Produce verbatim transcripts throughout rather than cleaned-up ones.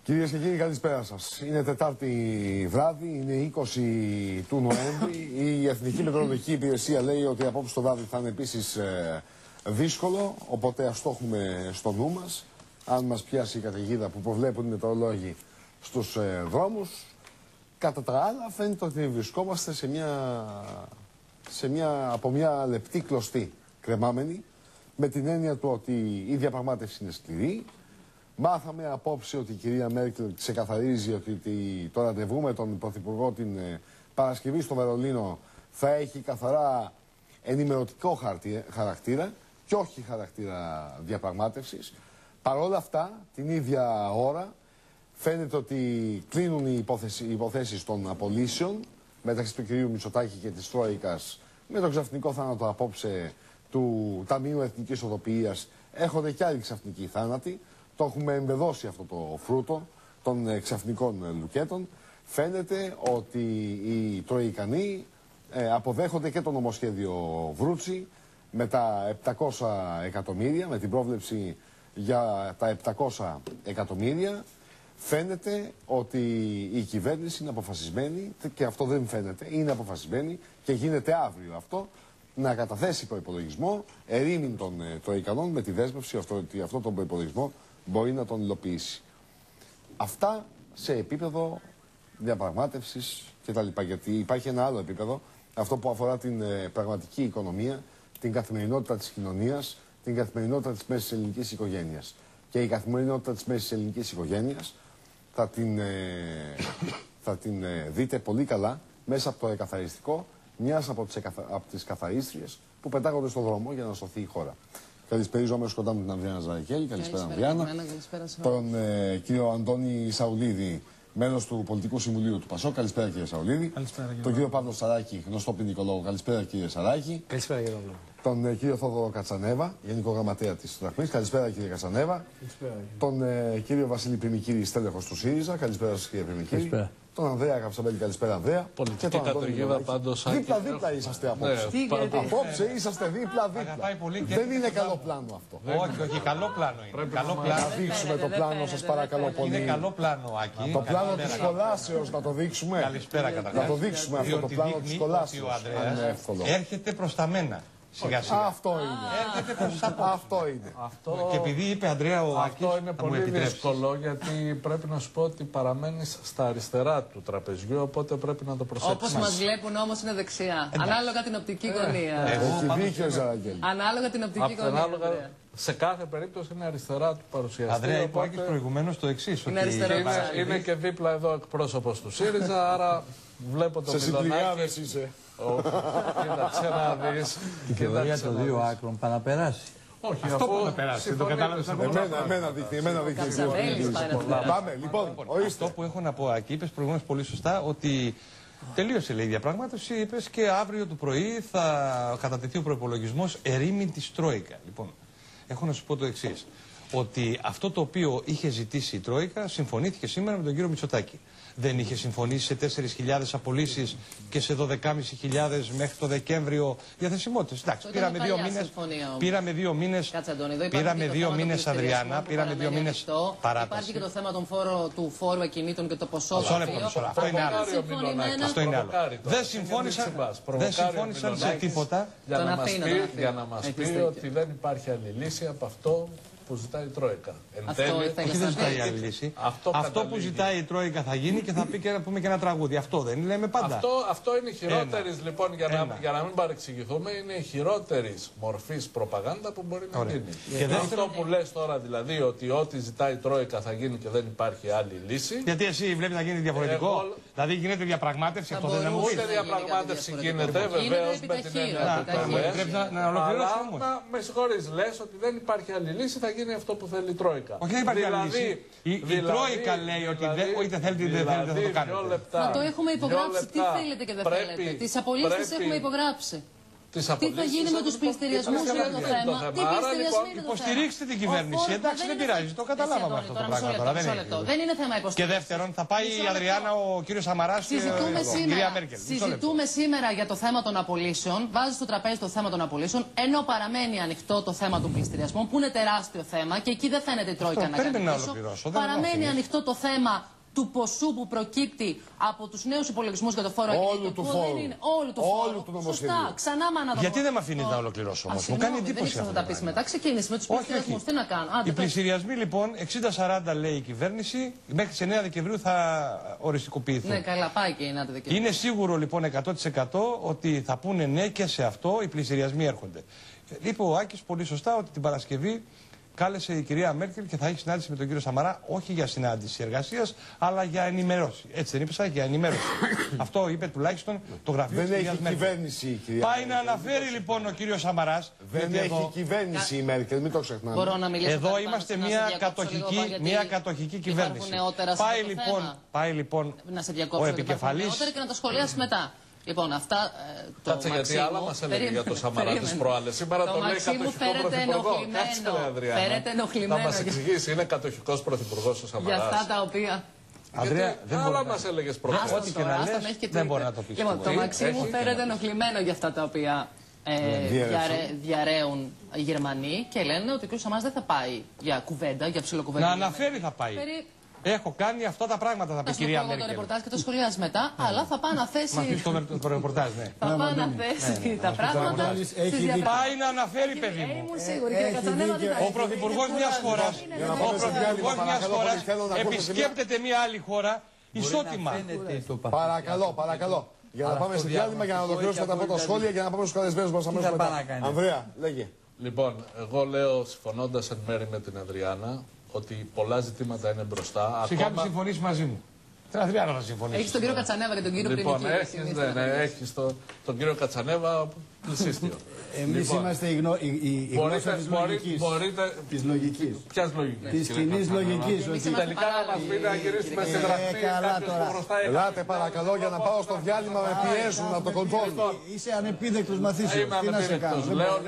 Κυρίες και κύριοι, καλησπέρα σας. Είναι Τετάρτη βράδυ, είναι είκοσι του Νοέμβρη. Η Εθνική Μετεωρολογική Υπηρεσία λέει ότι απόψε το βράδυ θα είναι επίσης ε, δύσκολο, οπότε ας το έχουμε στο νου μας. Αν μας πιάσει η καταιγίδα που προβλέπουν οι μετεωρολόγοι στους ε, δρόμους. Κατά τα άλλα, φαίνεται ότι βρισκόμαστε σε μια, σε μια, από μια λεπτή κλωστή κρεμάμενη, με την έννοια του ότι η διαπραγμάτευση είναι σκληρή. Μάθαμε απόψε ότι η κυρία Μέρκελ ξεκαθαρίζει ότι το ραντεβού με τον Πρωθυπουργό την Παρασκευή στο Βερολίνο θα έχει καθαρά ενημερωτικό χαρακτήρα και όχι χαρακτήρα διαπραγμάτευσης. Παρ' όλα αυτά, την ίδια ώρα φαίνεται ότι κλείνουν οι υποθέσεις των απολύσεων μεταξύ του κυρίου Μητσοτάκη και της Τρόικας με τον ξαφνικό θάνατο απόψε του Ταμείου Εθνικής Οδοποιίας. Έρχονται και άλλοι ξαφνικοί θάνατοι. Το έχουμε εμπεδώσει αυτό το φρούτο των ε, ξαφνικών ε, λουκέτων. Φαίνεται ότι οι Τροϊκανοί ε, αποδέχονται και το νομοσχέδιο Βρούτσι με τα επτακόσια εκατομμύρια, με την πρόβλεψη για τα επτακόσια εκατομμύρια. Φαίνεται ότι η κυβέρνηση είναι αποφασισμένη, και αυτό δεν φαίνεται, είναι αποφασισμένη και γίνεται αύριο αυτό, να καταθέσει προϋπολογισμό ερήμην των ε, Τροϊκανών με τη δέσμευση αυτό, ότι αυτό τον προϋπολογισμό μπορεί να τον υλοποιήσει. Αυτά σε επίπεδο διαπραγμάτευσης κτλ. Γιατί υπάρχει ένα άλλο επίπεδο, αυτό που αφορά την ε, πραγματική οικονομία, την καθημερινότητα της κοινωνίας, την καθημερινότητα της μέσης ελληνικής οικογένειας. Και η καθημερινότητα της μέσης ελληνικής οικογένειας θα την, ε, θα την ε, δείτε πολύ καλά μέσα από το εκαθαριστικό μιας από τις, εκαθα... από τις καθαρίστριες που πετάγονται στον δρόμο για να σωθεί η χώρα. Καλησπέριζω αμέσως κοντά μου την Ανδριάννα Ζαρακέλη. Καλησπέρα, Ανδριάννα. Τον ε, κύριο Αντώνη Σαουλίδη, μέλος του Πολιτικού Συμβουλίου του ΠΑΣΟΚ. Καλησπέρα, κύριε Σαουλίδη. Καλησπέρα, κύριε τον κύριο Παύλο Σαράκη, γνωστό ποινικολόγο. Καλησπέρα, κύριε Σαράκη. Καλησπέρα, κύριε Παύλο. Τον ε, κύριο Θόδωρο Κατσανέβα, Γενικό Γραμματέα της Τραχμής. Καλησπέρα, κύριε Κατσανέβα. Καλησπέρα, κύριε. Τον ε, κύριο Βασίλη Πριμικύρη, στέλεχος του ΣΥΡΙΖΑ. Καλησπέρα σας, κύριε Πριμικύρη. Τον Ανδρέα Καψαμπέλη, καλησπέρα, Ανδρέα. Πολιτική καταιγίδα πάντως. Δίπλα-δίπλα είσαστε απόψε. Ναι, απόψε είσαστε δίπλα-δίπλα. Δεν είναι καλό πλάνο αυτό. Όχι, όχι, καλό πλάνο είναι. Καλό πλάνο. Να δείξουμε το πλάνο, σας παρακαλώ πολύ. Είναι καλό πλάνο, Άκη. Το πλάνο της κολάσεως να το δείξουμε. Καλησπέρα, καταρχάς. Να το δείξουμε αυτό το πλάνο της κολάσεως. Έρχεται προς τα μένα. Σιγά σιγά. Αυτό είναι. Αυτό είναι. Αυτό... Και επειδή είπε Ανδρέα ο Άκης, αυτό είναι πολύ δύσκολο, γιατί πρέπει να σου πω ότι παραμένεις στα αριστερά του τραπεζιού, οπότε πρέπει να το προσέξεις. Όπως μας βλέπουν όμως είναι δεξιά. Ανάλογα την οπτική γωνία. Έχει δίκιο, Ζαραγγέλη. Ανάλογα την οπτική γωνία. Ανάλογα, σε κάθε περίπτωση είναι αριστερά του παρουσιαστή. Ανδρέα, είπε ο Άκης προηγουμένως το εξής. Είναι, ότι... είναι, είναι και δίπλα εδώ εκπρόσωπος του ΣΥΡΙΖΑ, άρα βλέπω το πυλωνάκι. Κοίταξε να δεις. Η θεωρία των δύο άκρων πάει να περάσει. Όχι, αυτό που να περάσει. Το κατάλαβες από εμένα δείχνει, εμένα δείχνει. Πάμε, λοιπόν, αυτό που έχω να πω, Άκη, είπες προηγουμένως πολύ σωστά ότι τελείωσε, λέει, η διαπραγμάτευση. Είπες και αύριο το πρωί θα κατατεθεί ο προϋπολογισμός ερήμην της Τρόικα. Λοιπόν, έχω να σου πω το εξής. Ότι αυτό το οποίο είχε ζητήσει η Τρόικα συμφωνήθηκε σήμερα με τον κύριο Μητσοτάκη. Δεν είχε συμφωνήσει σε τέσσερις χιλιάδες απολύσεις και σε δώδεκα χιλιάδες πεντακόσιες μέχρι το Δεκέμβριο διαθεσιμότητες. Εντάξει, πήραμε δύο μήνες. Πήραμε δύο μήνες. Κάτσε, Αντώνη, εδώ πήραμε δύο μήνες, Αδριάννα. Πήραμε δύο μήνες παράταση. Υπάρχει και το θέμα των φόρο, του φόρου ακινήτων και το ποσό. Αυτό είναι άλλο. Αυτό είναι άλλο. Δεν συμφώνησαν σε τίποτα. Για να μας πει ότι δεν υπάρχει άλλη λύση από αυτό που ζητάει η Τρόικα. Αυτό, όχι, δεν ζητάει άλλη λύση. Αυτό, αυτό που ζητάει η Τρόικα θα γίνει και θα πει και να πούμε και ένα τραγούδι. Αυτό δεν είναι, λέμε πάντα. Αυτό, αυτό είναι χειρότερη, λοιπόν, για να, για να μην παρεξηγηθούμε, είναι η χειρότερη μορφή προπαγάνδα που μπορεί να Ωραία. γίνει. Και και αυτό που λες τώρα, δηλαδή, ότι ό,τι ζητάει η Τρόικα θα γίνει και δεν υπάρχει άλλη λύση. Γιατί εσύ βλέπει να γίνει διαφορετικό. Εγώ... Δηλαδή γίνεται διαπραγμάτευση, αυτό δεν είναι μου. Ούτε διαπραγμάτευση γίνεται, βεβαίω με την έννοια του πρέπει να ολοκληρώσουμε όμως. Με συγχωρείς, λες ότι δεν υπάρχει άλλη λύση, θα γίνει αυτό που θέλει η Τρόικα. Όχι, δεν υπάρχει άλλη λύση. Η, δηλαδή, η Τρόικα λέει ότι δηλαδή, δεν, δεν θέλετε, δηλαδή, δεν θέλετε, θα το κάνετε. Μα το έχουμε υπογράψει. Τι θέλετε και δεν θέλετε. Τις απολύσεις έχουμε υπογράψει. Τι θα γίνει με τους πληστηριασμούς για το θέμα. Τι πληστηριασμοί είναι το θέμα. Υποστηρίξτε την κυβέρνηση. Εντάξει, δεν πειράζει. Το καταλάβαμε αυτό το πράγμα τώρα. Δεν είναι θέμα υποστήριξης. Και δεύτερον, θα πάει η Αδριάννα, ο κύριος Σαμαράς και η κυρία Μέρκελ. Συζητούμε σήμερα για το θέμα των απολύσεων. Βάζει στο τραπέζι το θέμα των απολύσεων, ενώ παραμένει ανοιχτό το θέμα των πληστηριασμών, που είναι τεράστιο θέμα και εκεί δεν φαίνεται η Τρόικα να κάνει πίσω. Παραμένει ανοιχτό το θέμα του ποσού που προκύπτει από τους νέους υπολογισμούς για το φόρο όλου του φόρου. Είναι, όλου του φόρου. Του Σωστά, ξανά μάνα το Γιατί δεν με αφήνει να ολοκληρώσω όμως. Μου κάνει εντύπωση αυτό. Θα τα πεις μετά. Ξεκίνησε με τους πληστηριασμούς. Τι να κάνω. Οι πληστηριασμοί λοιπόν εξήντα σαράντα λέει η κυβέρνηση, μέχρι τις εννέα Δεκεμβρίου θα οριστικοποιηθούν. Ναι, καλά, πάει και η εννέα Δεκεμβρίου. Είναι σίγουρο λοιπόν εκατό τοις εκατό ότι θα πούνε ναι και σε αυτό οι πληστηριασμοί έρχονται. Είπε ο Άκης πολύ σωστά ότι την Παρασκευή κάλεσε η κυρία Μέρκελ και θα έχει συνάντηση με τον κύριο Σαμαρά, όχι για συνάντηση εργασίας, αλλά για ενημέρωση. Έτσι δεν είπε, σαν για ενημέρωση. Αυτό είπε τουλάχιστον το γραφείο της κυρίας Μέρκελ. Δεν έχει κυβέρνηση η κυρία Πάει να αναφέρει λοιπόν ο κύριος Σαμαράς. Δεν έχει εδώ... κυβέρνηση η Μέρκελ, μην το ξεχνάμε. Μπορώ να μιλήσω. Εδώ είμαστε μια κατοχική, μια κατοχική κυβέρνηση. Πάει λοιπόν, πάει λοιπόν να σε διακόψω, ο επικεφαλής. Και να τα σχολιάσει μετά. Λοιπόν, αυτά. Το Κάτσε, γιατί άλλα μας έλεγε για το Σαμαρά τις προάλλες. Σήμερα το, το λέει κατοχικό πρωθυπουργό. Φέρετε ενοχλημένο. Θα μας εξηγήσει, είναι κατοχικός πρωθυπουργός ο Σαμαράς. Για αυτά τα οποία. Ανδρέα, δεν άλλα μας έλεγες προχθές. Ό,τι και να λες, δεν μπορεί να το πεις. Λοιπόν, το Μαξίμου φέρεται ενοχλημένο για αυτά τα οποία διαρρέουν οι Γερμανοί και λένε ότι ο κ. Σαμαράς δεν θα πάει για κουβέντα, για ψιλοκουβέντα. Να αναφέρει θα πάει. Έχω κάνει αυτά τα πράγματα, θα πει η κυρία Μέρκελ. Θα το ρεπορτάζ και το σχολιάζει μετά, αλλά θα πάει να θέσει. Μα πεις το ρεπορτάζ, ναι. Θα πάει να θέσει τα πράγματα. Πάει να αναφέρει, παιδί μου. Ήμουν σίγουρη, κύριε Κατσανέβα. Ο πρωθυπουργός μιας χώρας, ο πρωθυπουργός μιας χώρας επισκέπτεται μια άλλη χώρα ισότιμα. Παρακαλώ, παρακαλώ. Για να πάμε σε διάλειμμα, για να ολοκληρώσουμε τα πρώτα σχόλια και να πάμε στους καλεσμένους μας αμέσως μετά. Ανδρέα, λέγε. Λοιπόν, εγώ λέω, συμφωνώντας εν μέρη με την Αδριάννα, ότι πολλά ζητήματα είναι μπροστά. Σιγά μην συμφωνήσει μαζί μου. Την Αδριάννα θα συμφωνήσει. Έχεις τον κύριο Κατσανέβα και τον κύριο λοιπόν, Πληνική. Έχεις, ναι, ναι, έχεις το, τον κύριο Κατσανέβα πλησίστιο. Εμείς λοιπόν, είμαστε η, γνω, η, η, η μπορείτε, γνώση της λογικής. Μπορείτε, της λογικής. Ποιας λογικής. Της κοινής λογικής. Ότι τελικά να μας πείτε να γυρίσουμε στη δραχμή. Ελάτε παρακαλώ για να πάω στο διάλειμμα, με πιέζουν να το κοντρόλω. Είσαι ανεπίδεκτος μαθήσεως. Είμαι ανεπίδεκτος.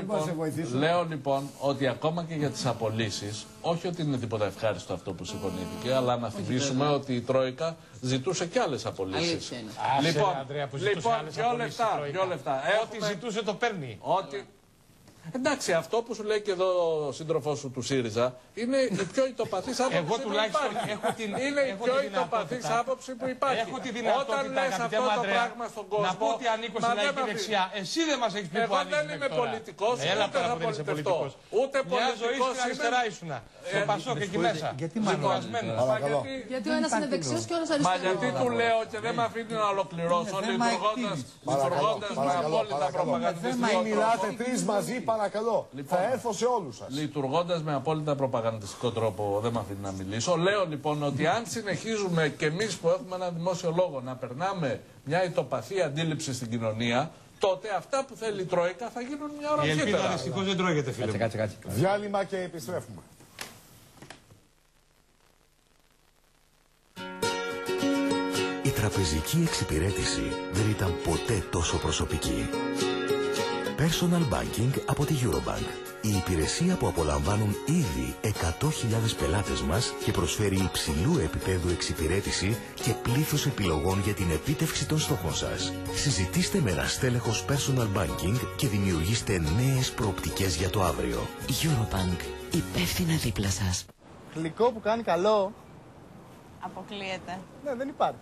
Λέω λοιπόν ότι ακόμα και για τις απολύσεις, όχι ότι είναι τίποτα ευχάριστο αυτό που συμφωνήθηκε, αλλά να θυμίσουμε ότι η Τρόικα ζητούσε και άλλες απολύσεις. Λοιπόν, λοιπόν, δυο λεπτά, δυο λεπτά. Ό,τι ζητούσε το παίρνει. Ότι... Εντάξει, αυτό που σου λέει και εδώ ο σύντροφός σου του ΣΥΡΙΖΑ είναι η πιο ητοπαθής άποψη Εγώ που τουλάχιστον υπάρχει. έχω την, είναι η έχω πιο την ητοπαθής άποψη που υπάρχει. Έχω τη δυνατότητα, όταν λες αυτό το Ανδρέα, πράγμα στον κόσμο, να πω ότι ανήκω στην λαϊκή δεξιά. Εσύ δεν μας έχεις πει που ανήκεις. Εγώ δεν είμαι πολιτικός, Έλα ούτε θα πολιτευτώ. Ούτε Μια ζωή πολιτικός στην αριστερά ήσουν. Στο Πασόκ εκεί μέσα. Γιατί Γιατί ο ένας είναι δεξιός και ο άλλος αριστερός. Μα γιατί του λέω και δεν με αφήνει να ολοκληρώσω λειτουργώντας με απόλυτα προπαγανδιστικό τρόπο. Μιλάτε τρεις μαζί παρακαλώ. Θα έρθω σε όλους σας. Λειτουργώντας με απόλυτα προπαγανδιστικό τρόπο, δεν με αφήνει να μιλήσω. Λέω λοιπόν ότι αν συνεχίζουμε κι εμείς που έχουμε ένα δημόσιο λόγο να περνάμε μια ητοπαθή αντίληψη στην κοινωνία, τότε αυτά που θέλει η Τρόικα θα γίνουν μια ώρα αργότερα. Η ελπίδα δυστυχώς δεν τρώγεται, φίλε. Κάτσε, κάτσε, κάτσε. Διάλειμμα και επιστρέφουμε. Η τραπεζική εξυπηρέτηση δεν ήταν ποτέ τόσο προσωπική. Personal Banking από τη Eurobank. Η υπηρεσία που απολαμβάνουν ήδη εκατό χιλιάδες πελάτες μας και προσφέρει υψηλού επίπεδου εξυπηρέτηση και πλήθος επιλογών για την επίτευξη των στόχων σας. Συζητήστε με ένα στέλεχος Personal Banking και δημιουργήστε νέες προοπτικές για το αύριο. Eurobank. Υπεύθυνα δίπλα σας. Γλυκό που κάνει καλό. Αποκλείεται. Ναι, δεν υπάρχει.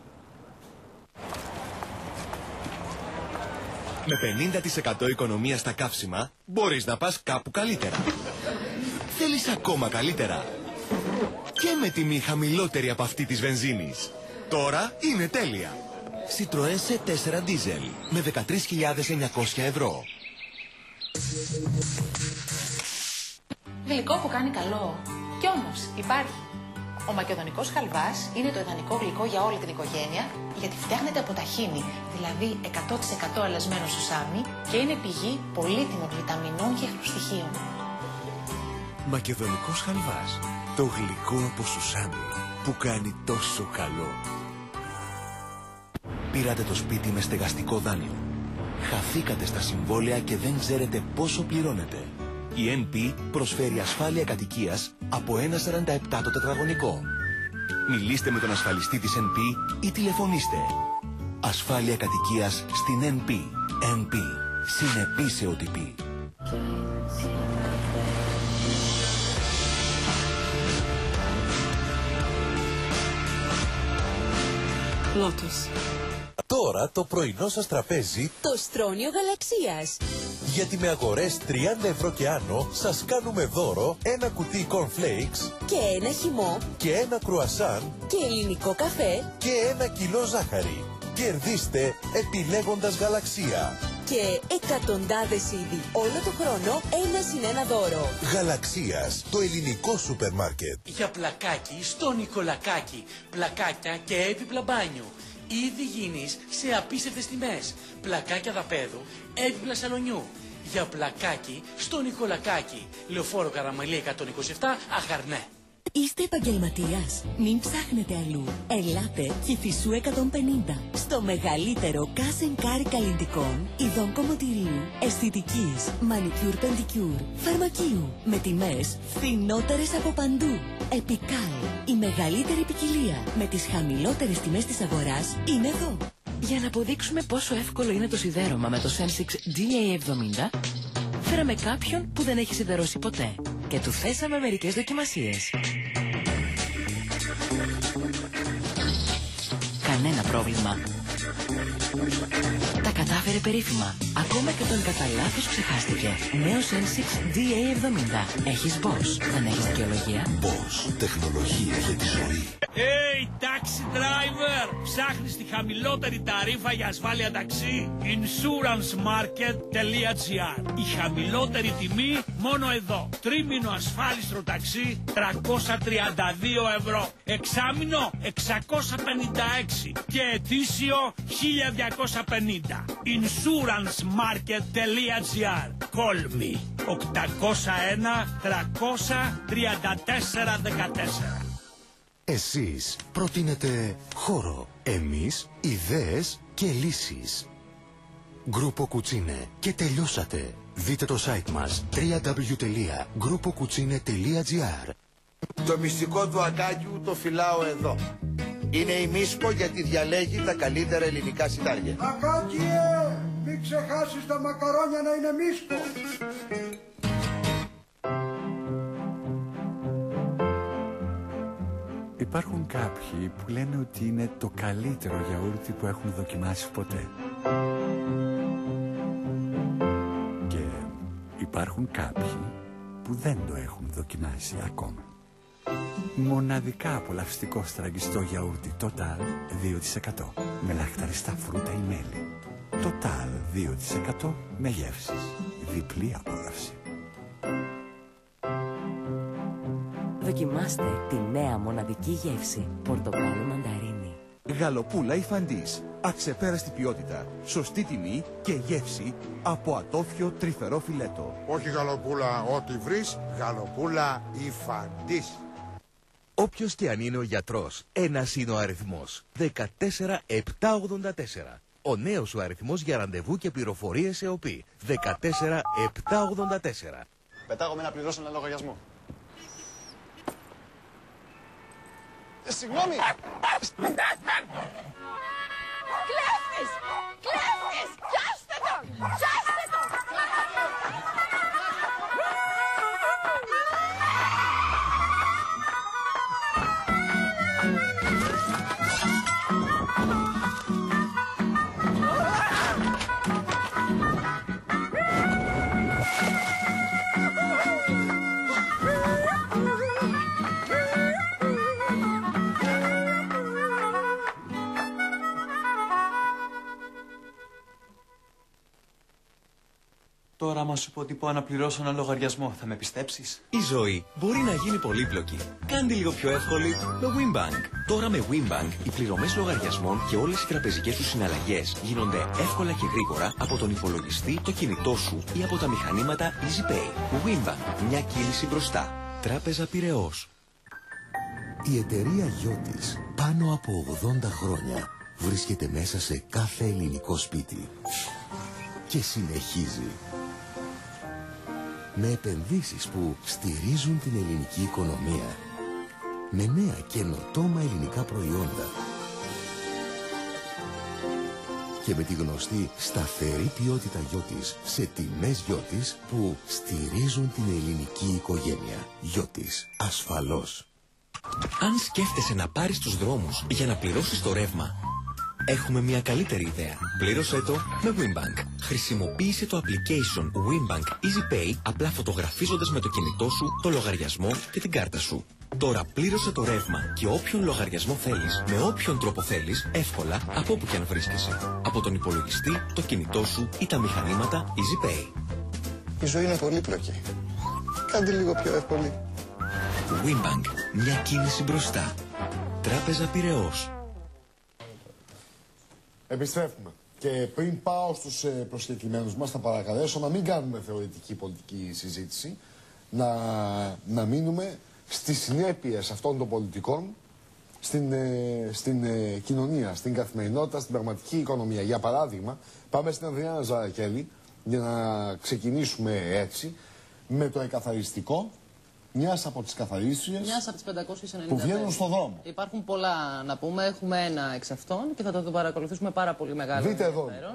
Με πενήντα τοις εκατό οικονομία στα καύσιμα, μπορείς να πας κάπου καλύτερα. Θέλεις ακόμα καλύτερα. Και με τιμή χαμηλότερη από αυτή της βενζίνης. Τώρα είναι τέλεια. Citroën σι τέσσερα Diesel με δεκατρείς χιλιάδες εννιακόσια ευρώ. Γλυκό που κάνει καλό. Κι όμως υπάρχει. Ο μακεδονικός χαλβάς είναι το ιδανικό γλυκό για όλη την οικογένεια, γιατί φτιάχνεται από ταχίνι, δηλαδή εκατό τοις εκατό αλεσμένο σουσάμι και είναι πηγή πολύτιμων βιταμινών και στοιχείων. Μακεδονικός χαλβάς. Το γλυκό από σουσάμι που κάνει τόσο καλό. Πήρατε το σπίτι με στεγαστικό δάνειο. Χαθήκατε στα συμβόλαια και δεν ξέρετε πόσο πληρώνετε. Η εν πι προσφέρει ασφάλεια κατοικίας από ένα κόμμα σαράντα επτά το τετραγωνικό. Μιλήστε με τον ασφαλιστή της εν πι ή τηλεφωνήστε. Ασφάλεια κατοικίας στην εν πι. εν πι. Συνεπή σε ό,τι πει. Lotus. Τώρα το πρωινό σας τραπέζι Το στρώνιο γαλαξίας. Γιατί με αγορές τριάντα ευρώ και άνω σας κάνουμε δώρο ένα κουτί cornflakes Και ένα χυμό. και ένα κρουασάν Και ελληνικό καφέ. και ένα κιλό ζάχαρη. Κερδίστε επιλέγοντας γαλαξία. Και εκατοντάδες είδη όλο το χρόνο ένα συν ένα δώρο. Γαλαξίας, το ελληνικό σούπερ μάρκετ. Για πλακάκι στο Νικολακάκι. Πλακάκια και έπιπλα μπάνιου. Ήδη γίνεις σε απίστευτες τιμές. Πλακάκια δαπέδου, έπιπλα σαλονιού. Για πλακάκι στο Νικολακάκι. Λεωφόρο Καραμαλή εκατόν είκοσι επτά, Αχαρνέ. Είστε επαγγελματίας. Μην ψάχνετε αλλού. Ελάτε Κηφισού εκατόν πενήντα. Στο μεγαλύτερο cash and carry καλλυντικών, ειδών κομμωτηρίου, αισθητικής, μανικιούρ πεντικιούρ, φαρμακείου. Με τιμές φθηνότερες από παντού. Επικάλ. Η μεγαλύτερη ποικιλία με τις χαμηλότερες τιμές της αγοράς είναι εδώ. Για να αποδείξουμε πόσο εύκολο είναι το σιδέρωμα με το Sensix ντι έι εβδομήντα, φέραμε κάποιον που δεν έχει σιδερώσει ποτέ και του θέσαμε μερικές δοκιμασίες. Κανένα πρόβλημα. Τα κατάφερε περίφημα. Ακόμα και τον κατά λάθος ξεχάστηκε. Νέο Sensix ντι έι εβδομήντα. Έχεις Bosch. Δεν έχεις δικαιολογία. Bosch. Τεχνολογία για τη ζωή. Hey, taxi driver! Ψάχνεις τη χαμηλότερη ταρίφα για ασφάλεια ταξί? Insurance market τελεία τζι άρ. Η χαμηλότερη τιμή μόνο εδώ. Τρίμηνο ασφάλιστρο ταξί τριακόσια τριάντα δύο ευρώ. Εξάμηνο εξακόσια πενήντα έξι. Και ετήσιο χίλια διακόσια πενήντα. Insurance market τελεία τζι άρ. Call me. οκτακόσια ένα τριακόσια τριάντα τέσσερα δεκατέσσερα. Εσείς προτείνετε χώρο. Εμείς ιδέες και λύσεις. Γκρούπο Κουτσίνε και τελειώσατε. Δείτε το site μας double-u double-u double-u τελεία γκρούπο κουτσίνε τελεία τζι άρ. Το μυστικό του Ακάκιου το φυλάω εδώ. Είναι η Μίσκο γιατί διαλέγει τα καλύτερα ελληνικά σιτάρια. Ακάκιε, μην ξεχάσεις τα μακαρόνια να είναι Μίσκο. Υπάρχουν κάποιοι που λένε ότι είναι το καλύτερο γιαούρτι που έχουν δοκιμάσει ποτέ. Και υπάρχουν κάποιοι που δεν το έχουν δοκιμάσει ακόμα. Μοναδικά απολαυστικό στραγγιστό γιαούρτι Total δύο τοις εκατό με λαχταριστά φρούτα ή μέλι. Total δύο τοις εκατό με γεύσεις. Διπλή απόλαυση. Δοκιμάστε τη νέα μοναδική γεύση πορτοκάλι μανταρίνι. Γαλοπούλα Ιφαντής. Αξεπέραστη ποιότητα, σωστή τιμή και γεύση από ατόφιο τρυφερό φιλέτο. Όχι γαλοπούλα ό,τι βρεις, γαλοπούλα Ιφαντής. Όποιος και αν είναι ο γιατρός, ένας είναι ο αριθμός. δεκατέσσερα επτακόσια ογδόντα τέσσερα. Ο νέος σου αριθμός για ραντεβού και πληροφορίες σε ΟΠΗ. δεκατέσσερα επτακόσια ογδόντα τέσσερα. Πετάγομαι να πληρώσω ένα λογαριασμό. Ε, συγγνώμη! Κλέφτης! Κλέφτης! Πιάστε τον! Πιάστε τον! Τώρα, άμα σου πω ότι πάω να πληρώσω ένα λογαριασμό, θα με πιστέψεις? Η ζωή μπορεί να γίνει πολύπλοκη. Κάντε λίγο πιο εύκολη με WinBank. Τώρα με WinBank οι πληρωμές λογαριασμών και όλες οι τραπεζικές σου συναλλαγές γίνονται εύκολα και γρήγορα από τον υπολογιστή, το κινητό σου ή από τα μηχανήματα EasyPay. WinBank. Μια κίνηση μπροστά. Τράπεζα Πειραιώς. Η εταιρεία Γιώτης πάνω από ογδόντα χρόνια βρίσκεται μέσα σε κάθε ελληνικό σπίτι. και συνεχίζει. Με επενδύσεις που στηρίζουν την ελληνική οικονομία. Με νέα καινοτόμα ελληνικά προϊόντα. Και με τη γνωστή σταθερή ποιότητα Γιώτης σε τιμές Γιώτης που στηρίζουν την ελληνική οικογένεια. Γιώτης, ασφαλώς. Αν σκέφτεσαι να πάρεις τους δρόμους για να πληρώσεις το ρεύμα, έχουμε μια καλύτερη ιδέα. Πλήρωσέ το με Winbank. Χρησιμοποίησε το application Winbank EasyPay απλά φωτογραφίζοντας με το κινητό σου το λογαριασμό και την κάρτα σου. Τώρα πλήρωσε το ρεύμα και όποιον λογαριασμό θέλεις, με όποιον τρόπο θέλεις, εύκολα από όπου και αν βρίσκεσαι. Από τον υπολογιστή, το κινητό σου ή τα μηχανήματα EasyPay. Η ζωή είναι πολύπλοκη. Κάντε λίγο πιο εύκολη. Winbank. Μια κίνηση μπροστά. Τράπεζα Πειραιώς. Επιστρέφουμε. Και πριν πάω στους προσκεκλημένους μας, θα παρακαλέσω να μην κάνουμε θεωρητική πολιτική συζήτηση, να, να μείνουμε στις συνέπειες αυτών των πολιτικών στην, ε, στην ε, κοινωνία, στην καθημερινότητα, στην πραγματική οικονομία. Για παράδειγμα, πάμε στην Ανδριάννα Ζαρακέλη για να ξεκινήσουμε έτσι με το εκαθαριστικό μιας από τις καθαρίστριες μιας από τις πεντακόσιες ενενήντα πέντε που βγαίνουν στον δρόμο. Υπάρχουν πολλά να πούμε. Έχουμε ένα εξ αυτών και θα το παρακολουθήσουμε πάρα πολύ μεγάλο ενδιαφέρον.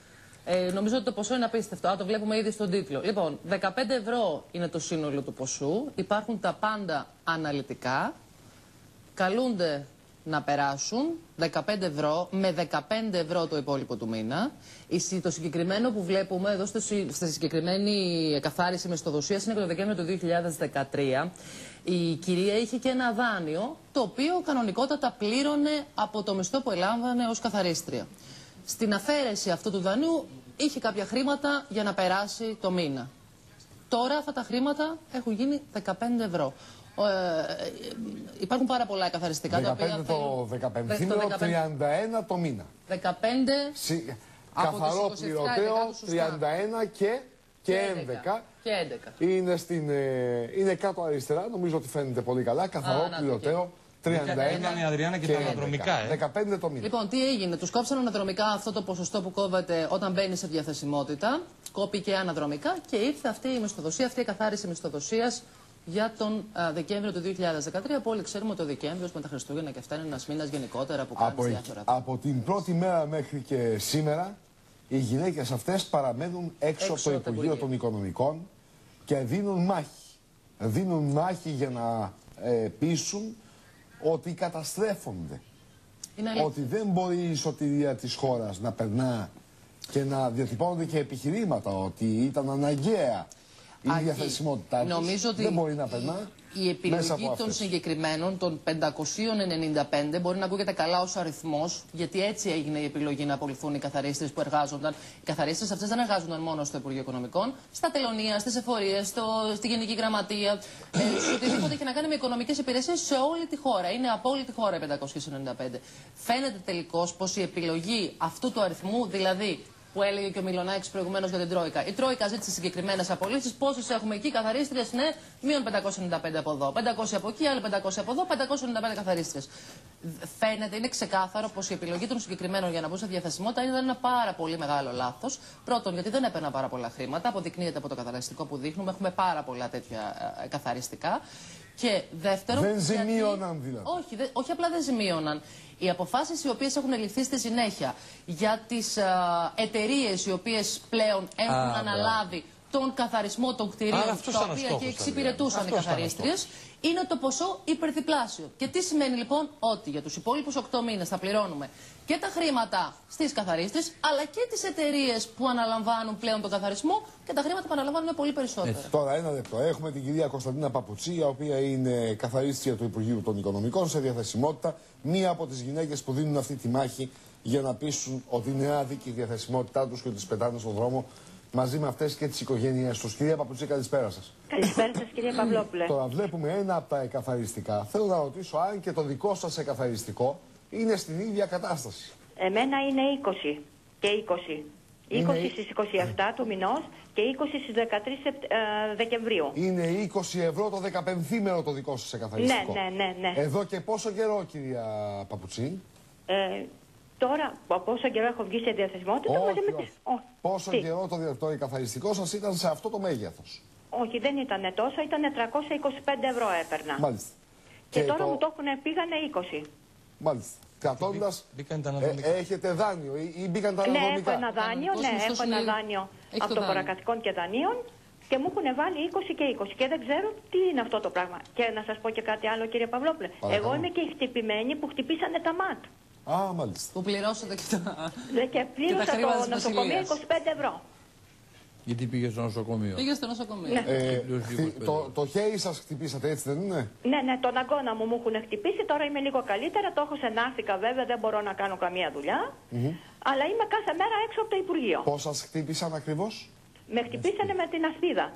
Ε, νομίζω ότι το ποσό είναι απίστευτο. Α, το βλέπουμε ήδη στον τίτλο. Λοιπόν, δεκαπέντε ευρώ είναι το σύνολο του ποσού. Υπάρχουν τα πάντα αναλυτικά. Καλούνται να περάσουν δεκαπέντε ευρώ με δεκαπέντε ευρώ το υπόλοιπο του μήνα. Το συγκεκριμένο που βλέπουμε εδώ στη συγκεκριμένη εκαθάριση μισθοδοσίας είναι και το Δεκέμβριο του δύο χιλιάδες δεκατρία. Η κυρία είχε και ένα δάνειο το οποίο κανονικότατα πλήρωνε από το μισθό που ελάμβανε ως καθαρίστρια. Στην αφαίρεση αυτού του δανείου είχε κάποια χρήματα για να περάσει το μήνα. Τώρα αυτά τα χρήματα έχουν γίνει δεκαπέντε ευρώ. Ε, υπάρχουν πάρα πολλά εκαθαριστικά τα οποία το δεκαπέντε, τριάντα ένα το μήνα. δεκαπέντε Συ... καθαρό πληρωτέο, τριάντα ένα και, και έντεκα. Και έντεκα. Είναι, στην, ε, είναι κάτω αριστερά, νομίζω ότι φαίνεται πολύ καλά. Καθαρό πληρωτέο, τριάντα ένα η Αδριάννα και, και τα αναδρομικά. Ε. δεκαπέντε το μήνα. Λοιπόν, τι έγινε, τους κόψαν αναδρομικά αυτό το ποσοστό που κόβεται όταν μπαίνει σε διαθεσιμότητα. Κόπηκε αναδρομικά και ήρθε αυτή η μισθοδοσία, αυτή η καθάριση μισθοδοσίας για τον α, Δεκέμβριο του δύο χιλιάδες δεκατρία, που όλοι ξέρουμε ότι ο Δεκέμβριος με τα Χριστούγεννα και αυτά είναι ένας μήνας γενικότερα που κάνει από, διάφορα. Από την πρώτη μέρα μέχρι και σήμερα, οι γυναίκες αυτές παραμένουν έξω, έξω από το Υπουργείο, Υπουργείο των Οικονομικών και δίνουν μάχη. Δίνουν μάχη για να ε, πείσουν ότι καταστρέφονται. Ότι δεν μπορεί η σωτηρία της χώρας να περνά και να διατυπώνονται και επιχειρήματα ότι ήταν αναγκαία η διαθεσιμότητά τους. Ότι δεν μπορεί να περνά. Η επιλογή των συγκεκριμένων, των πεντακοσίων ενενήντα πέντε, μπορεί να ακούγεται καλά ως αριθμός, γιατί έτσι έγινε η επιλογή να απολυθούν οι καθαρίστρες που εργάζονταν. Οι καθαρίστρες αυτές δεν εργάζονταν μόνο στο Υπουργείο Οικονομικών, στα τελωνεία, στις εφορίες, στο, στη Γενική Γραμματεία, ε, σε οτιδήποτε έχει να κάνει με οικονομικές υπηρεσίες σε όλη τη χώρα. Είναι από όλη τη χώρα οι πεντακόσιες ενενήντα πέντε. Φαίνεται τελικώς πως η επιλογή αυτού του αριθμού, δηλαδή που έλεγε και ο Μιλονάκης προηγουμένως για την Τρόικα. Η Τρόικα ζήτησε συγκεκριμένες απολύσεις. Πόσες έχουμε εκεί, καθαρίστριες, ναι, μείον πεντακόσιες ενενήντα πέντε από εδώ. πεντακόσιες από εκεί, άλλοι πεντακόσιες από εδώ, πεντακόσιες ενενήντα πέντε καθαρίστριες. Φαίνεται, είναι ξεκάθαρο πως η επιλογή των συγκεκριμένων για να μπουν σε διαθεσιμότητα ήταν ένα πάρα πολύ μεγάλο λάθος. Πρώτον, γιατί δεν έπαιρναν πάρα πολλά χρήματα. Αποδεικνύεται από το καθαριστικό που δείχνουμε. Έχουμε πάρα πολλά τέτοια ε, καθαριστικά. Και δεύτερον. Δεν ζημίωναν δηλαδή. Όχι, δε, όχι απλά δεν ζημίωναν. Οι αποφάσεις οι οποίες έχουν ληφθεί στη συνέχεια για τις εταιρείες οι οποίες πλέον έχουν Α, αναλάβει τον καθαρισμό των κτηρίων τα οποία και εξυπηρετούσαν οι καθαρίστριες, είναι το ποσό υπερδιπλάσιο. Και τι σημαίνει λοιπόν? Ότι για τους υπόλοιπους οκτώ μήνες θα πληρώνουμε και τα χρήματα στις καθαρίστριες, αλλά και τις εταιρείες που αναλαμβάνουν πλέον τον καθαρισμό και τα χρήματα που αναλαμβάνουν πολύ περισσότερα. Έτσι. Τώρα ένα λεπτό. Έχουμε την κυρία Κωνσταντίνα Παπουτσή, η οποία είναι καθαρίστρια του Υπουργείου των Οικονομικών σε διαθεσιμότητα. Μία από τις γυναίκες που δίνουν αυτή τη μάχη για να πείσουν ότι είναι άδικη η διαθεσιμότητά τους και ότι τις πετάνε στον δρόμο μαζί με αυτές και τις οικογένειές τους. Κυρία Παπουτσή, καλησπέρα σας. Καλησπέρα σας, κυρία Παυλόπουλε. Τώρα βλέπουμε ένα από τα εκαθαριστικά. Θέλω να ρωτήσω αν και το δικό σας εκαθαριστικό είναι στην ίδια κατάσταση. Εμένα είναι είκοσι και είκοσι. Είναι... είκοσι στις είκοσι επτά του μηνός και είκοσι στις δεκατρείς Δεκεμβρίου. Είναι είκοσι ευρώ το δεκαπενθήμερο το δικό σας εκαθαριστικό. Ναι, ναι, ναι, ναι. Εδώ και πόσο καιρό, κυρία Παπουτσή? Ε, Τώρα, από όσο καιρό έχω βγει σε διαθεσιμότητα, Όχι, μαζί με όχι. τις... Όχι. Πόσο Τι? καιρό το, το καθαριστικό σας ήταν σε αυτό το μέγεθος? Όχι, δεν ήταν τόσο, ήταν τριακόσια είκοσι πέντε ευρώ έπαιρνα. Μάλιστα. Και, Και τώρα το- μου το έχουν πήγανε είκοσι. Μάλιστα. Κρατώντας, ε, έχετε δάνειο ή, ή μπήκαν τα Ναι, έχω αναδρομικά? ένα δάνειο, ναι, έχω ένα δάνειο Έχει από το το δάνειο. παρακατοικών και δανείων και μου έχουν βάλει είκοσι και είκοσι και δεν ξέρω τι είναι αυτό το πράγμα. Και να σας πω και κάτι άλλο, κύριε Παυλόπουλε. Παρακαλώ. Εγώ είμαι και η χτυπημένη που χτυπήσανε τα ΜΑΤ. Α, μάλιστα. Που πληρώσατε και τα. Δε- Και πλήρωσα τα χρήματα το της νοσοκομείο Βασιλείας. είκοσι πέντε ευρώ. Γιατί πήγε στο νοσοκομείο. Πήγε στο νοσοκομείο. Ναι. Ε, χτυ- το, το χέρι σας χτυπήσατε, έτσι δεν είναι? Ναι, ναι, τον αγκώνα μου μου έχουν χτυπήσει, τώρα είμαι λίγο καλύτερα, το έχω σε ναύτικα βέβαια, δεν μπορώ να κάνω καμία δουλειά. Μμμ. Αλλά είμαι κάθε μέρα έξω από το Υπουργείο. Πώς σας χτύπησαν ακριβώς? Με χτυπήσανε με την ασπίδα.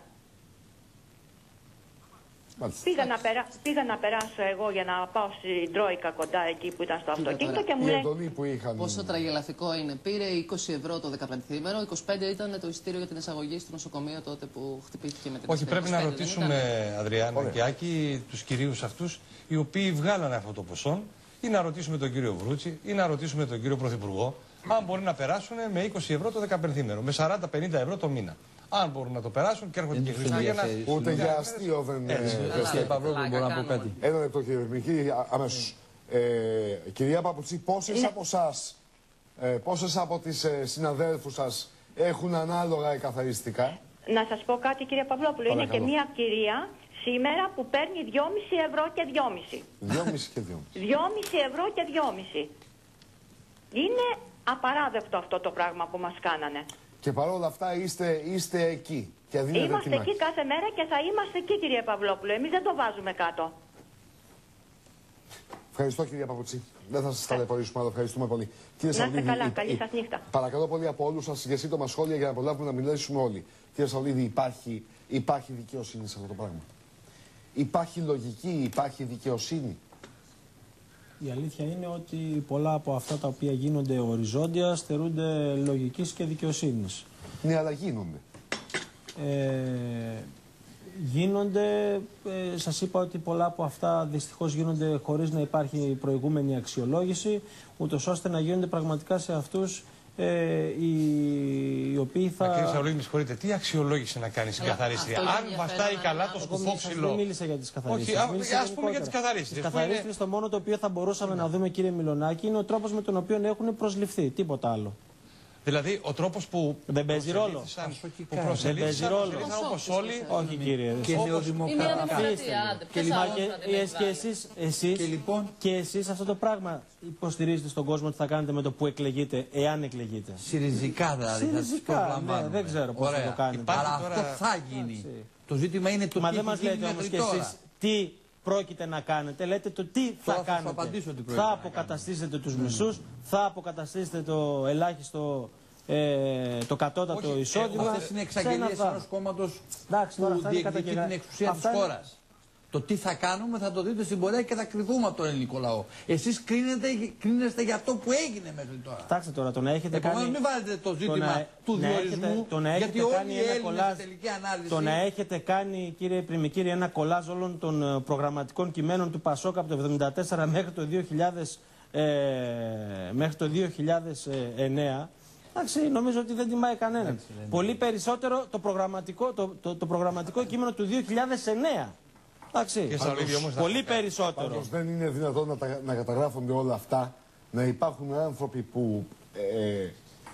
Μάλιστα. Πήγα να, περα... Πήγα να περάσω εγώ για να πάω στην Τρόικα κοντά εκεί που ήταν στο αυτοκίνητο και μου Η λέει... εντολή που είχαν. Πόσο τραγελαφικό είναι. Πήρε είκοσι ευρώ το δεκαπενθήμερο, είκοσι πέντε ήταν το εισιτήριο για την εισαγωγή στο νοσοκομείο τότε που χτυπήθηκε με την Όχι, ασπίδα. πρέπει να είκοσι πέντε δεν ρωτήσουμε, ήταν? Αδριάννα Ωραία. και Άκη, τους κυρίους αυτούς, οι οποίοι βγάλανε αυτό το ποσό, ή να ρωτήσουμε τον κύριο Βρούτσι, ή να ρωτήσουμε τον κύριο Πρωθυπουργό, αν μπορεί να περάσουν με είκοσι ευρώ το δεκαπενθήμερο, με σαράντα πενήντα ευρώ το μήνα. Αν μπορούν να το περάσουν και έρχονται και Χριστούγεννα. Ούτε για αστείο δεν Έτσι. ε, Παυλόπουλο, μπορώ να πω κάτι. Ένα λεπτό, κύριε Ερμηνική, αμέσως. Ε, κυρία Παπουτσί, πόσες Ναι. από εσάς, ε, πόσες από τις ε, συναδέλφους σας έχουν ανάλογα εκαθαριστικά? Να σας πω κάτι κύριε Παυλόπουλο, είναι και Παρακαλώ. μια κυρία σήμερα που παίρνει δυόμισι ευρώ και δυόμισι. Δυόμισι και δυόμισι. δυόμισι ευρώ και δυόμισι. Είναι απαράδεκτο αυτό το πράγμα που μας κάνανε. Και παρόλα αυτά είστε, είστε εκεί και δίνετε Είμαστε τη μάχη. εκεί κάθε μέρα και θα είμαστε εκεί κύριε Παυλόπουλο. Εμείς δεν το βάζουμε κάτω. Ευχαριστώ, κυρία Παπουτσί. Δεν θα σας ταλαιπωρήσουμε άλλο. Ευχαριστούμε πολύ. Κύριε Να είστε Σαουλίδη, καλά. η- Καλή η- σας νύχτα. Παρακαλώ πολύ από όλους σας για σύντομα σχόλια για να προλάβουμε να μιλήσουμε όλοι. Κύριε Σαουλίδη, υπάρχει, υπάρχει δικαιοσύνη σε αυτό το πράγμα? Υπάρχει λογική, υπάρχει δικαιοσύνη? Η αλήθεια είναι ότι πολλά από αυτά τα οποία γίνονται οριζόντια στερούνται λογικής και δικαιοσύνης. Ναι, αλλά γίνονται. Ε, γίνονται, ε, σας είπα ότι πολλά από αυτά δυστυχώς γίνονται χωρίς να υπάρχει προηγούμενη αξιολόγηση, ούτως ώστε να γίνονται πραγματικά σε αυτούς ε, οι, οι οποίοι θα... Μα κύριε Σαουλίδη, με συγχωρείτε, τι αξιολόγηση να κάνει στην καθαρίστρια? Αν βαστάει καλά το σκουφό ψηλό. Δεν μίλησα για τις καθαρίστριες. Όχι, α- μίλησα ας πούμε για τις γενικότερα. καθαρίστριες, Τις που είναι- καθαρίστριες, το μόνο το οποίο θα μπορούσαμε να δούμε, κύριε Μιλονάκη, είναι ο τρόπος με τον οποίο έχουν προσληφθεί. Τίποτα άλλο. Δηλαδή, ο τρόπος που δεν παίζει ρόλο. προσελήφθησαν- που Δεν παίζει προσελήφθησαν, ρόλο. προσελήφθησαν όπως όλοι. Όχι, κύριε. Και Όπως- νεοδημοκρατικά. Είναι μια δημοκρατία, άντε, Και ποιος λοιπόν, άλλος και- θα την εσ- και εκβάλει. εσείς, εσείς, Και λοιπόν- και εσείς αυτό το πράγμα υποστηρίζετε στον κόσμο ότι θα κάνετε με το που εκλεγείτε, εάν εκλεγείτε. Συριζικά δηλαδή. θα σας Συριζικά, προλαμβάνουμε. ναι, δεν ξέρω πώς θα Ωραία. το κάνετε. Αλλά Υπάρχει αυτό τώρα- θα γίνει. Το ζήτημα είναι το Μα τι δεν έχει μας γίνει λέτε όμως μέχρι και τώρα. εσείς τι πρόκειται να κάνετε. Λέτε το τι θα Τώρα θα σου κάνετε. απαντήσω τι πρόκειται Θα να αποκαταστήσετε τους μισούς, θα αποκαταστήσετε το ελάχιστο, ε, το κατώτατο Όχι, εισόδημα. αυτές είναι σε ένα εξαγγελίες θα- ενός κόμματος Εντάξει, τώρα που αυτά είναι διεκδικεί καταγγελία. την εξουσία της Αυτά είναι- χώρας. Το τι θα κάνουμε θα το δείτε στην πορεία και θα κρυθούμε από τον ελληνικό λαό. Εσείς κρίνετε, κρίνεστε για αυτό που έγινε μέχρι τώρα. Κοιτάξτε τώρα, το να έχετε Επομένως κάνει... μην βάλετε το ζήτημα να- του να διορισμού, έχετε- το να γιατί έχετε όλοι κάνει οι ένα Έλληνες κολλάζ- στη τελική ανάλυση... Το να έχετε κάνει, κύριε Πριμικύρη, ένα κολλάζ όλων των ε, προγραμματικών κειμένων του Πασόκ από το εβδομήντα τέσσερα μέχρι το δύο χιλιάδες, ε, μέχρι το δύο χιλιάδες εννέα, εντάξει, νομίζω ότι δεν τιμάει κανέναν. Πολύ περισσότερο το προγραμματικό, το, το, το προγραμματικό κείμενο του δύο χιλιάδες εννέα. Εντάξει, Και στα Ολύμπια όμως πολύ να- περισσότερο. Πάντως δεν είναι δυνατόν να, τα- να καταγράφονται όλα αυτά, να υπάρχουν άνθρωποι που ε, ε,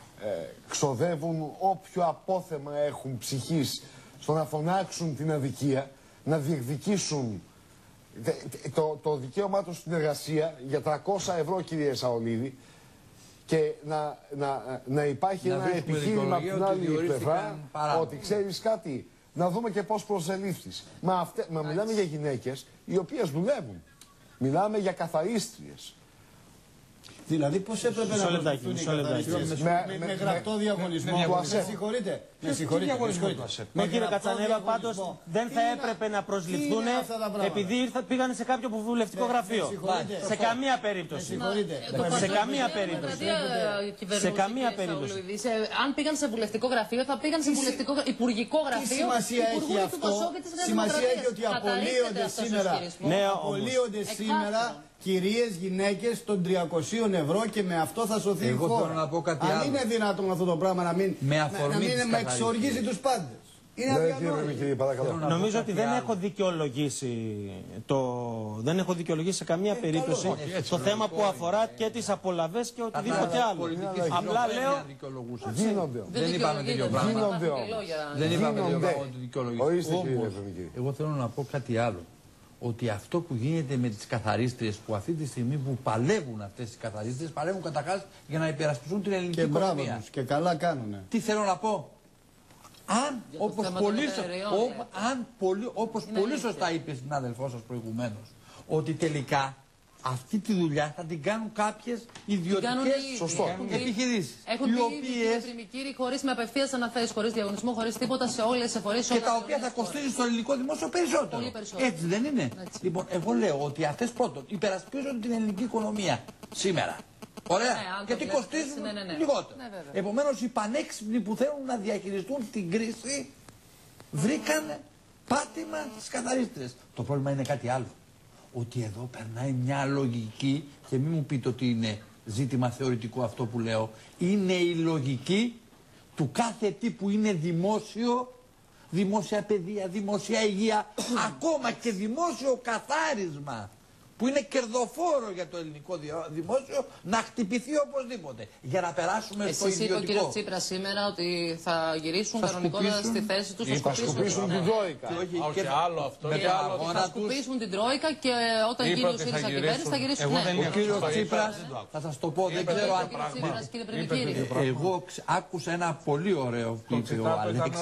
ξοδεύουν όποιο απόθεμα έχουν ψυχής στο να φωνάξουν την αδικία, να διεκδικήσουν τε- τε- το, το δικαίωμά τους στην εργασία για τριακόσια ευρώ, κύριε Σαολίδη, και να, να, να υπάρχει Να ένα βρίσκουμε επιχείρημα από δικαιολογία την ότι άλλη διορίστηκαν πλευρά παράνομα. ότι ξέρεις κάτι, να δούμε και πώς προσελήφθης. Μα, αυτε, μα μιλάμε για γυναίκες οι οποίες δουλεύουν. Μιλάμε για καθαρίστριες. Δηλαδή πώς έπρεπε Μισό να λεπτάκι, προσθούν οι μισό λεπτάκι. καθαριστές. Με- Με, με- με με- γραπτό με- διαγωνισμό. με- με- Με ΑΣΕΠ. συγχωρείτε. Με Τι συγχωρείτε. με διαγωνισμό συγχωρείτε. του ΑΣΕΠ? Με Ναι, κύριε γραπτό Κατσανέβα, πάντως διαγωνισμό. δεν Τι θα είναι- έπρεπε να προσληφθούν τι είναι αυτά τα πράγματα? επειδή ήρθα, πήγαν σε κάποιο βουλευτικό Με- γραφείο. με συγχωρείτε. Σε καμία περίπτωση. Με συγχωρείτε. Το Σε Πασόκ καμία με τη περίπτωση. Δημοκρατία κυβερνούσε, Σε καμία κύριε περίπτωση. Σαουλίδη. Σε- Αν πήγαν σε βουλευτικό γραφείο, θα πήγαν σε βουλευτικό υπουργικό Τι γραφείο. σημασία έχει υπουργού του αυτό? Πασόκ και της Νέας Σημασία Δημοκρατίας. έχει ότι Καταρρύπτεται απολύονται αυτός ο σήμερα. ισχυρισμός. Ναι, όμως. Απολύονται σήμερα κυρίες γυναίκες των τριακοσίων ευρώ και με αυτό θα σωθεί Εγώ η χώρα. θέλω να πω κάτι Αν άλλο. είναι δυνατόν αυτό το πράγμα να μην, με να, να μην με εξοργίζει τους πάντες. Είναι αδιανόητο. Νομίζω ότι δεν έχω δικαιολογήσει το... δεν έχω δικαιολογήσει σε καμία περίπτωση το θέμα που αφορά και τις απολαβές και οτιδήποτε άλλο. Απλά λέω... Γίνονται. Δεν είπαμε τέτοιο πράγμα. Δεν είπαμε τέτοιο πράγμα ότι δικαιολογήσει. Όμως, εγώ θέλω να πω κάτι άλλο. Ότι αυτό που γίνεται με τις καθαρίστριες που αυτή τη στιγμή που παλεύουν αυτές τις καθαρίστριες, παλεύουν καταρχάς για να υπερασπιστούν την ελληνική και οικονομία. Και μπράβο τους και καλά κάνουνε. Τι θέλω να πω. Αν, όπως πολύ, ο, αν πολύ, όπως πολύ σωστά είπε η συνάδελφός σας προηγουμένως, ότι τελικά αυτή τη δουλειά θα την κάνουν κάποιες ιδιωτικές επιχειρήσεις. Έχουν πει οι πριμικύροι χωρίς με απευθείας αναθέσεις, χωρίς διαγωνισμό, χωρίς τίποτα σε όλες τις εφορίες. Και τα οποία θα κοστίζουν στο ελληνικό δημόσιο περισσότερο. Πολύ περισσότερο. Έτσι δεν είναι. Έτσι. Λοιπόν, εγώ λέω ότι αυτές πρώτον υπερασπίζουν την ελληνική οικονομία σήμερα. Ωραία. Ναι, γιατί κοστίζουν ναι, ναι, ναι. λιγότερο. Ναι, επομένως οι πανέξυπνοι που θέλουν να διαχειριστούν την κρίση βρήκαν πάτημα στις καθαρίστρες. Το πρόβλημα είναι κάτι άλλο. Ότι εδώ περνάει μια λογική και μην μου πείτε ότι είναι ζήτημα θεωρητικό αυτό που λέω. Είναι η λογική του κάθε τι που είναι δημόσιο, δημόσια παιδεία, δημόσια υγεία, ακόμα και δημόσιο καθάρισμα, που είναι κερδοφόρο για το ελληνικό δημόσιο, να χτυπηθεί οπωσδήποτε. Για να περάσουμε Εσείς στο ιδιωτικό. Εσείς είπε ο κύριος Τσίπρας σήμερα ότι θα γυρίσουν κανονικότερα στη θέση τους. Θα σκουπίσουν την Τρόικα. Και άλλο αυτό. Θα σκουπίσουν την Τρόικα και όταν γίνει ο ΣΥΡΙΖΑ κυβέρνηση θα γυρίσουν. Ο κύριος Τσίπρας, θα σας το πω, δεν ξέρω αν... Εγώ άκουσα ένα πολύ ωραίο που είπε ο Αλέξης.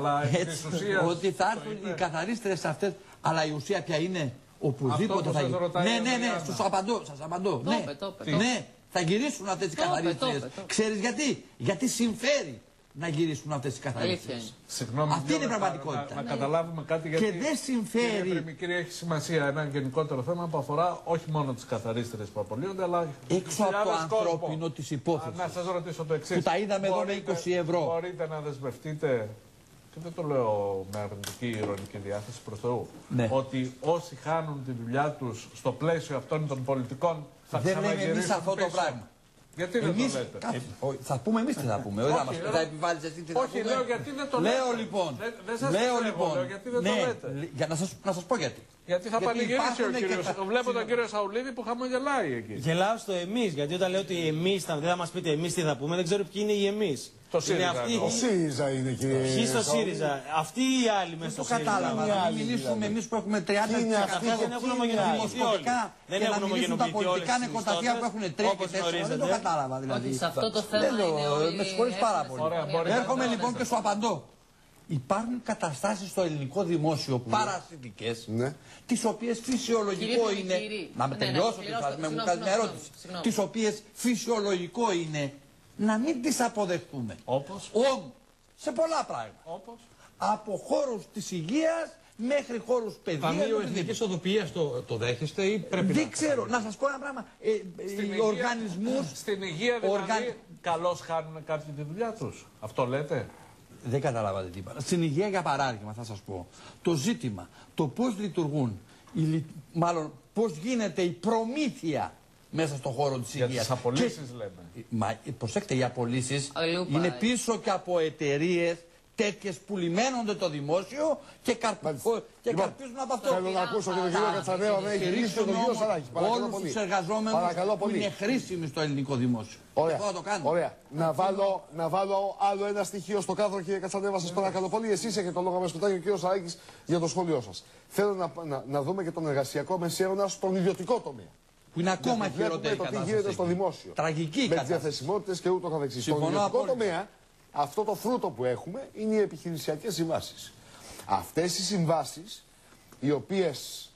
Ότι θα έρθουν οι καθαρίστρες αυτές, αλλά η ουσία ποια είναι? Οπουδήποτε θα γίνει. Ναι, ναι, ναι, τους απαντώ, σας απαντώ. Ναι, ναι, θα γυρίσουν αυτές τις καθαρίστριες. Ξέρεις γιατί? Γιατί συμφέρει να γυρίσουν αυτές τις καθαρίστριες. Αυτή είναι η πραγματικότητα. Να, να καταλάβουμε κάτι, γιατί και δεν συμφέρει. Κύριε, έχει σημασία ένα γενικότερο θέμα που αφορά όχι μόνο τις καθαρίστριες που απολύονται, αλλά έξω από το ανθρώπινο της υπόθεσης. Να σας ρωτήσω το εξής. Που τα είδαμε εδώ με είκοσι ευρώ. Μπορείτε να δεσμευτείτε, και δεν το λέω με αρνητική ηρωνική διάθεση προς Θεού, ναι, ότι όσοι χάνουν τη δουλειά τους στο πλαίσιο αυτών των πολιτικών θα ξαναγυρίσουν πίσω. Δεν λέμε εμείς αυτό το πράγμα. Γιατί δεν εμείς, το λέτε? Κάτω, θα πούμε εμείς τι θα πούμε. Όχι, όχι, θα επιβάλλεις εσύ τι θα όχι, πούμε. λέω γιατί δεν το λέτε. Λέω λοιπόν. Δεν, δεν σας λέω, πιστεύω, λοιπόν λέω, γιατί δεν ναι, το λέτε. Για να σας, να σας πω γιατί. Γιατί θα πανηγυρίσει ο κύριος. Θα... Βλέπω τον κύριο Σαουλίδη που χαμογελάει εκεί. Γελάω στο εμείς, γιατί όταν λέω ότι εμείς δεν θα μας πείτε εμείς τι θα πούμε, δεν ξέρω ποιοι είναι οι εμείς. Το ΣΥΡΙΖΑ. Αυτή... Το ΣΥΡΙΖΑ είναι, κύριε. Ποιοι στο ΣΥΡΙΖΑ. Αυτοί οι άλλοι μέσα στο ΣΥΡΙΖΑ. Το κατάλαβα. Να μιλήσουμε εμείς που έχουμε τριάντα τοις εκατό δεν έχουν ομογενοποιηθεί όλοι. Δεν έχουν ομογενοποιηθεί τα πολιτικά νεκροταφεία που έχουν τρία και τέσσερα. Δεν το κατάλαβα δηλαδή. Σε αυτό το θέμα με συγχωρείς πάρα πολύ. Έρχομαι λοιπόν και σου απαντώ. Υπάρχουν καταστάσεις στο ελληνικό δημόσιο παρασιτικές, ναι, τις οποίες φυσιολογικό είναι. Να με τελειώσω, με μου κάνει μια ερώτηση. Τις οποίες φυσιολογικό είναι να μην τις αποδεχτούμε. Όπως? Όμως, σε πολλά πράγματα. Όπως? Από χώρους της υγείας μέχρι χώρους παιδείας. Ταμείο Εθνικής Οδοποιίας το, το δέχεστε ή πρέπει δεν να... ξέρω, να σας πω ένα πράγμα. Ε, στην οι οργανισμούς... Στην υγεία δηλαδή οργαν... καλώς χάνουν κάποιοι τη δουλειά τους. Αυτό λέτε? Δεν καταλάβατε τι είπα. Στην υγεία, για παράδειγμα, θα σας πω. Το ζήτημα, το πώς λειτουργούν, η, μάλλον πώς γίνεται η προμήθεια μέσα στον χώρο της υγείας. Για τις απολύσεις και... λέμε. Μα προσέξτε, οι απολύσεις είναι πίσω και από εταιρείες τέτοιες που λιμένονται το δημόσιο και, καρπ... και λοιπόν, καρπίζουν από αυτό. Θέλω να ακούσω και τον κύριο Κατσαρέο να έχει κλείσει τον κύριο Σαράκη. Όλους τους εργαζόμενους που είναι χρήσιμοι στο ελληνικό δημόσιο. Ωραία. Το Ωραία. Να, βάλω, να βάλω άλλο ένα στοιχείο στο κάδρο, κύριε Κατσαρέο, σας παρακαλώ πολύ. Εσείς έχετε το λόγο μας μετά και ο κύριος Σαράκης για το σχόλιο σας. Θέλω να, να, να δούμε και τον εργασιακό μεσαίωνα στον ιδιωτικό τομέα. Που είναι ακόμα χειρότερη κατάσταση. Το τι γίνεται στο δημόσιο. Τραγική με τις διαθεσιμότητες και ούτω καθεξής. Στον ιδιωτικό τομέα, αυτό το φρούτο που έχουμε είναι οι επιχειρησιακές συμβάσεις. Αυτές οι συμβάσεις, οι οποίες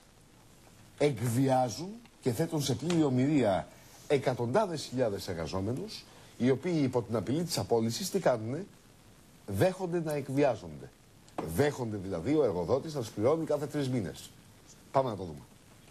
εκβιάζουν και θέτουν σε πλήρη ομηρία εκατοντάδες χιλιάδες εργαζόμενους, οι οποίοι υπό την απειλή της απόλυσης τι κάνουνε? Δέχονται να εκβιάζονται. Δέχονται δηλαδή ο εργοδότης να τους πληρώνει κάθε τρεις μήνες. Πάμε να το δούμε.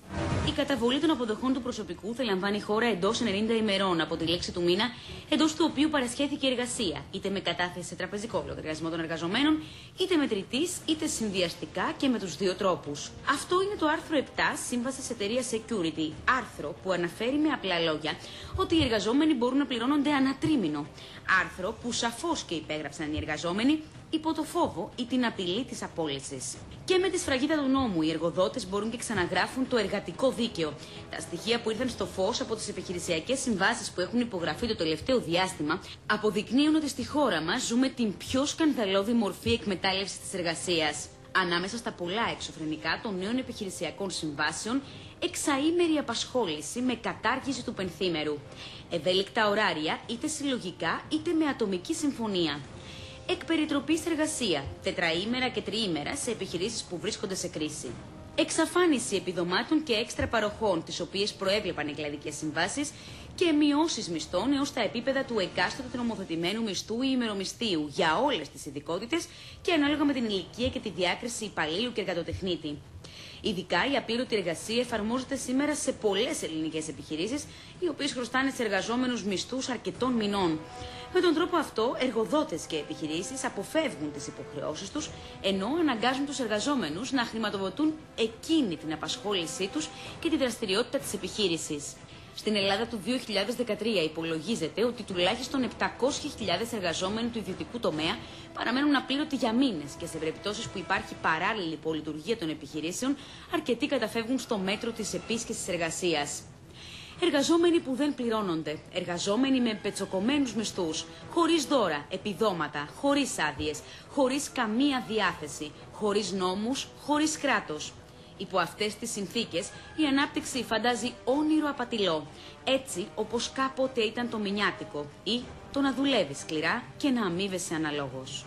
Η καταβολή των αποδοχών του προσωπικού θα λαμβάνει χώρα εντός ενενήντα ημερών από τη λήξη του μήνα, εντός του οποίου παρασχέθηκε εργασία, είτε με κατάθεση σε τραπεζικό λογαριασμό των εργαζομένων, είτε μετρητής, είτε συνδυαστικά και με τους δύο τρόπους. Αυτό είναι το άρθρο επτά Σύμβασης Εταιρείας Security, άρθρο που αναφέρει με απλά λόγια ότι οι εργαζόμενοι μπορούν να πληρώνονται ανατρίμηνο. Άρθρο που σαφώς και υπέγραψαν οι εργαζόμενοι υπό το φόβο ή την απειλή της απόλυσης. Και με τη σφραγίδα του νόμου, οι εργοδότες μπορούν και ξαναγράφουν το εργατικό δίκαιο. Τα στοιχεία που ήρθαν στο φως από τις επιχειρησιακές συμβάσεις που έχουν υπογραφεί το τελευταίο διάστημα αποδεικνύουν ότι στη χώρα μας ζούμε την πιο σκανδαλώδη μορφή εκμετάλλευσης της εργασίας. Ανάμεσα στα πολλά εξωφρενικά των νέων επιχειρησιακών συμβάσεων, εξαήμερη απασχόληση με κατάργηση του πενθήμερου. Ευέλικτα ωράρια, είτε συλλογικά είτε με ατομική συμφωνία. Εκπεριτροπής εργασία, τετραήμερα και τριήμερα σε επιχειρήσεις που βρίσκονται σε κρίση. Εξαφάνιση επιδομάτων και έξτρα παροχών, τις οποίες προέβλεπαν οι κλαδικές συμβάσεις, και μειώσεις μισθών έως τα επίπεδα του εκάστοτε νομοθετημένου μισθού ή ημερομισθίου για όλες τις ειδικότητες και ανάλογα με την ηλικία και τη διάκριση υπαλλήλου και εργατοτεχνίτη. Ειδικά η απλήρωτη εργασία εφαρμόζεται σήμερα σε πολλές ελληνικές επιχειρήσεις, οι οποίες χρωστάνε σε εργαζόμενους μισθούς αρκετών μηνών. Με τον τρόπο αυτό, εργοδότες και επιχειρήσεις αποφεύγουν τις υποχρεώσεις τους, ενώ αναγκάζουν τους εργαζόμενους να χρηματοδοτούν εκείνη την απασχόλησή τους και τη δραστηριότητα της επιχείρησης. Στην Ελλάδα του δύο χιλιάδες δεκατρία υπολογίζεται ότι τουλάχιστον επτακόσιες χιλιάδες εργαζόμενοι του ιδιωτικού τομέα παραμένουν απλήρωτοι για μήνες και σε περιπτώσεις που υπάρχει παράλληλη υπολειτουργία των επιχειρήσεων, αρκετοί καταφεύγουν στο μέτρο της επίσκεψης εργασίας. Εργαζόμενοι που δεν πληρώνονται, εργαζόμενοι με πετσοκομμένους μισθούς, χωρίς δώρα, επιδόματα, χωρίς άδειες, χωρίς καμία διάθεση, χωρίς νόμους, χωρίς κράτος. Υπό αυτές τις συνθήκες, η ανάπτυξη φαντάζει όνειρο απατηλό, έτσι όπως κάποτε ήταν το μηνιάτικο, ή το να δουλεύεις σκληρά και να αμείβεσαι αναλόγως.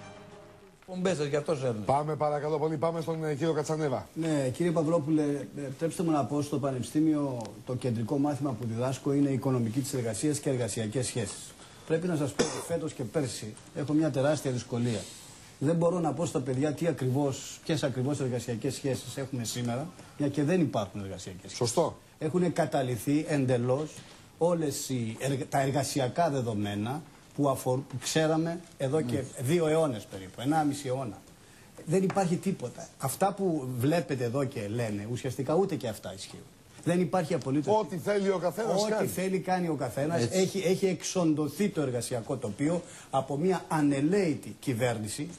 Πάμε παρακαλώ πολύ, πάμε στον ε, κύριο Κατσανέβα. Ναι, κύριε Παυλόπουλε, επιτρέψτε μου να πω στο Πανεπιστήμιο το κεντρικό μάθημα που διδάσκω είναι η οικονομική της εργασίας και εργασιακές σχέσεις. Πρέπει να σας πω ότι φέτος και πέρσι έχω μια τεράστια δυσκολία. Δεν μπορώ να πω στα παιδιά τι ακριβώς, ποιες ακριβώς εργασιακές σχέσεις έχουμε σήμερα, μια και δεν υπάρχουν εργασιακές σχέσεις. Σωστό. Έχουν καταληθεί εντελώς όλες οι, τα εργασιακά δεδομένα που, αφορ, που ξέραμε εδώ και mm. δύο αιώνες περίπου, ενάμιση αιώνα. Δεν υπάρχει τίποτα. Αυτά που βλέπετε εδώ και λένε, ουσιαστικά ούτε και αυτά ισχύουν. Δεν υπάρχει απολύτως. Ό,τι θέλει ο καθένας Ό,τι κάνει. θέλει κάνει ο καθένας. Έχει, έχει εξοντωθεί το εργασιακό τοπίο από μια ανελαίτη κυβέρνηση,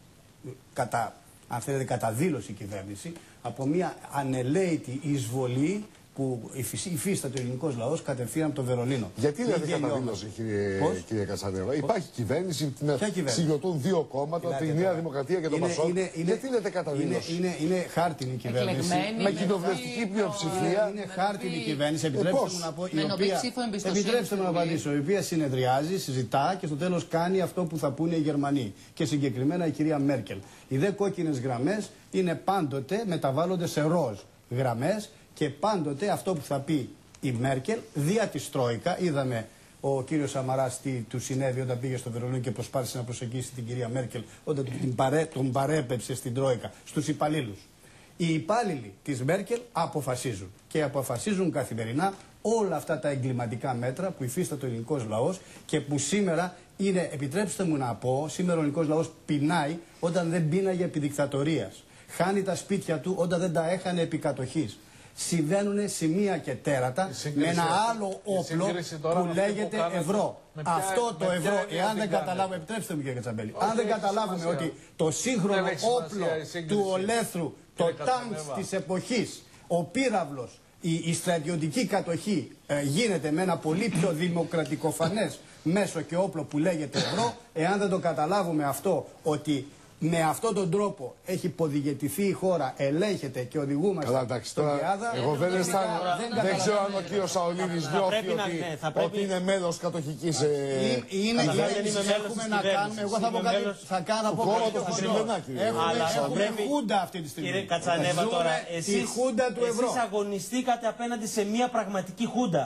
κατά, αν θέλετε κατά δήλωση κυβέρνηση, από μια ανελαίτη εισβολή που υφίσταται ο ελληνικός λαός κατευθείαν από το Βερολίνο. Γιατί λέτε κατά δήλωση, κύριε, κύριε Κατσανέβα? Υπάρχει κυβέρνηση, συγκροτούν δύο κόμματα, τη Νέα Δημοκρατία και το Πασόκ. Γιατί λέτε κατά δήλωση? Είναι, είναι, είναι χάρτινη κυβέρνηση. Με κοινοβουλευτική πλειοψηφία. Είναι χάρτινη κυβέρνηση. Επιτρέψτε μου να πω. Η οποία, επιτρέψτε μου να απαντήσω. Η οποία συνεδριάζει, συζητά και στο τέλος κάνει αυτό που θα πούνε οι Γερμανοί. Και συγκεκριμένα η κυρία Μέρκελ. Οι δε κόκκινες γραμμές είναι πάντοτε μεταβάλλονται σε ροζ γραμμές. Και πάντοτε αυτό που θα πει η Μέρκελ, δια της Τρόικα, είδαμε ο κύριος Σαμαράς τι του συνέβη όταν πήγε στο Βερολίνο και προσπάθησε να προσεγγίσει την κυρία Μέρκελ, όταν την παρέ, τον παρέπεψε στην Τρόικα, στους υπαλλήλους. Οι υπάλληλοι της Μέρκελ αποφασίζουν και αποφασίζουν καθημερινά όλα αυτά τα εγκληματικά μέτρα που υφίσταται ο ελληνικός λαός και που σήμερα είναι, επιτρέψτε μου να πω, σήμερα ο ελληνικός λαός πεινάει όταν δεν πίναγε επί δικτατορίας. Χάνει τα σπίτια του όταν δεν τα έχανε επί κατοχής. Συμβαίνουν σημεία και τέρατα με ένα άλλο όπλο που λέγεται ευρώ. Αυτό το ευρώ, εάν δεν καταλάβουμε, επιτρέψτε μου κύριε Κατσαμπέλη, αν δεν καταλάβουμε ότι το σύγχρονο όπλο του ολέθρου, το τάγκς της εποχής, ο πύραυλος, η, η στρατιωτική κατοχή ε, γίνεται με ένα πολύ πιο δημοκρατικοφανές μέσο και όπλο που λέγεται ευρώ, εάν δεν το καταλάβουμε αυτό ότι με αυτόν τον τρόπο έχει υποδηγετηθεί η χώρα, ελέγχεται και οδηγούμαστε Καλά, εντάξει, στον Πιάδα. Εγώ δεν αισθάνομαι. Δεν, δεν ξέρω αν ο κύριος Σαολίνης νιώθει ότι, να, πρέπει... ότι είναι μέλος κατοχικής. Ε... Είναι η έχουμε να κάνουμε. Εγώ θα πω κάτι. Θα κάνω από κάτι. Έχουμε χούντα αυτή τη στιγμή. Κύριε Κατσανέβα, τώρα εσείς αγωνιστήκατε απέναντι σε μια πραγματική χούντα.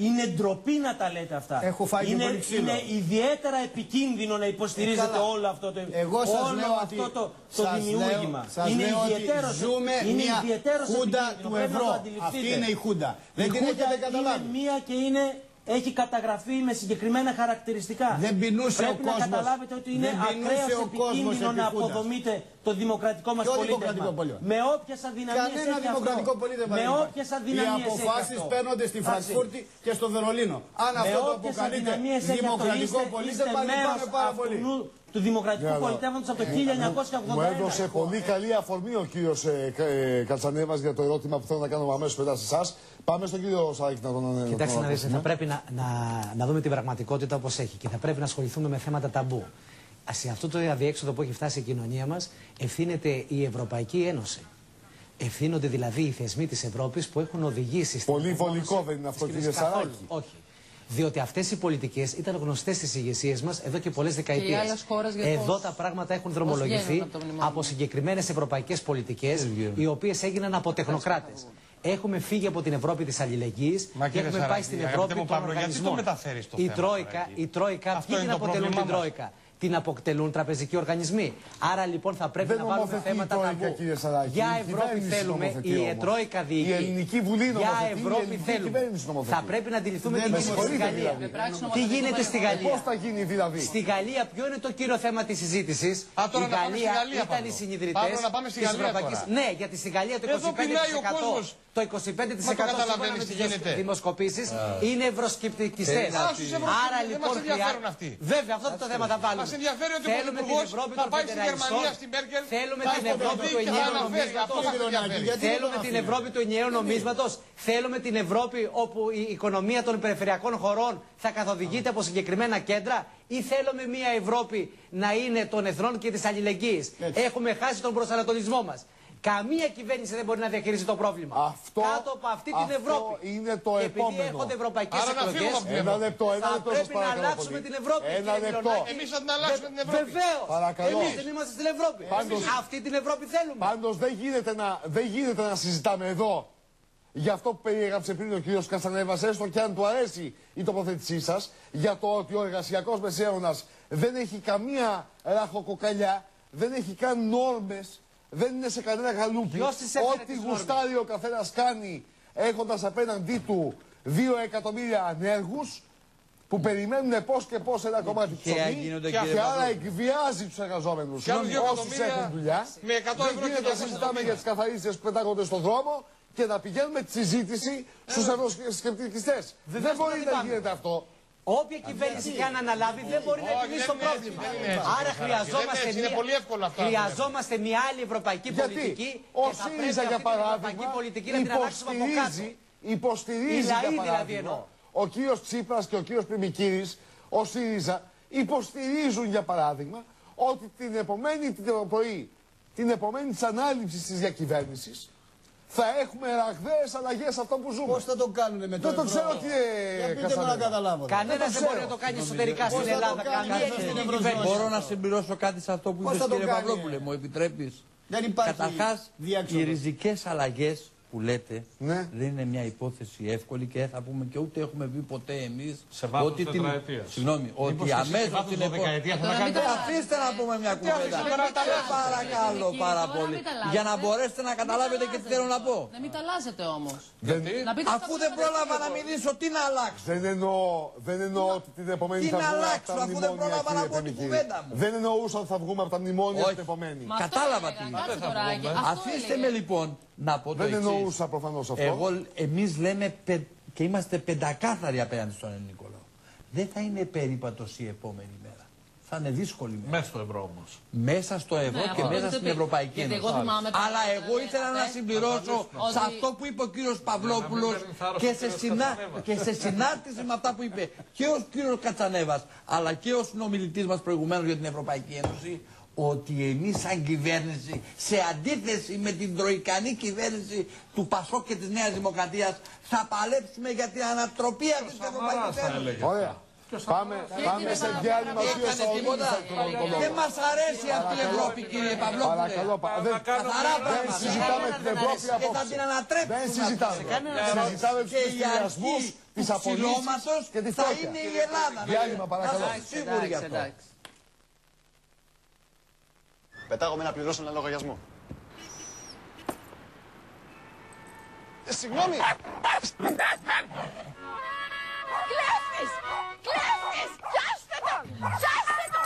Είναι ντροπή να τα λέτε αυτά. Έχω φάει είναι, πολύ ξύλο. είναι ιδιαίτερα επικίνδυνο να υποστηρίζετε ε, όλο αυτό το, Εγώ σας όλο λέω αυτό ότι, το, το σας δημιούργημα. Λέω, σας είναι λέω ιδιαίτερος, ότι ζούμε είναι μια χούντα του ευρώ. Αυτή είναι η χούντα. Δεν την έχετε καταλάβει. Είναι μία και είναι... Έχει καταγραφεί με συγκεκριμένα χαρακτηριστικά. Δεν πεινούσε Πρέπει ο κόσμος. να καταλάβετε ότι είναι ακραίως επικίνδυνο να αποδομείτε το δημοκρατικό μας πολίτευμα. Με όποιες αδυναμίες Κανένα έχει δημοκρατικό αυτό. πολίτευμα. Με όποιες αδυναμίες οι αποφάσεις παίρνονται στη Φραγκφούρτη και στο Βερολίνο. Αν με αυτό το όποιες αποκαλείτε αδυναμίες έχει δημοκρατικό αυτό. πολίτευμα, λυπάμαι πάρα πολύ. Του δημοκρατικού πολιτεύματος από το χίλια εννιακόσια ογδόντα ένα. Μου έδωσε πολύ καλή αφορμή ο κύριος ε, ε, Κατσανέβας για το ερώτημα που θέλω να κάνω αμέσως μετά σε εσάς. Πάμε στον κύριο Σάκη να τον ανέβουμε. Κοιτάξτε να δείτε, θα πρέπει να, να, να δούμε την πραγματικότητα όπως έχει και θα πρέπει να ασχοληθούμε με θέματα ταμπού. Σε αυτό το αδιέξοδο που έχει φτάσει η κοινωνία μας ευθύνεται η Ευρωπαϊκή Ένωση. Ευθύνονται δηλαδή οι θεσμοί της Ευρώπης που έχουν οδηγήσει στην. Πολύ βολικό δεν είναι αυτό, κύριε Σαράκη. Όχι. Διότι αυτές οι πολιτικές ήταν γνωστές στις ηγεσίες μας εδώ και πολλές δεκαετίες. Εδώ τα πράγματα έχουν δρομολογηθεί από, από συγκεκριμένες ευρωπαϊκές πολιτικές, οι οποίες έγιναν από τεχνοκράτες. Έχουμε φύγει από την Ευρώπη της αλληλεγγύης και έχουμε Σαράκη, πάει στην Ευρώπη των οργανισμών. Η Τρόικα, η Τρόικα, ποιοι την αποτελούν την Τρόικα? Την αποτελούν τραπεζικοί οργανισμοί. Άρα λοιπόν θα πρέπει δεν να βάλουμε θέματα ταμπού. Για Ευρώπη θέλουμε, η Τρόικα διοικεί. Η Ελληνική Βουλή Για Ευρώπη θέλουμε. Θα πρέπει να αντιληφθούμε τι γίνεται στη Γαλλία. Τι γίνεται στη Γαλλία. Πώς θα γίνει δηλαδή? Στη Γαλλία ποιο είναι το κύριο θέμα της συζήτησης? Η Γαλλία ήταν οι συνειδητές της Ευρωπαϊκής. Ναι, γιατί στη Γαλλία το είκοσι πέντε τοις εκατό. Το είκοσι πέντε τοις εκατό σύμφωνα με τις δημοσκοπήσεις είναι ευρωσκεπτικιστές. Άρα λοιπόν χρειάζεται. Βέβαια, αυτό το θέμα θα βάλουμε. Μας ενδιαφέρει ότι ο θέλουμε την Πρωθυπουργός Ευρώπη θα των πάει στη Γερμανία, στην Μέρκελ, θέλουμε την Ευρώπη του ενιαίου νομίσματος. Θέλουμε την Ευρώπη του ενιαίου νομίσματος. Θέλουμε την Ευρώπη όπου η οικονομία των περιφερειακών χωρών θα καθοδηγείται από συγκεκριμένα κέντρα. Ή θέλουμε μια Ευρώπη να είναι των εθνών και της αλληλεγγύης? Έχουμε χάσει τον προσανατολισμό μας. Καμία κυβέρνηση δεν μπορεί να διαχειρίσει το πρόβλημα. Αυτό, κάτω από αυτή την Ευρώπη. Είναι το και επόμενο. επειδή έρχονται ευρωπαϊκές εκλογές, ένα λεπτό, ένα θα λεπτό, πρέπει να αλλάξουμε πολύ. την Ευρώπη. Ένα λεπτό. Εμείς θα την αλλάξουμε την Ευρώπη. Βεβαίως. Εμείς δεν είμαστε στην Ευρώπη. Πάντως, αυτή την Ευρώπη θέλουμε. Πάντως δεν γίνεται να, δεν γίνεται να συζητάμε εδώ για αυτό που περιέγραψε πριν ο κύριος Κατσανέβας, έστω και αν του αρέσει η τοποθέτησή σας, για το ότι ο εργασιακός μεσαίωνας δεν έχει καμία ραχοκοκαλιά, δεν έχει καν νόρμες. Δεν είναι σε κανένα γαλούπι. Ό,τι γουστάρει ο καθένας κάνει, έχοντας απέναντί του δύο εκατομμύρια ανέργους που περιμένουν πώς και πώς ένα κομμάτι ψωμί και, και άρα εκβιάζει τους εργαζόμενους. Και άλλους δύο εκατομμύρια δουλειά. Με εκατό ευρώ δεν γίνεται να συζητάμε για τις καθαρίστες που πετάγονται στον δρόμο και να πηγαίνουμε τη συζήτηση στους ευρωσκεπτικιστές. Δεν μπορεί να γίνεται αυτό. Όποια κυβέρνηση και αν αναλάβει δεν μπορεί να επιλύσει το πρόβλημα. Άρα χρειαζόμαστε μια, χρειαζόμαστε μια άλλη ευρωπαϊκή πολιτική. Ο ΣΥΡΙΖΑ για παράδειγμα υποστηρίζει, υποστηρίζει για παράδειγμα, ο κύριος Τσίπρας και ο κύριος Πριμικύρης, ο ΣΥΡΙΖΑ υποστηρίζουν για παράδειγμα ότι την επομένη την πρωί, την επομένη της ανάληψης της διακυβέρνησης, θα έχουμε ραγδαίες αλλαγές σε αυτό που ζούμε. Πώς θα το κάνουνε με το Δεν το ευρώ? ξέρω τι είναι. Κανένας δεν μπορεί να το κάνει εσωτερικά στην Ελλάδα. Καμία κυβέρνηση. Μπορώ να συμπληρώσω κάτι σε αυτό που είπες, κύριε Παυλόπουλε, μου επιτρέπεις? Καταρχάς, οι ριζικές αλλαγές που λέτε ναι. δεν είναι μια υπόθεση εύκολη και θα πούμε και ούτε έχουμε πει ποτέ εμείς ότι την... Συγγνώμη, ότι αμέσως την επόμενη. Αφήστε να πούμε μια κουβέντα. Παρακαλώ πάρα πολύ. Για να μπορέσετε να καταλάβετε και τι θέλω να πω. Να μην τα αλλάζετε όμως. Αφού δεν πρόλαβα να μιλήσω, τι να αλλάξω? Δεν εννοώ, δεν εννοώ ότι την επομένη θα βγούμε από τα μνημόνια, κύριε Πεμικύρη. Δεν εννοούσα ότι θα βγούμε από τα μνημόνια την επομένη. Κατάλαβα τι είναι. Αφήστε με λοιπόν να πω το εξής. Δεν εννοούσα προφανώς αυτό. Εγώ, εμείς λέμε πε, και είμαστε πεντακάθαροι απέναντι στον ελληνικό λαό. Δεν θα είναι περίπατος η επόμενη μέρα. Θα είναι δύσκολη μέρα. Μέσα στο ευρώ όμως. Μέσα στο ευρώ ναι, και μέσα στην Ευρωπαϊκή Ένωση. Αλλά εγώ ήθελα να συμπληρώσω σε αυτό που είπε ο κύριος Παυλόπουλος και σε, συνά... και σε συνάρτηση με αυτά που είπε και ο κύριος Κατσανέβας αλλά και ο συνομιλητής μας προηγουμένως για την Ευρωπαϊκή Ένωση, ότι εμείς σαν κυβέρνηση, σε αντίθεση με την τροικανή κυβέρνηση του Πασόκ και της Νέας Δημοκρατίας, θα παλέψουμε για την ανατροπή αυτής της Ευρωπαϊκής Ένωσης. Ωραία. Πάμε, πάμε σε διάλειμμα. Δεν μας αρέσει αυτή η Ευρώπη, κύριε Παυλόπουλε. Παρακαλώ, καθαρά δεν συζητάμε την Ευρώπη και θα την ανατρέψουμε. Δεν συζητάμε. Συζητάμε τους πληστηριασμούς του ξυλώματος θα είναι η Ελλάδα. Διάλειμμα παρακαλώ. Σίγουροι γι' αυτό. Πετάγομαι να πληρώσω ένα λογαριασμό. Ε, συγγνώμη! Κλέφτης! Κλέφτης! Πιάστε τον! Πιάστε τον!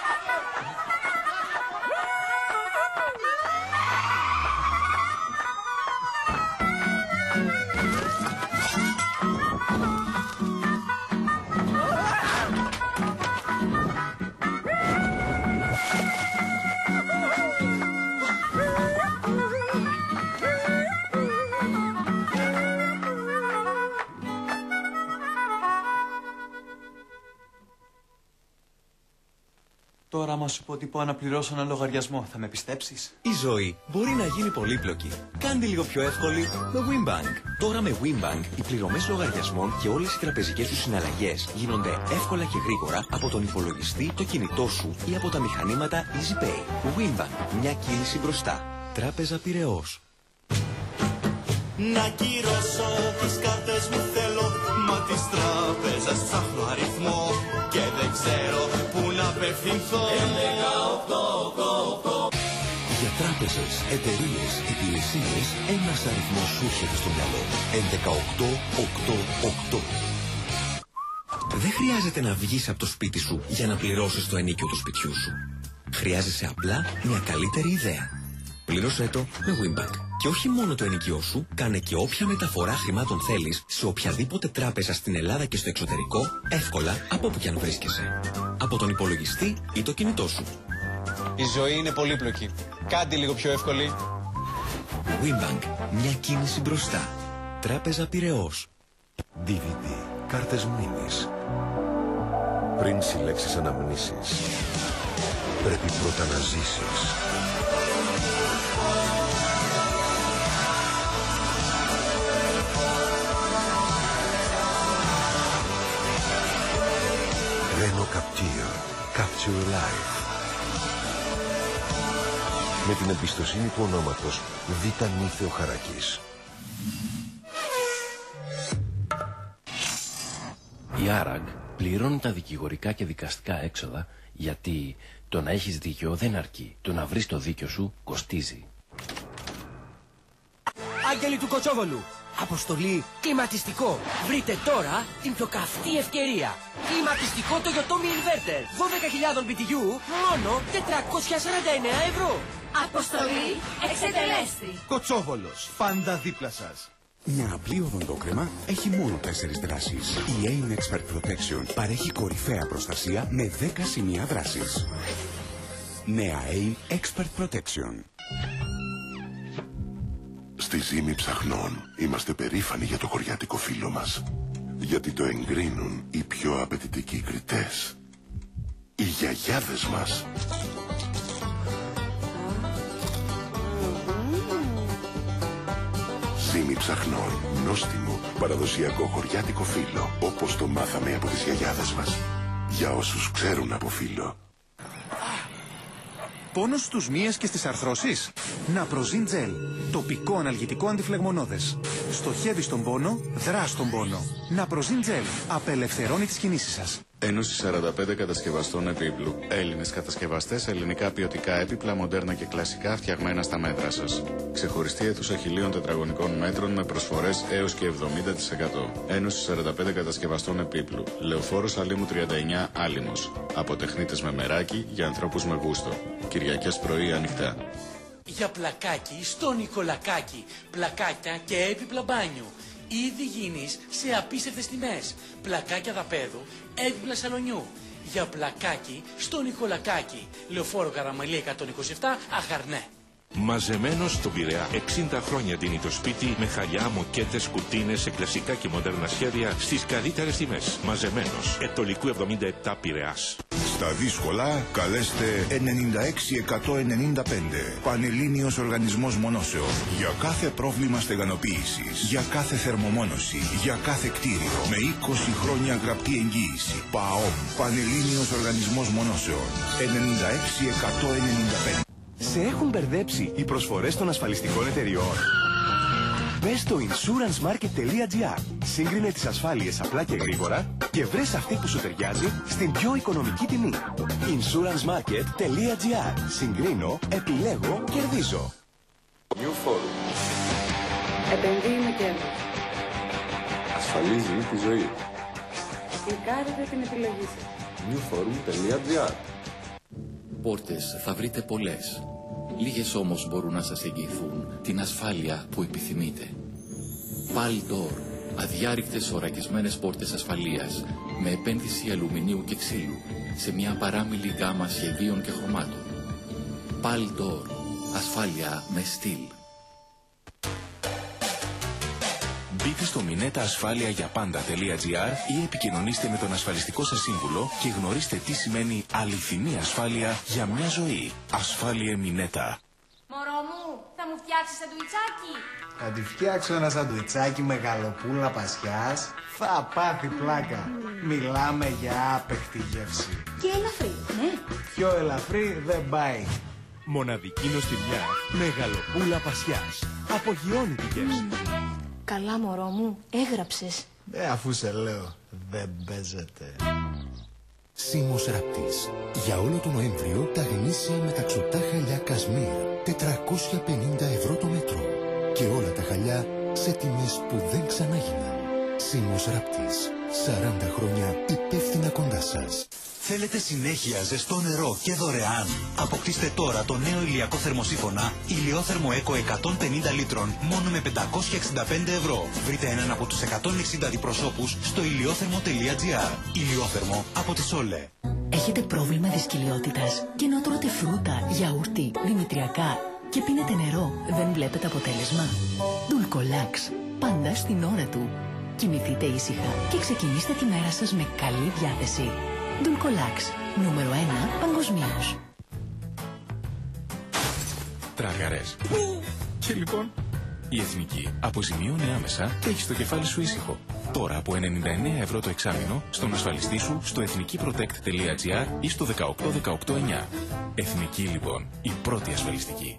Τώρα, άμα σου πω ότι πάω να πληρώσω ένα λογαριασμό, θα με πιστέψεις? Η ζωή μπορεί να γίνει πολύπλοκη. Κάντε λίγο πιο εύκολη με WinBank. Τώρα με WinBank οι πληρωμές λογαριασμών και όλες οι τραπεζικές σου συναλλαγές γίνονται εύκολα και γρήγορα από τον υπολογιστή, το κινητό σου ή από τα μηχανήματα EasyPay. WinBank. Μια κίνηση μπροστά. Τράπεζα Πειραιώς. Να κυρώσω τις κάρτες μου θέλω, μα της τράπεζας ψάχνω αριθμό και δεν ξέρω πού να απευθυνθώ. έντεκα οκτώ οκτώ οκτώ. Για τράπεζες, εταιρείες, υπηρεσίες, ένας αριθμός σου έρχεται στο μυαλό. έντεκα οκτώ οκτώ οκτώ. Δεν χρειάζεται να βγεις από το σπίτι σου για να πληρώσεις το ενίκιο του σπιτιού σου. Χρειάζεσαι απλά μια καλύτερη ιδέα. Πλήρωσέ το με WinBank. Και όχι μόνο το ενοικιό σου, κάνε και όποια μεταφορά χρημάτων θέλεις σε οποιαδήποτε τράπεζα στην Ελλάδα και στο εξωτερικό, εύκολα από όπου κι αν βρίσκεσαι. Από τον υπολογιστή ή το κινητό σου. Η ζωή είναι πολύπλοκη. Κάντε λίγο πιο εύκολη. WinBank. Μια κίνηση μπροστά. Τράπεζα Πειραιώς. ντι βι ντι. Κάρτες μνήμης. Πριν συλλέξεις αναμνήσεις, πρέπει πρώτα να ζήσεις. Renault Captur. Capture Life. Με την εμπιστοσύνη του ονόματος Β' Νύθεο Χαρακής. Η Άραγ πληρώνει τα δικηγορικά και δικαστικά έξοδα γιατί το να έχεις δίκιο δεν αρκεί. Το να βρεις το δίκιο σου κοστίζει. Άγγελοι του Κοτσόβολου. Αποστολή κλιματιστικό. Βρείτε τώρα την πιο καυτή ευκαιρία. Κλιματιστικό το Yotomi Inverter. δώδεκα χιλιάδες μπι τι γιου, μόνο τετρακόσια σαράντα εννέα ευρώ. Αποστολή εξετελέστη. Κοτσόβολος. Πάντα δίπλα σας. Μια απλή οδοντόκρεμα έχει μόνο τέσσερις δράσεις. Η έιν Expert Protection παρέχει κορυφαία προστασία με δέκα σημεία δράσης. Νέα έιν Expert Protection. Στη Ζήμη Ψαχνών είμαστε περήφανοι για το χωριάτικο φύλλο μας. Γιατί το εγκρίνουν οι πιο απαιτητικοί κριτές. Οι γιαγιάδες μας. Ζήμη Ψαχνών. Νόστιμο, παραδοσιακό χωριάτικο φύλλο. Όπως το μάθαμε από τις γιαγιάδες μας. Για όσους ξέρουν από φύλλο. Πόνος στους μύες και στις αρθρώσεις? Naprozin Gel. Τοπικό αναλγητικό αντιφλεγμονώδες. Στοχεύει στον πόνο, δρά στον πόνο. Naprozin Gel. Απελευθερώνει τις κινήσεις σας. Ένωση σαράντα πέντε κατασκευαστών επίπλου. Έλληνες κατασκευαστές, ελληνικά ποιοτικά έπιπλα, μοντέρνα και κλασικά φτιαγμένα στα μέτρα σας. Ξεχωριστή αίθουσα χιλίων τετραγωνικών μέτρων με προσφορές έως και εβδομήντα τοις εκατό. Ένωση σαράντα πέντε κατασκευαστών επίπλου. Λεωφόρος Αλήμου τριάντα εννιά Άλυμος. Από τεχνίτες με μεράκι για ανθρώπους με γούστο. Κυριακές πρωί ανοιχτά. Για πλακάκι στο Νικολακάκι. Πλακάκια και έπιπλα μπάνιου. Ήδη γίνεις σε απίστευτες τιμές. Πλακάκια δαπέδου, έπιπλα σαλονιού. Για πλακάκι στο Νικολακάκι. Λεωφόρο Καραμαλή εκατόν είκοσι επτά, Αχαρνέ. Μαζεμένος στον Πειραιά. εξήντα χρόνια δίνει το σπίτι με χαλιά, μοκέτες, κουτίνες σε κλασικά και μοντέρνα σχέδια στις καλύτερες τιμές. Μαζεμένος. Ετωλικού εβδομήντα επτά Πειραιάς. Στα δύσκολα καλέστε ενενήντα έξι εκατόν ενενήντα πέντε. Πανελλήνιος Οργανισμός Μονώσεων. Για κάθε πρόβλημα στεγανοποίησης, για κάθε θερμομόνωση, για κάθε κτίριο. Με είκοσι χρόνια γραπτή εγγύηση. ΠΑΟΜ. Πανελλήνιος Οργανισμός Μονώσεων. ενενήντα έξι εκατόν ενενήντα πέντε. Σε έχουν μπερδέψει οι προσφορές των ασφαλιστικών εταιριών? Μπες στο insurance market τελεία gr, σύγκρινε τις ασφάλειες απλά και γρήγορα και βρες αυτή που σου ταιριάζει στην πιο οικονομική τιμή. insurance market τελεία gr. Συγκρίνω, επιλέγω, κερδίζω. New Forum. Επενδύει με κέρδος. Ασφαλίζει τη ζωή. Κλικάρετε την επιλογή σας. new forum τελεία gr. Πόρτες θα βρείτε πολλές. Λίγες όμως μπορούν να σας εγγυηθούν την ασφάλεια που επιθυμείτε. Paltor, αδιάρρηκτες ορακισμένες πόρτες ασφαλείας με επένδυση αλουμινίου και ξύλου σε μια παράμιλη γάμα σχεδίων και χρωμάτων. Paltor, ασφάλεια με στυλ. Μπείτε στο μινέτα ασφάλεια για πάντα τελεία gr ή επικοινωνήστε με τον ασφαλιστικό σας σύμβουλο και γνωρίστε τι σημαίνει αληθινή ασφάλεια για μια ζωή. Ασφάλεια Μινέτα. Μωρό μου, θα μου φτιάξεις σαντουιτσάκι? Θα τη φτιάξω ένα σαντουιτσάκι με γαλοπούλα πασιάς. Θα πάθει πλάκα. Μιλάμε για άπεχτη γεύση. Και ελαφρύ, ναι. Πιο ελαφρύ δεν πάει. Μοναδική νοστιμιά με γαλοπούλα πασιάς. Απογειώνει τη γεύση. Καλά μωρό μου, έγραψες. Ε, αφού σε λέω, δεν παίζεται. Σίμος Ράπτης. Για όλο τον Νοέμβριο τα γνήσια μεταξωτά χαλιά Κασμίρ. τετρακόσια πενήντα ευρώ το μέτρο. Και όλα τα χαλιά σε τιμές που δεν ξανάγιναν. Σίμος Ράπτης. σαράντα χρόνια υπεύθυνα κοντά σας. Θέλετε συνέχεια ζεστό νερό και δωρεάν? Αποκτήστε τώρα το νέο ηλιακό θερμοσύφωνα ηλιόθερμο Eco εκατόν πενήντα λίτρων μόνο με πεντακόσια εξήντα πέντε ευρώ. Βρείτε έναν από τους εκατόν εξήντα αντιπροσώπους στο ηλιόθερμο τελεία gr. Ηλιόθερμο από τη Σόλε. Έχετε πρόβλημα δυσκολιότητας και ενώ τρώτε φρούτα, γιαούρτι, δημητριακά και πίνετε νερό, δεν βλέπετε αποτέλεσμα? Dulcolax. Πάντα στην ώρα του. Κοιμηθείτε ήσυχα και ξεκινήστε τη μέρα σας με καλή διάθεση. Dulcolax, νούμερο ένα παγκοσμίως. Τράγαρες. Και λοιπόν, η Εθνική αποζημιώνει άμεσα και έχει το κεφάλι σου ήσυχο. Τώρα από ενενήντα εννέα ευρώ το εξάμηνο στον ασφαλιστή σου στο εθνικήπροτεκτ τελεία gr ή στο δεκαοκτώ δεκαοκτώ εννιά. Εθνική λοιπόν, η πρώτη ασφαλιστική.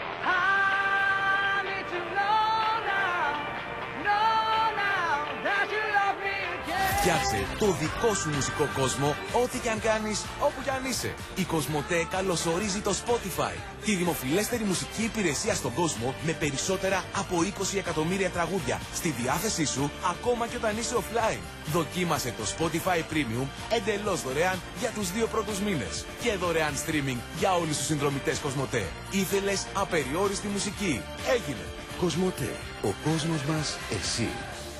Φτιάξε το δικό σου μουσικό κόσμο, ό,τι και αν κάνεις, όπου κι αν είσαι. Η Κοσμοτέ καλωσορίζει το Spotify, τη δημοφιλέστερη μουσική υπηρεσία στον κόσμο με περισσότερα από είκοσι εκατομμύρια τραγούδια στη διάθεσή σου, ακόμα και όταν είσαι offline. Δοκίμασε το Spotify Premium εντελώς δωρεάν για τους δύο πρώτους μήνες και δωρεάν streaming για όλους τους συνδρομητές Κοσμοτέ. Ήθελες απεριόριστη μουσική? Έγινε. Κοσμοτέ. Ο κόσμος μας, εσύ.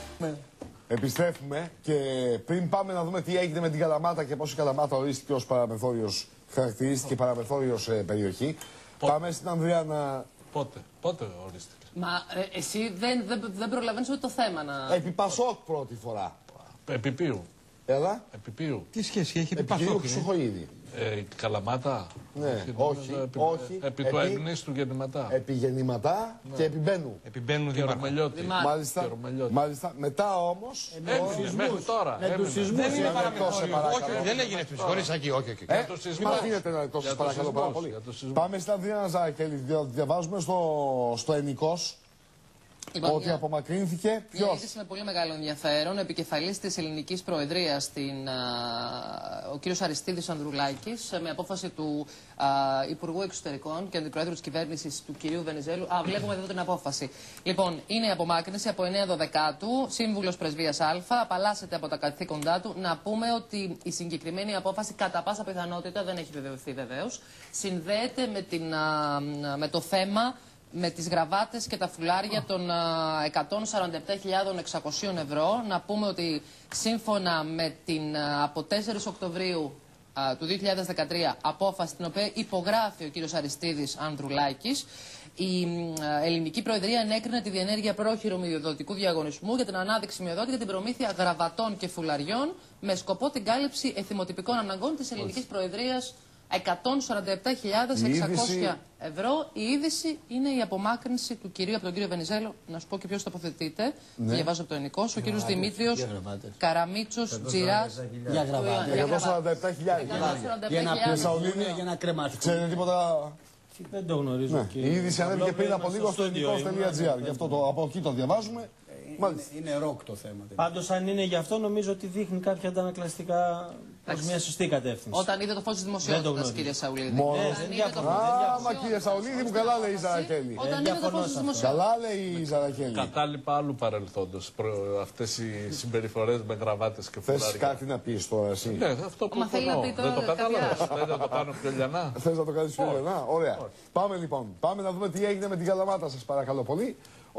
Επιστρέφουμε και πριν πάμε να δούμε τι έγινε με την Καλαμάτα και πώς η Καλαμάτα ορίστηκε ως παραμεθόριος, χαρακτηρίστηκε παραμεθόριος ε, περιοχή. Πότε. Πάμε στην Ανδρέα να... Πότε, πότε ορίστηκε? Μα ε, εσύ δεν, δεν, δεν προλαβαίνεις ούτε το θέμα να... Επί Πασόκ πρώτη φορά. Επί ποιου? Έλα. Επί ποιου? Τι σχέση έχει επί Πασόκ? Επί Ε, η Καλαμάτα. Ναι, όχι, όχι. Επί, όχι. επί του αειμνήστου γεννηματά. Επί γεννηματά ναι. Και επί Μπένου. Επί Μπένου Διορμελιώτη. Μάλιστα, μάλιστα. Μετά όμως... Έμεινε μέχρι τώρα. Με τους σεισμούς. Δεν είναι παραμεθόριο. Όχι, δεν έγινε τους χωρίς εκεί, όχι, όχι. Ε, μα αφήνετε να το σας παρακαλώ πάρα πολύ. Πάμε στην Ανδρέα Ναζαρακέλη. Διαβάζουμε στο Ενικός. Λοιπόν, ότι απομακρύνθηκε. Μια είδηση με πολύ μεγάλο ενδιαφέρον. Επικεφαλής της ελληνικής προεδρίας, την, α, ο κύριος Αριστίδης Ανδρουλάκης, με απόφαση του α, Υπουργού Εξωτερικών και αντιπροέδρου της κυβέρνησης του κυρίου Βενιζέλου. Α, βλέπουμε εδώ την απόφαση. Λοιπόν, είναι η απομάκρυνση από εννέα δωδεκάτου, σύμβουλος πρεσβείας Α, απαλλάσσεται από τα καθήκοντά του. Να πούμε ότι η συγκεκριμένη απόφαση, κατά πάσα πιθανότητα, δεν έχει βεβαιωθεί βεβαίως, συνδέεται με, την, α, με το θέμα. Με τις γραβάτες και τα φουλάρια των εκατόν σαράντα επτά χιλιάδες εξακόσια ευρώ. Να πούμε ότι σύμφωνα με την από τέσσερις Οκτωβρίου του δύο χιλιάδες δεκατρία απόφαση την οποία υπογράφει ο κύριος Αριστίδης Ανδρουλάκης, η ελληνική προεδρία ενέκρινε τη διενέργεια πρόχειρου μειοδοτικού διαγωνισμού για την ανάδειξη μειοδότη για την προμήθεια γραβατών και φουλαριών με σκοπό την κάλυψη εθιμοτυπικών αναγκών της ελληνικής προεδρίας. εκατόν σαράντα επτά χιλιάδες εξακόσια ευρώ. Η είδηση είναι η απομάκρυνση του κυρίου από τον κύριο Βενιζέλο. Να σου πω και ποιος τοποθετείται. Ναι. Διαβάζω από το Ενικός. Ο κύριος Δημήτριος Καραμίτσος Τζιράς. Για γραβάτες. εκατόν σαράντα επτά χιλιάδες. Για να κρεμάτι. Ξέρετε τίποτα? Δεν το γνωρίζω. Ναι. Η είδηση ανέβηκε πριν από λίγο στο ελληνικός τελεία τζι άρ. Γι' αυτό το, από εκεί το διαβάζουμε. Είναι, είναι ροκ το θέμα. Πάντως, αν είναι γι' αυτό, νομίζω ότι δείχνει κάποια αντανακλαστικά προς μια σωστή κατεύθυνση. Όταν είδε το φως της δημοσιότητας, κύριε Σαουλίδη. Μόνο. Α, μα κύριε Σαουλίδη μου, καλά λέει η Ζαρακέλη. Όταν είδε το φως της δημοσιότητας. Καλά λέει η Ζαρακέλη. Κατάλοιπα άλλου παρελθόντος. Αυτές οι συμπεριφορές με γραβάτες και φουλάρια. Θες κάτι να πεις τώρα εσύ? Ναι, αυτό που εννοώ. Δεν το κατάλαβες. Δεν το κάνω πιο λιανά. Θες να το κάνεις πιο λιανά? Ωραία. Πάμε λοιπόν. Πάμε να δούμε τι έγινε με την Καλαμάτα, σας παρακαλώ πολύ.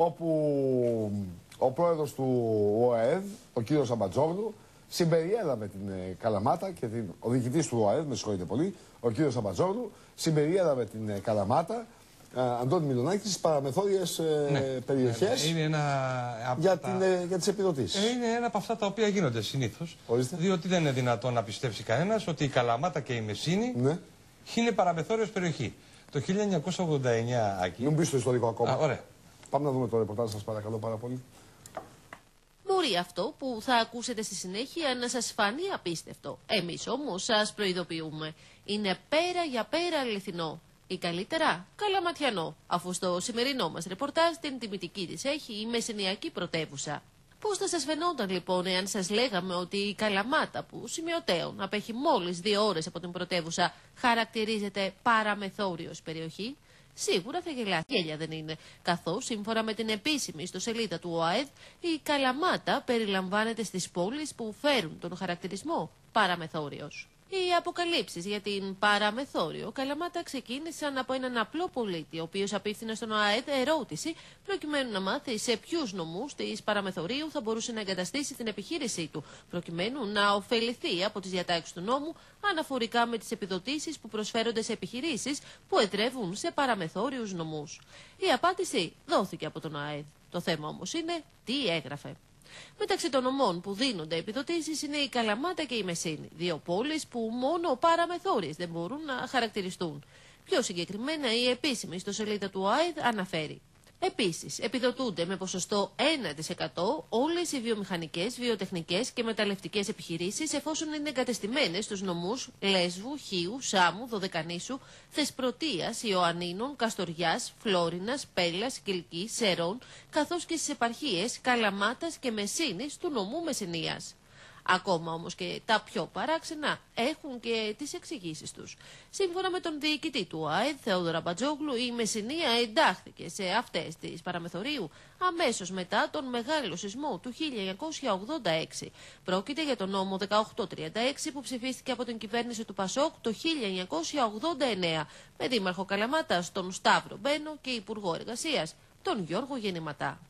Όπου ο πρόεδρος του ΟΑΕΔ, ο κύριος Αμπατζόγλου, συμπεριέλαβε την ε, Καλαμάτα και την, ο διοικητής του ΟΑΕΔ, με συγχωρείτε πολύ, ο κύριος Αμπατζόγλου, συμπεριέλαβε την ε, Καλαμάτα, ε, Αντώνη Μιλονάκη, στις παραμεθόριες ε, ναι, περιοχές ναι, είναι ένα... για, την, ε, για τις επιδοτήσεις. Ε, είναι ένα από αυτά τα οποία γίνονται συνήθως, διότι δεν είναι δυνατόν να πιστέψει κανένας ότι η Καλαμάτα και η Μεσίνη ναι. είναι παραμεθόριος περιοχή. Το χίλια εννιακόσια ογδόντα εννιά, Άκη... Μην μπεις στο ιστορικό ακόμα. Α, ωραία. Πάμε να δούμε το ρεπορτάζ, σας παρακαλώ πάρα πολύ. Μπορεί αυτό που θα ακούσετε στη συνέχεια να σας φανεί απίστευτο. Εμείς όμως σας προειδοποιούμε. Είναι πέρα για πέρα αληθινό. Ή καλύτερα, καλαματιανό, αφού στο σημερινό μας ρεπορτάζ την τιμητική της έχει η μεσηνιακή πρωτεύουσα. Πώς θα σας φαινόταν λοιπόν εάν σας λέγαμε ότι η Καλαμάτα, που σημειωτέων απέχει μόλις δύο ώρες από την πρωτεύουσα, χαρακτηρίζεται παραμεθόριος περιοχή? Σίγουρα θα γελάσει. Γέλια δεν είναι. Καθώς, σύμφωνα με την επίσημη ιστοσελίδα του ΟΑΕΔ, η Καλαμάτα περιλαμβάνεται στις πόλεις που φέρουν τον χαρακτηρισμό παραμεθόριος. Οι αποκαλύψεις για την παραμεθόριο Καλαμάτα ξεκίνησαν από έναν απλό πολίτη, ο οποίος απίφθινε στον ΟΑΕΔ ερώτηση προκειμένου να μάθει σε ποιους νομούς της παραμεθορίου θα μπορούσε να εγκαταστήσει την επιχείρησή του, προκειμένου να ωφεληθεί από τις διατάξεις του νόμου αναφορικά με τις επιδοτήσεις που προσφέρονται σε επιχειρήσεις που εδρεύουν σε παραμεθόριους νομούς. Η απάντηση δόθηκε από τον ΟΑΕΔ. Το θέμα όμως είναι τι έγραφε. Μεταξύ των νομών που δίνονται επιδοτήσεις είναι η Καλαμάτα και η Μεσίνη, δύο πόλεις που μόνο παραμεθόριες δεν μπορούν να χαρακτηριστούν. Πιο συγκεκριμένα, η επίσημη ιστοσελίδα του ΟΑΕΔ αναφέρει. Επίσης, επιδοτούνται με ποσοστό ένα τοις εκατό όλες οι βιομηχανικές, βιοτεχνικές και μεταλλευτικές επιχειρήσεις εφόσον είναι εγκατεστημένες στους νομούς Λέσβου, Χίου, Σάμου, Δωδεκανήσου, Θεσπρωτείας, Ιωαννίνων, Καστοριάς, Φλόρινας, Πέλλας, Κιλκής, Σερών, καθώς και στις επαρχίες Καλαμάτας και Μεσίνης του νομού Μεσσηνίας. Ακόμα όμως και τα πιο παράξενα έχουν και τις εξηγήσεις τους. Σύμφωνα με τον διοικητή του ΟΑΕΔ, Θεόδωρα Μπατζόγλου, η Μεσσηνία εντάχθηκε σε αυτές τις παραμεθορίου αμέσως μετά τον μεγάλο σεισμό του χίλια εννιακόσια ογδόντα έξι. Πρόκειται για τον νόμο δεκαοκτώ τριάντα έξι που ψηφίστηκε από την κυβέρνηση του Πασόκ το χίλια εννιακόσια ογδόντα εννέα με δήμαρχο Καλαμάτας τον Σταύρο Μπένο και υπουργό εργασίας τον Γιώργο Γεννηματά.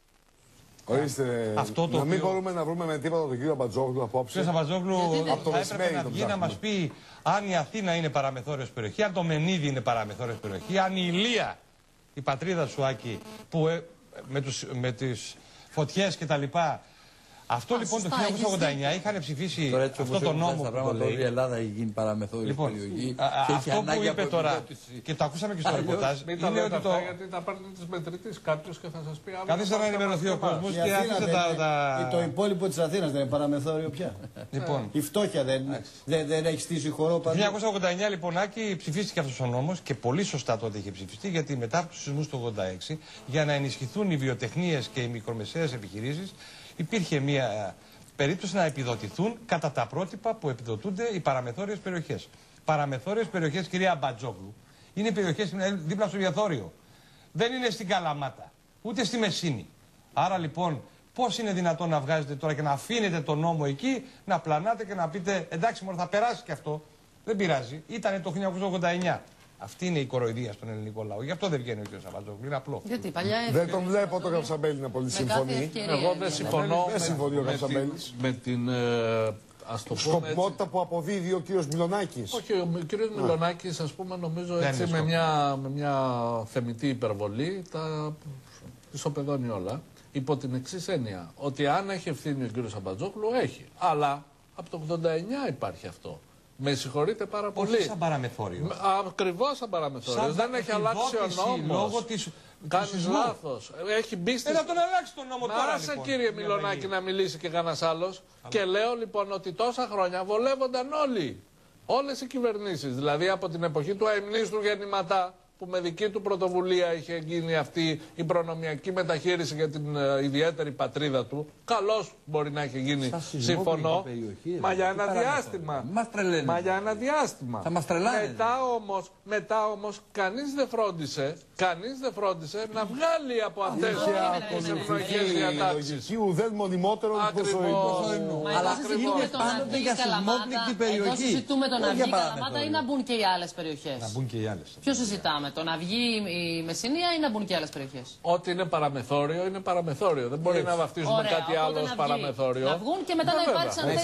Ορίστε, αυτό το να μην οποίο... μπορούμε να βρούμε με τίποτα τον κύριο Μπατζόγλου απόψε. Κύριε Μπατζόγλου, από το θα έπρεπε να βγει να μας πει αν η Αθήνα είναι παραμεθόριος περιοχή, αν το Μενίδη είναι παραμεθόριος περιοχή, αν η Ηλία, η πατρίδα σου Άκη, που ε, με, τους, με τις φωτιές κτλ. Αυτό Α, λοιπόν το χίλια εννιακόσια ογδόντα εννέα είχαν ψηφίσει τώρα, αυτό το νόμο που το λέει. Η Ελλάδα έχει γίνει παραμεθόριος λοιπόν, περιοχή. Α, α, αυτό που είπε τώρα, και το ακούσαμε και στο ρεπορτάζ, είναι ότι το... γιατί τα παίρνετε της μετρητής κάποιος και θα σας πει... Καθίστε να ενημερωθεί ο κόσμος και αφήστε τα... Το υπόλοιπο της Αθήνας δεν είναι παραμεθόριο πια. Η φτώχεια δεν έχει στήσει χορό παντού. Το χίλια εννιακόσια ογδόντα εννέα λοιπόν, Άκη, ψηφίστηκε αυτός ο νόμος και πολύ σωστά τότε είχε ψηφιστεί, γιατί μετά από τους σεισμούς του ογδόντα έξι, για να ενισχυθούν οι βιοτεχνίες και οι μικρομεσαίες επιχειρήσεις, υπήρχε μια περίπτωση να επιδοτηθούν κατά τα πρότυπα που επιδοτούνται οι παραμεθόριες περιοχές. Παραμεθόριες περιοχές, κυρία Μπατζόγλου, είναι περιοχές δίπλα στο διαθώριο. Δεν είναι στην Καλαμάτα, ούτε στη Μεσίνη. Άρα λοιπόν, πώς είναι δυνατόν να βγάζετε τώρα και να αφήνετε τον νόμο εκεί, να πλανάτε και να πείτε εντάξει, μόνο θα περάσει και αυτό. Δεν πειράζει. Ήτανε το χίλια εννιακόσια ογδόντα εννέα. Αυτή είναι η κοροϊδία στον ελληνικό λαό. Γι' αυτό δεν βγαίνει ο κ. Σαββατζόγλου. Είναι απλό. Γιατί, παλιά δεν τον βλέπω τον Καψαμπέλη να πολύ συμφωνεί. Εγώ δεν συμφωνώ δεν συμφωνεί ο Καψαμπέλης. Με την σκοπιμότητα που αποδίδει ο κ. Μιλονάκης. Όχι, ο κ. Μιλονάκης, ας πούμε, νομίζω έτσι με μια, με μια θεμιτή υπερβολή τα ισοπεδώνει όλα. Υπό την εξής έννοια, ότι αν έχει ευθύνη ο κ. Σαββατζόγλου, έχει. Αλλά από το ογδόντα εννέα υπάρχει αυτό. Με συγχωρείτε πάρα πολύ. Όχι σαν παραμεθόριο. Ακριβώς σαν παραμεθόριο. Δεν έχει αλλάξει ο νόμος. Της... Κάνεις λάθος. Έχει μπει στη... Ε, να τον αλλάξει τον νόμο τώρα, άσε, λοιπόν, κύριε Μιλονάκη, να μιλήσει και κανένας άλλος. Και λέω λοιπόν ότι τόσα χρόνια βολεύονταν όλοι. Όλες οι κυβερνήσεις. Δηλαδή από την εποχή του αημνίστου Γεννηματά, που που με δική του πρωτοβουλία είχε γίνει αυτή η προνομιακή μεταχείριση για την uh, ιδιαίτερη πατρίδα του. Καλώς μπορεί να έχει γίνει, συμφωνώ. Μα για ένα διάστημα. Μας τρελαίνει. Μα για ένα διάστημα. Θα μας τρελάνε. Μετά όμως, μετά όμως, κανείς δεν φρόντισε, κανείς δεν φρόντισε να βγάλει από αυτές τις ευνοϊκές διατάξεις. Η ουδέν μονιμότερο του προσωρινού. Αλλά είναι πάντοτε για σεισμόπληκτη περιοχή. Εδώ συζητούμε το να βγει η Καλαμάτα ή να μπουν και οι άλλες περιοχές. Να μπουν και οι άλλες. Ποιο συζητάμε, το να βγει η Μεσσηνία ή να μπουν και άλλες περιοχές. Ό,τι είναι παραμεθόριο είναι παραμεθόριο. Δεν μπορεί να βαφτίζουμε Ωραία, κάτι άλλο ως παραμεθόριο. Να βγουν και μετά να υπάρξει αν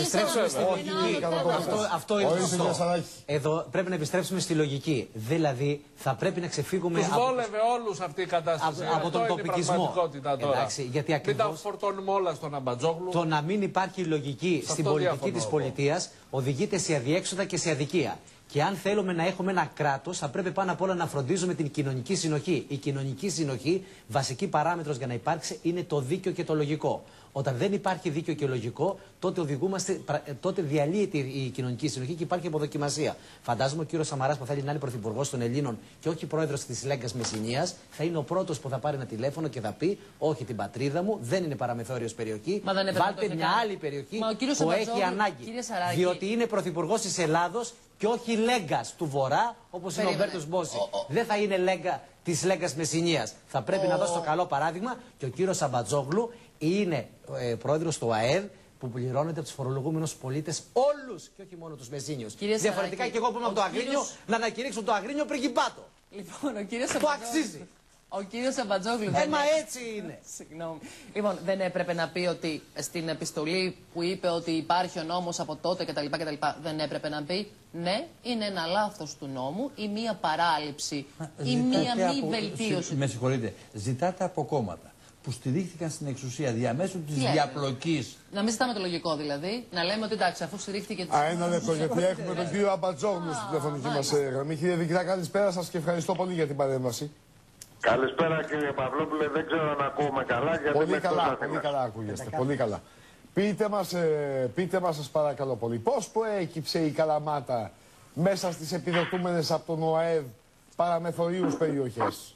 θέλει. Αυτό είναι σωστό. Εδώ πρέπει να επιστρέψουμε στη λογική. Δηλαδή θα πρέπει να ξεφύγουμε. Τους βόλευε όλους αυτή η κατάσταση. Από, από τον τοπικισμό. Εντάξει, γιατί ακριβώς μην τα φορτώνουμε όλα στον Αμπατζόγλου. Το να μην υπάρχει λογική στην πολιτική της πολιτείας οδηγείται σε αδιέξοδα και σε αδικία. Και αν θέλουμε να έχουμε ένα κράτος, θα πρέπει πάνω απ' όλα να φροντίζουμε την κοινωνική συνοχή. Η κοινωνική συνοχή, βασική παράμετρος για να υπάρξει, είναι το δίκαιο και το λογικό. Όταν δεν υπάρχει δίκαιο και λογικό, τότε οδηγούμαστε, τότε διαλύεται η κοινωνική συνοχή και υπάρχει αποδοκιμασία. Φαντάζομαι ο κύριος Σαμαράς που θέλει να είναι πρωθυπουργός των Ελλήνων και όχι πρόεδρος της Λέγκας Μεσσηνίας, θα είναι ο πρώτος που θα πάρει ένα τηλέφωνο και θα πει: όχι, την πατρίδα μου δεν είναι παραμεθόριος περιοχή. Βάλτε μια άλλη περιοχή που έχει ανάγκη. Διότι είναι πρωθυπουργός της Ελλάδος και όχι Λέγκας του Βορρά, όπως είναι ο Μπέρτος Μπόση. Δεν θα είναι Λέγκα της Λέγκας Μεσσηνίας. Θα πρέπει να δώσει το καλό παράδειγμα και ο κύριος Αμπατζόγλου είναι ε, πρόεδρος του ΑΕΔ που πληρώνεται από τους φορολογούμενους πολίτες όλους και όχι μόνο τους Μεσσήνιους. Διαφορετικά και εγώ που είμαι από το Αγρίνιο κύριος... να ανακηρύξω το Αγρίνιο πριγκιπάτο. Λοιπόν, ο κύριος το αξίζει. Ο κύριος Αμπατζόγλου. Ε, μα έτσι είναι. Συγγνώμη. Λοιπόν, δεν έπρεπε να πει ότι στην επιστολή που είπε ότι υπάρχει ο νόμος από τότε κτλ. κτλ δεν έπρεπε να πει ναι, είναι ένα λάθος του νόμου ή μία παράληψη ή μία μη από... βελτίωση. Με συγχωρείτε. Ζητάτε από κόμματα που στηρίχθηκαν στην εξουσία διαμέσου της διαπλοκής. Να μην ζητάμε το λογικό δηλαδή. Να λέμε ότι εντάξει, αφού στηρίχθηκε. Α, ένα λεπτό, γιατί έχουμε τον κύριο Αμπατζόγλου στην τηλεφωνική μας γραμμή. Κύριε Δικητά, καλησπέρα σας και ευχαριστώ πολύ για την παρέμβαση. Καλησπέρα κύριε Παυλόπουλε, δεν ξέρω αν ακούμε καλά γιατί πολύ καλά, πολύ καλά ακούγεστε, πολύ καλά. Πείτε μας, ε, πείτε μας σας παρακαλώ πολύ, πώς προέκυψε η Καλαμάτα μέσα στις επιδοτούμενες από τον ΟΑΕΔ παραμεθορίους περιοχές?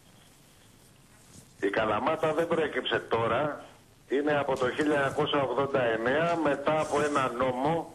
Η Καλαμάτα δεν προέκυψε τώρα, είναι από το χίλια εννιακόσια ογδόντα εννέα μετά από ένα νόμο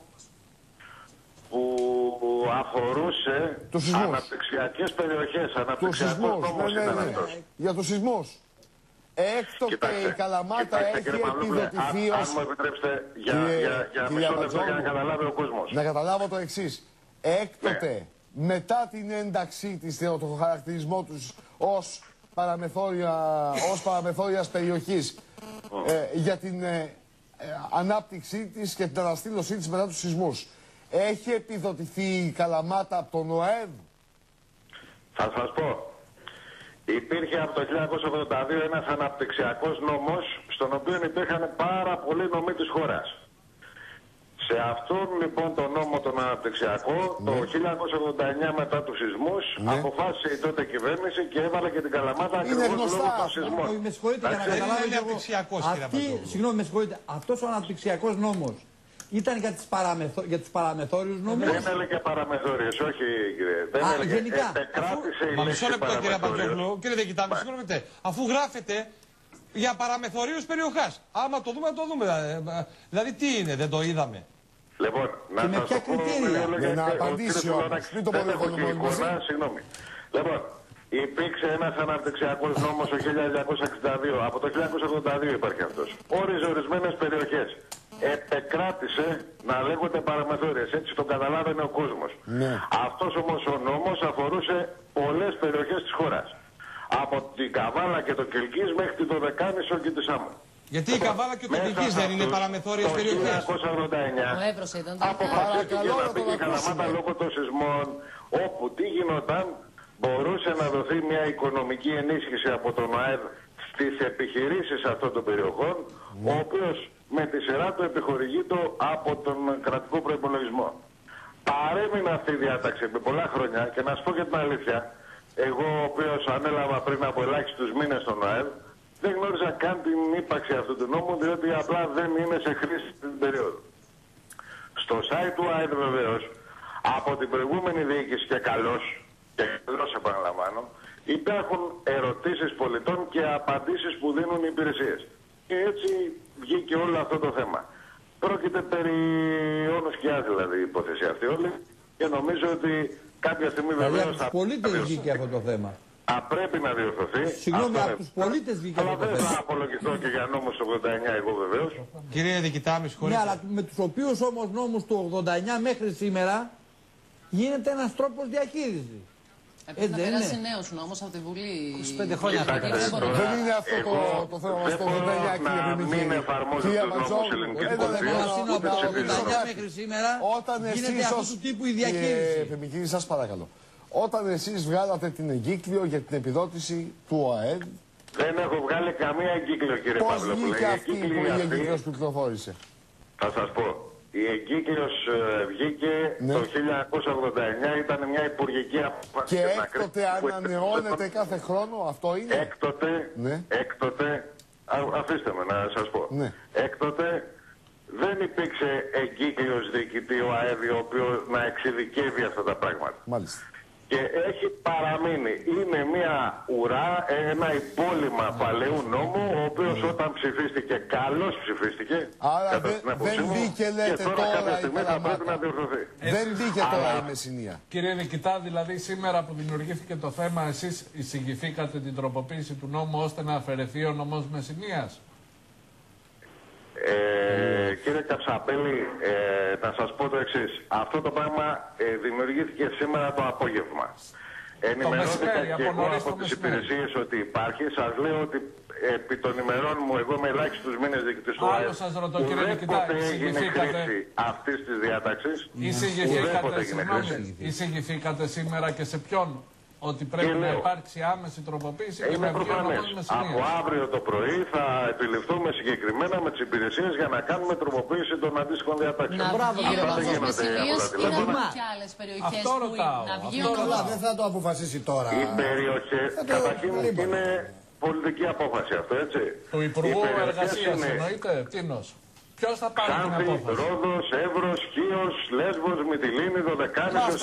που αφορούσε αναπτυξιακές περιοχές, αναπτυξιακός νόμος ναι, ήταν ναι, ναι. αυτός. Για τους σεισμούς. Έκτοτε κοιτάξτε, η Καλαμάτα κοιτάξτε, έχει αν, επιδοτηθεί ως... αν μου επιτρέψετε για, κύριε, για, για μισό λεπτό για να καταλάβει ο κόσμος. Να καταλάβω το εξής. Έκτοτε, ναι. μετά την ένταξή της, το χαρακτηρισμό τους ως, παραμεθόρια, ως παραμεθόριας περιοχής mm. ε, για την ε, ε, ανάπτυξή της και την αναστήλωσή της μετά τους σεισμούς, έχει επιδοτηθεί η Καλαμάτα από τον ΟΑΕΔ? Θα σας πω. Υπήρχε από το χίλια εννιακόσια ογδόντα δύο ένας αναπτυξιακός νόμος, στον οποίο υπήρχαν πάρα πολλοί νομοί της χώρας. Σε αυτόν λοιπόν τον νόμο τον αναπτυξιακό, ναι. το χίλια εννιακόσια ογδόντα εννέα μετά τους σεισμούς, ναι. αποφάσισε η τότε κυβέρνηση και έβαλε και την Καλαμάτα ακριβώς λόγω των σεισμών. Με συγχωρείτε για να καταλάβω και εγώ. Συγγνώμη, με συγχωρείτε, αυτός ο αναπτυξιακός νόμος ήταν για, τις παραμεθο... για τους παραμεθόριους νόμους. Δεν έλεγε παραμεθόριες, όχι κύριε. Δεν Α, έλεγε. γενικά. Επεκράτησε η Μα μισό λεπτό κύριε Αμπατζόγλου. Κύριε Δικητά, με συγχωρείτε. Αφού γράφετε για παραμεθορίους περιοχάς. Άμα το δούμε, το δούμε. Δηλαδή τι είναι, δεν το είδαμε. Λοιπόν, να με ποια κριτήρια. Για να απαντήσει όμως. Μην το πολυφωνούμε μαζί. Συγγνώμη. Λοιπόν, υπήρξε ένας αναπτυξιακός νόμος το χίλια εννιακόσια εξήντα δύο. Από το χίλια εννιακόσια ογδόντα δύο υπάρχει αυτός. Όριζε ορισμένες περιοχές. Επεκράτησε να λέγονται παραμεθόριες. Έτσι το καταλάβαινε ο κόσμος. Ναι. Αυτός όμως ο νόμος αφορούσε πολλές περιοχές της χώρας. Από την Καβάλα και το Κιλκής μέχρι την Δωδεκάνησο και τη Σάμο. Γιατί η Καβάλα και το Κιλκής δεν είναι παραμεθόριες περιοχές? Το χίλια εννιακόσια ογδόντα εννέα αποφασίστηκε να πει η Καλαμάτα λόγω των σεισμών, όπου τι γινόταν, μπορούσε να δοθεί μια οικονομική ενίσχυση από τον ΑΕΔ στις επιχειρήσεις αυτών των περιοχών, mm. ο οποίος με τη σειρά του επιχορηγεί το από τον κρατικό προϋπολογισμό. Παρέμεινε αυτή η διάταξη επί πολλά χρόνια και να σου πω και την αλήθεια, εγώ ο οποίος ανέλαβα πριν από ελάχιστους μήνες τον ΑΕΔ, δεν γνώριζα καν την ύπαρξη αυτού του νόμου, διότι απλά δεν είναι σε χρήση την περίοδο. Στο site του ΑΕΔ βεβαίως, από την προηγούμενη διοίκηση και καλώς, και εδώ σε επαναλαμβάνω, υπάρχουν ερωτήσεις πολιτών και απαντήσεις που δίνουν οι υπηρεσίες. Και έτσι βγήκε όλο αυτό το θέμα. Πρόκειται περί όνος και άς, δηλαδή, η υπόθεση αυτή όλη, και νομίζω ότι κάποια στιγμή βεβαίως θα... Δηλαδή, από τους πολίτες βγήκε αυτό το θέμα. Α, πρέπει να διορθωθεί. Συγγνώμη, από τους πολίτες βγήκε αυτό το θέμα. Αλλά δεν θα απολογηθώ και για νόμους του ογδόντα εννιά, εγώ βεβαίως. Κύριε Δικητά, με συγχωρείτε. Ναι, αλλά με τους οποίους όμως νόμους του ογδόντα εννιά μέχρι σήμερα γίνεται ένας τρόπος διαχείρισης. Πρέπει να περάσει νέος νόμος από τη Βουλή. είκοσι πέντε χρόνια. Δεν είναι αυτό το θέμα στο ογδόντα εννιά, κύριε Πεμικίνη. Μην εφαρμόζει τους νόμους ελληνικής πολιτείας. Από το ογδόντα εννιά μέχρι σήμερα γίνεται αυτού του τύπου η διαχείριση. Κύριε Πεμικίνη, σας παρακαλώ. Όταν εσείς βγάλατε την εγκύκλιο για την επιδότηση του ΟΑΕΔ. Δεν έχω βγάλει καμία εγκύκλιο, κύριε Παύλο. Πώς βγήκε αυτή που η εγκύκλιος που κυκλοφόρησε? Θα σας πω. Η εγκύκλιος ε, βγήκε ναι. το χίλια εννιακόσια ογδόντα εννιά, ήταν μια υπουργική απόφαση. Και έκτοτε ανανεώνεται κάθε χρόνο, αυτό είναι? Έκτοτε, ναι. έκτοτε, α, αφήστε με να σας πω. Ναι. Έκτοτε δεν υπήρξε εγκύκλιος διοικητή ο ΑΕΔ, ο οποίος να εξειδικεύει αυτά τα πράγματα. Μάλιστα. Και έχει παραμείνει. Είναι μια ουρά, ένα υπόλοιμα παλαιού νόμου, ο οποίος mm. όταν ψηφίστηκε, καλώς ψηφίστηκε. Άρα δε, δεν μπήκε, λέτε, τώρα, τώρα η Καλαμάτα. Δεν μπήκε τώρα η Μεσσηνία. Κύριε Δικητά, δηλαδή σήμερα που δημιουργήθηκε το θέμα, εσείς εισηγηθήκατε την τροποποίηση του νόμου ώστε να αφαιρεθεί ο νομός Μεσσηνίας? Ε, κύριε Καψαπέλη, ε, να σας πω το εξής. Αυτό το πράγμα ε, δημιουργήθηκε σήμερα το απόγευμα. Ενημερώθηκα και εγώ από τις υπηρεσίες ότι υπάρχει. Σας λέω ότι επί των ημερών μου, εγώ είμαι ελάχιστους μήνες διοικητής του ΑΕΔ, ουδέποτε έγινε χρήση αυτής της διάταξης. Εισηγηθήκατε σήμερα και σε ποιον? Ότι πρέπει να υπάρξει άμεση τροποποίηση και να βγει ο νομός Μεσσηνίας. Από αύριο το πρωί θα επιληφθούμε συγκεκριμένα με τις υπηρεσίες για να κάνουμε τροποποίηση των αντίστοιχων διατάξεων. Να βγει ο νομός Μεσσηνίας ή να βγουν και άλλες περιοχές που να βγει ο νομός? Δεν θα το αποφασίσει τώρα. Οι περιοχές, καταρχήν είναι πολιτική απόφαση αυτό, έτσι. Του Υπουργού Εργασίας εννοείται, Τίνος. Ποιος θα πάρει την απόφαση? Ρόδος, Εύρος, Χίος, Λέσβος, Μυτιλήνη, Δωδεκάνησος,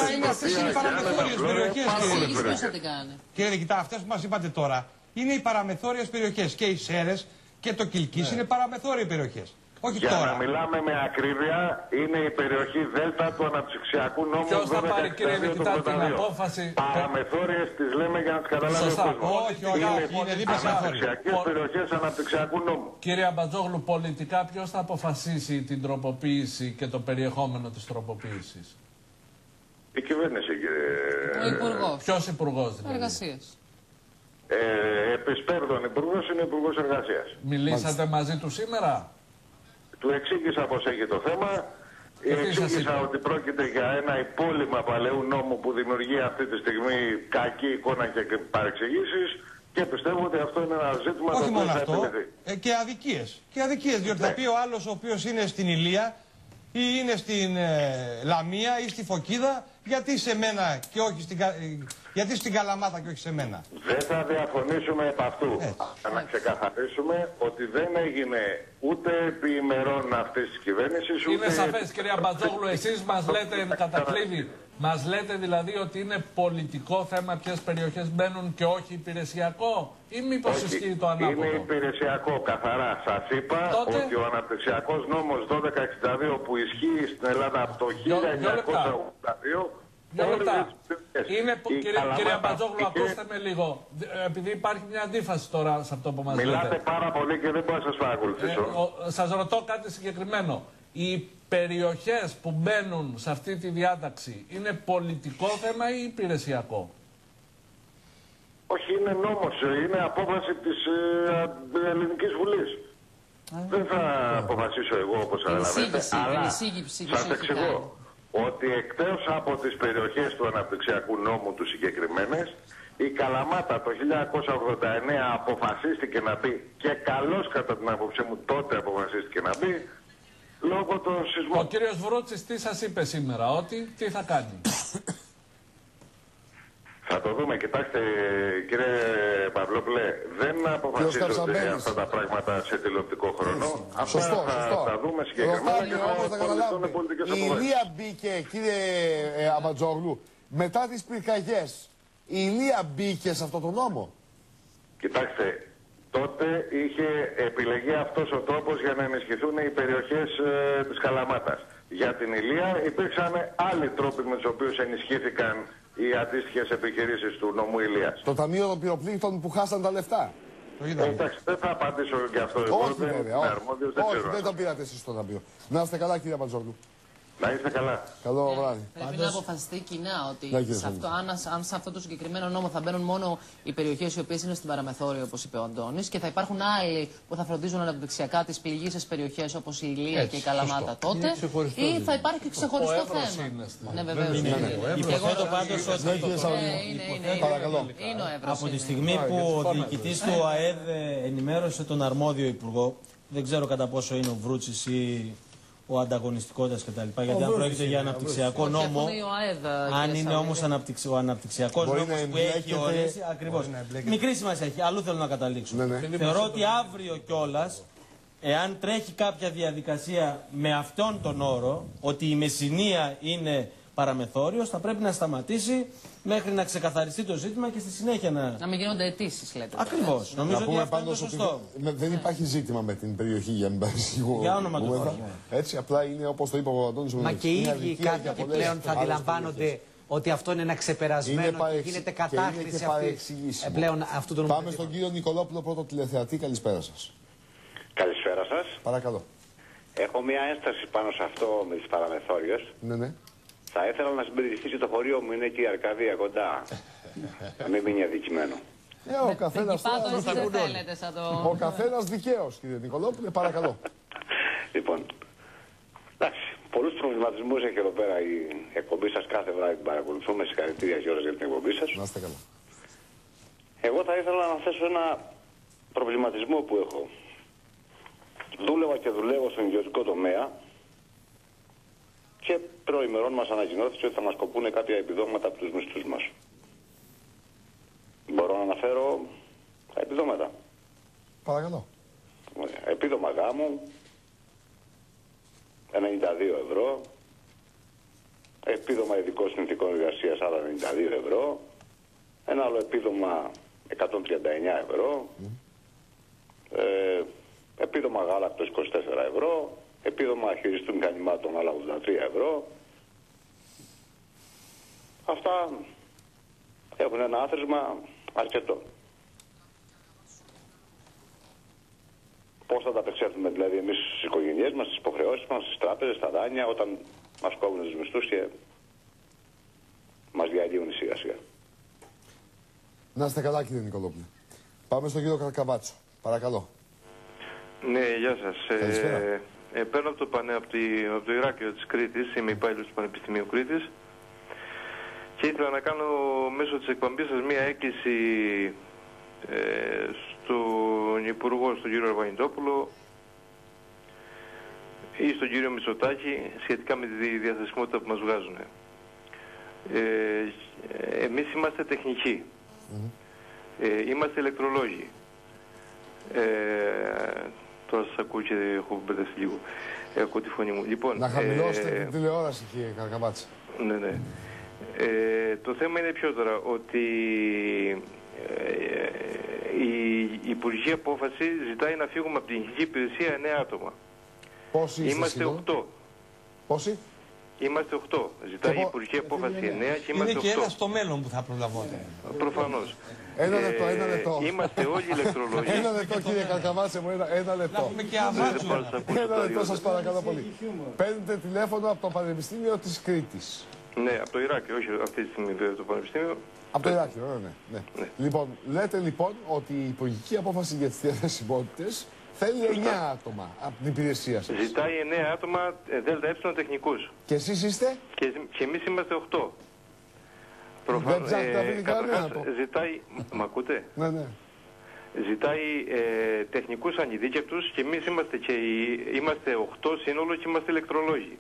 Κύριε Δικητά, αυτές που μας είπατε τώρα είναι οι παραμεθόριες περιοχές. Και οι Σέρρες και το Κιλκής είναι παραμεθόριες περιοχές. Όχι Για τώρα. να μιλάμε με ακρίβεια, είναι η περιοχή Δέλτα του αναψυξιακού νόμου. Ποιος θα πάρει, κύριε Δικητά, την απόφαση? Παραμεθόριες τις λέμε για να τις καταλάβει ο κόσμος. Όχι, όχι, όχι, είναι δίπλα σε αναψυξιακές περιοχές αναπτυξιακού νόμου. Κύριε Αμπατζόγλου, πολιτικά ποιος θα αποφασίσει την τροποποίηση και το περιεχόμενο της τροποποίησης? Η κυβέρνηση, κύριε. Ο Υπουργός. Ποιος Υπουργός δηλαδή? Εργασίας. Ε, επισπέρδων Υπουργός είναι Υπουργός Εργασίας. Μιλήσατε μαζί του σήμερα? Του εξήγησα πως έχει το θέμα. Εξήγησα ότι πρόκειται για ένα υπόλοιμα παλαιού νόμου που δημιουργεί αυτή τη στιγμή κακή εικόνα και παρεξηγήσεις και πιστεύω ότι αυτό είναι ένα ζήτημα το οποίο θα αυτό, επιληθεί. ε, και αδικίες. Και αδικίες, διότι ναι. θα πει ο άλλος ο οποίος είναι στην Ηλία ή είναι στην ε, Λαμία ή στη Φωκίδα, γιατί σε μένα και όχι στην, γιατί στην Καλαμάτα και όχι σε μένα. Δεν θα διαφωνήσουμε επ' αυτού. Θα να ξεκαθαρίσουμε ότι δεν έγινε ούτε επί ημερών αυτής της κυβέρνησης, ούτε... Είναι σαφές, κυρία Μπατζόγλου, εσείς μας λέτε κατακλείδη, μας λέτε δηλαδή ότι είναι πολιτικό θέμα ποιες περιοχές μπαίνουν και όχι υπηρεσιακό, ή μήπως ισχύει το ανάποδο? Είναι υπηρεσιακό, καθαρά. Σας είπα τότε... ότι ο αναπτυξιακός νόμος δώδεκα εξήντα δύο που ισχύει στην Ελλάδα από το χίλια εννιακόσια ογδόντα δύο... Δύο λεπτά. Είναι, κύριε, κύριε Αμπατζόγλου, ακούστε με λίγο. Επειδή υπάρχει μια αντίφαση τώρα σε αυτό που μας Μιλάτε λέτε. Μιλάτε πάρα πολύ και δεν μπορώ να σας παρακολουθήσω. Ε, σας ρωτώ κάτι συγκεκριμένο. Οι περιοχές που μπαίνουν σε αυτή τη διάταξη είναι πολιτικό θέμα ή υπηρεσιακό? Όχι, είναι νόμος. Είναι απόφαση της ε, Ελληνικής Βουλής. Ε, δεν θα αποφασίσω εγώ όπως καταλαβαίνετε. Αλλά σας εξηγώ ότι εκτός από τις περιοχές του αναπτυξιακού νόμου του συγκεκριμένες, η Καλαμάτα το χίλια εννιακόσια ογδόντα εννέα αποφασίστηκε να μπει, και καλώς κατά την άποψή μου τότε αποφασίστηκε να μπει, λόγω των σεισμών. Ο κύριος Βρούτσης τι σας είπε σήμερα, ότι τι θα κάνει? Θα το δούμε. Κοιτάξτε, κύριε Παυλόπουλε, δεν αποφασίζονται αυτά τα πράγματα σε τηλεοπτικό χρόνο. Αυτά σωστό, θα σωστό. τα δούμε συγκεκριμένα και θα πολιτικές αποφάσεις. Η Ηλία μπήκε, κύριε ε, Αμπατζόγλου, μετά τις πυρκαγιές η Ηλία μπήκε σε αυτό το νόμο? Κοιτάξτε, τότε είχε επιλεγεί αυτός ο τρόπος για να ενισχυθούν οι περιοχές ε, της Καλαμάτας. Για την Ηλία υπήρξαν άλλοι τρόποι με τους οποίους ενισχύθηκαν οι αντίστοιχες επιχειρήσεις του νομού Ηλίας. Το Ταμείο των Πυροπλήκτων που χάσαν τα λεφτά. Ε, εντάξει, δεν θα απαντήσω και αυτό. Όχι, δεν, βέβαια, όχι, αρμόδιος, δεν, όχι, δεν το πήρατε εσείς στο Ταμείο. Να είστε καλά, κύριε Μπατζόγλου. Να είστε καλά. Καλό βράδυ. Πρέπει Πάντως... να αποφασιστεί κοινά ότι ναι, σε αυτό, αν, αν σε αυτό το συγκεκριμένο νόμο θα μπαίνουν μόνο οι περιοχές οι οποίες είναι στην παραμεθόριο, όπως είπε ο Αντώνης, και θα υπάρχουν άλλοι που θα φροντίζουν αναπτυξιακά τις πληγείσες περιοχές όπως η Ηλία και η Καλαμάτα τότε, ή θα υπάρχει και ξεχωριστό θέμα. Ναι, βεβαίως. Υποθέτω πάντως ότι από τη στιγμή που ο διοικητής του ΑΕΔ ενημέρωσε τον αρμόδιο υπουργό, δεν ξέρω κατά πόσο είναι ο Βρούτσης ή ο ανταγωνιστικότητας κτλ. Γιατί αν πρόκειται για αναπτυξιακό νόμο, αν είναι όμως ο αναπτυξιακός νόμος που έχει ορίσει, ακριβώς, μικρή σημασία έχει, αλλού θέλω να καταλήξω. Θεωρώ ότι αύριο κιόλας, εάν τρέχει κάποια διαδικασία με αυτόν τον όρο, ότι η Μεσσηνία είναι παραμεθόριος, θα πρέπει να σταματήσει μέχρι να ξεκαθαριστεί το ζήτημα και στη συνέχεια να... Να μην γίνονται αιτήσεις, λέτε. Ακριβώς. Νομίζω ότι αυτό είναι σωστό. Ότι δεν υπάρχει ζήτημα με την περιοχή για μην παρεξηγώ. Για όνομα του Θεού. Έτσι, απλά είναι όπως το είπε ο Αντώνης. Μα και οι ίδιοι κάποιοι πλέον θα αντιλαμβάνονται ότι αυτό είναι ένα ξεπερασμένο και γίνεται κατάχρηση αυτή πλέον αυτού του νομοθετικού. Πάμε στον κύριο Νικολόπουλο, πρώτο τηλεθεατή. Καλησπέρα σας. Καλησπέρα σας. Παρακαλώ. Έχω μια ένσταση πάνω σε αυτό με τις παραμεθόριες. Ναι, ναι. Θα ήθελα να συμπεριληφθεί το χωρίο μου, είναι εκεί η Αρκαδία κοντά. Να μην μείνει αδικημένο. Ε, ο καθένας το... Ο καθένας δικαίως, κύριε Νικολόπουλε, παρακαλώ. Λοιπόν, εντάξει, πολλούς προβληματισμούς έχει εδώ πέρα η εκπομπή σας, κάθε βράδυ την παρακολουθούμε. Συγχαρητήρια Γιώργος για την εκπομπή σας. Να είστε καλά. Εγώ θα ήθελα να θέσω ένα προβληματισμό που έχω. Δούλευα και δουλεύω στον ιδιωτικό τομέα. Και προημερών μας ανακοινώθηκε ότι θα μας κοπούν κάποια επιδόματα από τους μισθούς μας. Μπορώ να αναφέρω τα επιδόματα. Παρακαλώ. Επίδομα γάμου, ενενήντα δύο ευρώ. Επίδομα ειδικών συνθηκών εργασίας, άλλα ενενήντα δύο ευρώ. Ένα άλλο επίδομα εκατόν τριάντα εννέα ευρώ. Mm. Ε, επίδομα γάλακτος είκοσι τέσσερα ευρώ. Επίδομα χειριστού μηχανημάτων άλλα ογδόντα τρία ευρώ. Αυτά έχουν ένα άθροισμα αρκετό. Πώς θα τα απεξέλθουμε δηλαδή εμείς στις οικογένειές μας, στις υποχρεώσεις μας, στις τράπεζες, στα δάνεια, όταν μας κόβουν τους μισθούς και μας διαλύουν σιγά σιγά. Να είστε καλά, κύριε Νικολόπουλε. Πάμε στον κύριο Καρκαβάτσο. Παρακαλώ. Ναι, γεια σας. Ε, ε, παίρνω από το, πανέ, από, τη, από το Ηράκλειο της Κρήτης, είμαι υπάλληλος του Πανεπιστημίου Κρήτης και ήθελα να κάνω μέσω της εκπομπής σας μία έκκληση ε, στον Υπουργό, στον κύριο Αρβανιτόπουλο ή στον κύριο Μητσοτάκη σχετικά με τη διαθεσιμότητα που μας βγάζουν. Ε, εμείς είμαστε τεχνικοί, mm-hmm. ε, είμαστε ηλεκτρολόγοι. Ε, τώρα σας ακούω και έχω μπερδευτεί λίγο. Ε, ακούω τη φωνή μου. Λοιπόν, να χαμηλώσετε ε, την τηλεόραση, κύριε Καρκαβάτση. Ναι, ναι. Ε, το θέμα είναι πιο τώρα ότι ε, η υπουργική απόφαση ζητάει να φύγουμε από την υγειονομική υπηρεσία εννέα άτομα. Πόσοι είστε? Είμαστε οκτώ. Πόσοι? Είμαστε οκτώ. Ζητάει η υπουργική απόφαση εννέα και είμαστε οκτώ. Είναι και ένα στο μέλλον που θα προλαμβάνει. Προφανώς. Ένα λεπτό, ένα λεπτό. Ε, είμαστε όλοι ηλεκτρολόγοι. Ένα λεπτό, κύριε Καρκαβάτσε μου, ένα, ένα λεπτό. Έχουμε και αμάξου. Ένα λεπτό, σας παρακαλώ πολύ. Παίρνετε τηλέφωνο από το Πανεπιστήμιο της Κρήτης. Ναι, από το Ηράκλειο, όχι αυτή τη στιγμή βέβαια το Πανεπιστήμιο. Από το Ηράκλειο, ναι, ναι. ναι. Λοιπόν, λέτε λοιπόν ότι η υπουργική απόφαση για τις διαθεσιμότητες θέλει εννέα άτομα από την υπηρεσία σας. Ζητάει εννέα άτομα ΔΕΛΤΑ τεχνικούς. Και εσείς είστε? Και, και εμείς είμαστε οκτώ. Προφανώς, δεν ψάχνετε να βρει κανένα. Ζητάει, μ' ακούτε? Ναι, ναι. Ζητάει ε, τεχνικούς ανειδίκευτους και εμείς είμαστε, και οι, είμαστε οκτώ σύνολο και είμαστε ηλεκτρολόγοι.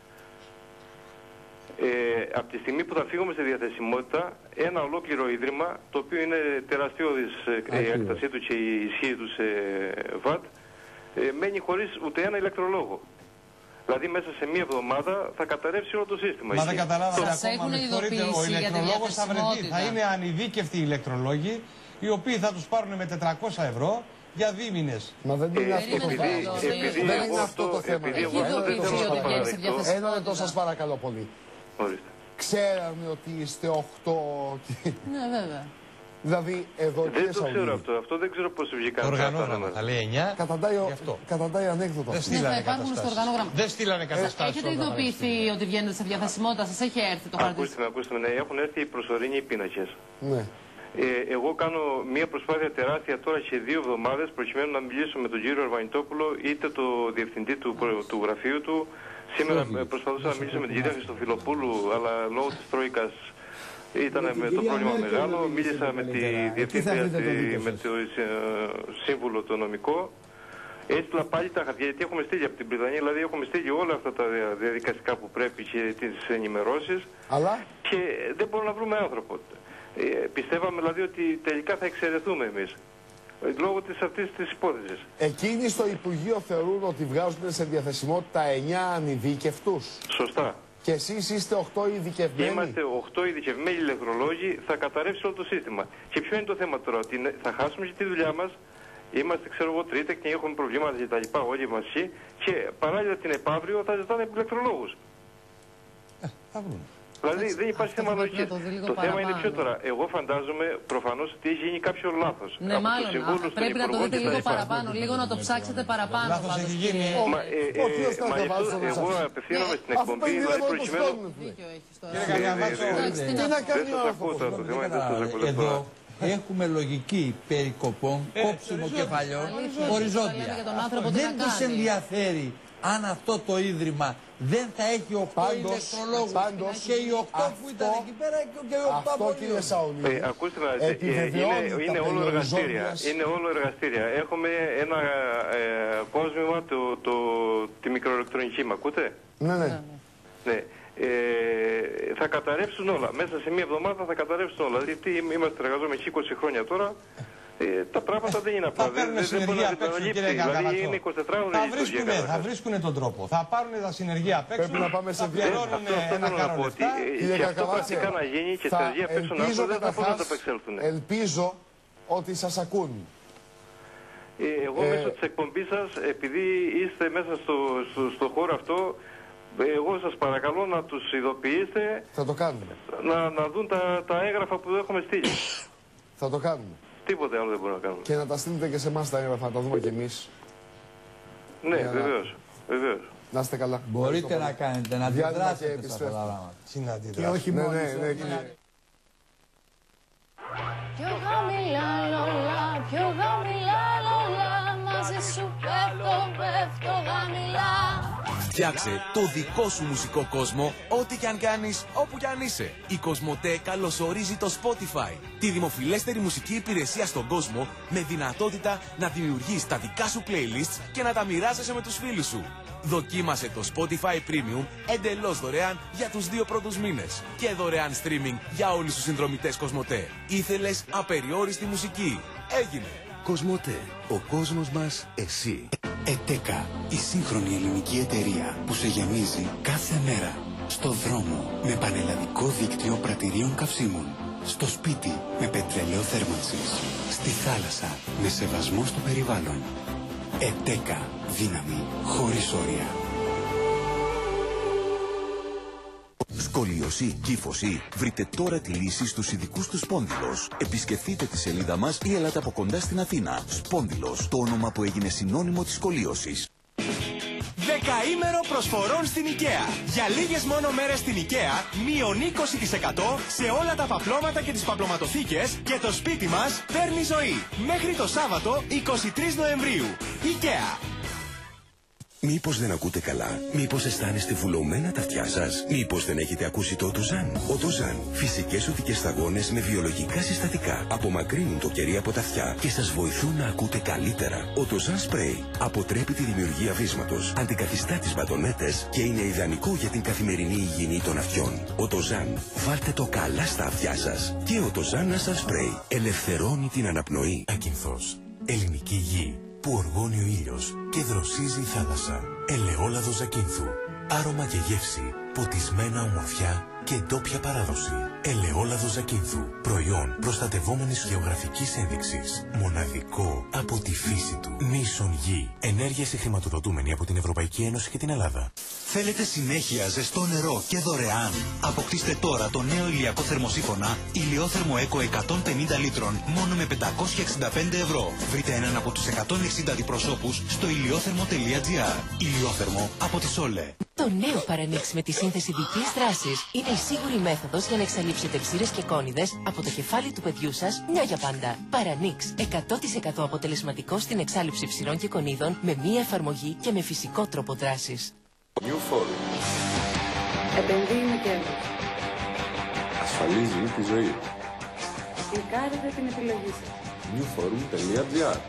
Ε, από τη στιγμή που θα φύγουμε στη διαθεσιμότητα, ένα ολόκληρο ίδρυμα, το οποίο είναι τεραστιώδης ε, η έκτασή του και η ισχύ του σε βατ, ε, μένει χωρίς ούτε ένα ηλεκτρολόγο. Δηλαδή μέσα σε μία εβδομάδα θα καταρρεύσει όλο το σύστημα. Μα δεν καταλάβατε Σας ακόμα, με συγχωρείτε, ο ηλεκτρολόγος θα βρεθεί. Θα είναι ανειδίκευτοι ηλεκτρολόγοι, οι οποίοι θα τους πάρουν με τετρακόσια ευρώ για δύο μήνες. Μα δεν είναι αυτό το θέμα. Δεν είναι αυτό το θέμα. Ένα λεπτό σας παρακαλώ πολύ. Ξέραμε ότι είστε οκτώ. Ναι, βέβαια. Δηλαδή, εδώ δεν το ξέρω αυτό. Αυτό δεν ξέρω πώς βγήκαν. Το οργανόγραμμα θα λέει εννιά. Καταντάει, καταντάει ανέκδοτο. Δεν στείλανε καταστάσεις. Δεν στείλανε καταστάσεις. Έχετε ειδοποιηθεί ότι βγαίνετε σε διαθεσιμότητα, σας έχει έρθει το χαρτί? Ακούστε με, ακούστε με. Ναι, έχουν έρθει οι προσωρινοί πίνακες. Ναι. Ε, εγώ κάνω μια προσπάθεια τεράστια τώρα σε δύο εβδομάδες προκειμένου να μιλήσω με τον κύριο Αρβανιτόπουλο, είτε το διευθυντή του, του γραφείου του. Σήμερα προσπαθούσα να μιλήσω με την κυρία Χριστοφιλοπούλου, αλλά λόγω της Τρόικας ήταν με το πρόβλημα μεγάλο. Μίλησα με τη διευθύντρια, με το σύμβουλο το νομικό. Έστειλα πάλι τα χαρτιά, γιατί έχουμε στείλει από την Βρυτανία, δηλαδή έχουμε στείλει όλα αυτά τα διαδικαστικά που πρέπει και τις ενημερώσεις. Αλλά... Και δεν μπορούμε να βρούμε άνθρωπο. Ε, πιστεύαμε δηλαδή ότι τελικά θα εξαιρεθούμε εμείς. Λόγω της αυτής της υπόθεσης. Εκείνοι στο Υπουργείο θεωρούν ότι βγάζουν σε διαθεσιμότητα εννιά ανειδίκευτούς. Σωστά. Και εσείς είστε οκτώ ειδικευμένοι. Είμαστε οκτώ ειδικευμένοι ηλεκτρολόγοι, θα καταρρεύσει όλο το σύστημα. Και ποιο είναι το θέμα τώρα, ότι θα χάσουμε και τη δουλειά μας. Είμαστε, ξέρω εγώ, τρίτεκνοι, έχουμε προβλήματα και τα λοιπά όλοι μαζί. Και παράλληλα την επαύριο θα ζητάνε ηλεκτρολόγους. Ε, θα βρουν. Δηλαδή δεν υπάρχει θέμα λογικής. Το, το θέμα είναι ποιο τώρα. Εγώ φαντάζομαι προφανώς ότι έχει γίνει κάποιο λάθος. Ναι, μάλλον. Α, πρέπει να το δείτε λίγο παραπάνω, λίγο να το ψάξετε παραπάνω. Λάθος έχει γίνει. Μα, ε, ε, μα εγώ απευθύνομαι στην εκπομπή, δηλαδή προκειμένου. Τι να κάνει ο άνθρωπος. Εδώ έχουμε λογική περικοπών, κόψιμο κεφαλιών, οριζόντια. Δεν τους ενδιαφέρει αν αυτό το ίδρυμα δεν θα έχει οκτώ ηλεκτρολόγους και οι οκτώ που ήταν εκεί πέρα και οι οκτώ απολύτως. Ε, ακούστε να δείτε, είναι, είναι όλο εργαστήρια. Είναι όλο εργαστήρια. Έχουμε ένα ε, κόσμημα, το, το, τη μικροελεκτρονική, μ' ακούτε? Ναι, ναι. ναι. Ε, θα καταρρεύσουν όλα. Μέσα σε μία εβδομάδα θα καταρρεύσουν όλα. Δηλαδή είμαστε εργαζόμενοι είκοσι χρόνια τώρα. Ε, τα πράγματα δεν είναι απλά. Θα παίρνουν συνεργεία απ' έξω, κύριε Καρκαβατσό. Θα βρίσκουν, θα βρίσκουν τον τρόπο. Θα πάρουν τα συνεργεία απ' έξω. Πρέπει να πάμε σε διάλογο. Αυτό θέλω να πω. Ότι και αυτό πρακτικά να γίνει και συνεργεία απ' έξω να έρθουν, δεν θα μπορούν να το απεξέλθουν. Ελπίζω ότι σας ακούν. Ε, εγώ ε... μέσω της εκπομπής σας, επειδή είστε μέσα στο, στο, στο χώρο αυτό, εγώ σας παρακαλώ να τους ειδοποιήσετε. Θα το κάνουμε. Να, να δουν τα, τα έγγραφα που έχουμε στείλει. Θα το κάνουμε. Τίποτε άλλο δεν μπορούμε να κάνουμε. Και να τα στείλετε και σε εμάς τα έγγραφα, να τα δούμε κι εμείς. Ναι, βεβαίως. Βεβαίως. Να είστε καλά. Μπορείτε να κάνετε, να αντιδράσετε σε αυτά τα πράγματα. Και όχι μόνο. Ναι, ναι, ναι. Πιο χαμηλά λολά, πιο χαμηλά λολά, μαζί σου πέφτω, πέφτω χαμηλά. Φτιάξε το δικό σου μουσικό κόσμο, ό,τι κι αν κάνεις, όπου κι αν είσαι. Η Κοσμοτέ καλωσορίζει το Spotify, τη δημοφιλέστερη μουσική υπηρεσία στον κόσμο, με δυνατότητα να δημιουργείς τα δικά σου playlists και να τα μοιράζεσαι με τους φίλους σου. Δοκίμασε το Spotify Premium εντελώς δωρεάν για τους δύο πρώτους μήνες και δωρεάν streaming για όλους τους συνδρομητές Κοσμοτέ. Ήθελες απεριόριστη μουσική? Έγινε! Κοσμοτέ. Ο κόσμος μας, εσύ. ΕΤΕΚΑ, η σύγχρονη ελληνική εταιρεία που σε γεμίζει κάθε μέρα. Στο δρόμο, με πανελλαδικό δίκτυο πρατηρίων καυσίμων. Στο σπίτι, με πετρέλαιο θέρμανσης. Στη θάλασσα, με σεβασμό στο περιβάλλον. ΕΤΕΚΑ, δύναμη χωρίς όρια. Σκολίωση, κύφωση, βρείτε τώρα τη λύση στους ειδικούς του Σπόνδυλος. Επισκεφτείτε τη σελίδα μας ή ελάτε από κοντά στην Αθήνα. Σπόνδυλος, το όνομα που έγινε συνώνυμο της σκολίωσης. Δεκαήμερο προσφορών στην IKEA. Για λίγες μόνο μέρες στην IKEA, μείον είκοσι τοις εκατό σε όλα τα παπλώματα και τις παπλωματοθήκες και το σπίτι μας παίρνει ζωή. Μέχρι το Σάββατο, εικοστή τρίτη Νοεμβρίου. IKEA. Μήπως δεν ακούτε καλά? Μήπως αισθάνεστε βουλωμένα τα αυτιά σας? Μήπως δεν έχετε ακούσει το Οτοζάν? Οτοζάν, φυσικές οδικές σταγόνες με βιολογικά συστατικά. Απομακρύνουν το κερί από τα αυτιά και σας βοηθούν να ακούτε καλύτερα. Οτοζάν Spray αποτρέπει τη δημιουργία βύσματος, αντικαθιστά τις μπατονέτες και είναι ιδανικό για την καθημερινή υγιεινή των αυτιών. Οτοζάν, βάλτε το καλά στα αυτιά σας. Και Οτοζάν Nasal Spray ελευθερώνει την αναπνοή. Ακινθός, ελληνική γη που οργώνει ο ήλιος και δροσίζει η θάλασσα. Ελαιόλαδος Ζακίνθου. Άρωμα και γεύση, ποτισμένα ομορφιά και ντόπια παράδοση. Ελαιόλαδος Ζακίνθου. Προϊόν προστατευόμενης γεωγραφικής ένδειξης. Μοναδικό από τη φύση του. Νίσον Γη. Ενέργεια συγχρηματοδοτούμενη από την Ευρωπαϊκή Ένωση και την Ελλάδα. Θέλετε συνέχεια ζεστό νερό και δωρεάν? Αποκτήστε τώρα το νέο ηλιακό θερμοσύφωνα ηλιόθερμο Eco εκατόν πενήντα λίτρων μόνο με πεντακόσια εξήντα πέντε ευρώ. Βρείτε έναν από τους εκατόν εξήντα αντιπροσώπους στο ηλιόθερμο τελεία τζι άρ. Ηλιόθερμο από τη Σόλε. Το νέο Παρανίξ με τη σύνθεση διπλής δράσης είναι η σίγουρη μέθοδος για να εξαλείψετε ξύρες και κόνιδες από το κεφάλι του παιδιού σας μια για πάντα. Παρανίξ, εκατό τοις εκατό αποτελεσματικό στην εξάλειψη ψυρών και κονίδων με μία εφαρμογή και με φυσικό τρόπο δράσης. New Forum. Επενδύει με κέρδος. Ασφαλίζει τη ζωή. Κλικάρετε την επιλογή σας. νιου φόρουμ τελεία τζι άρ.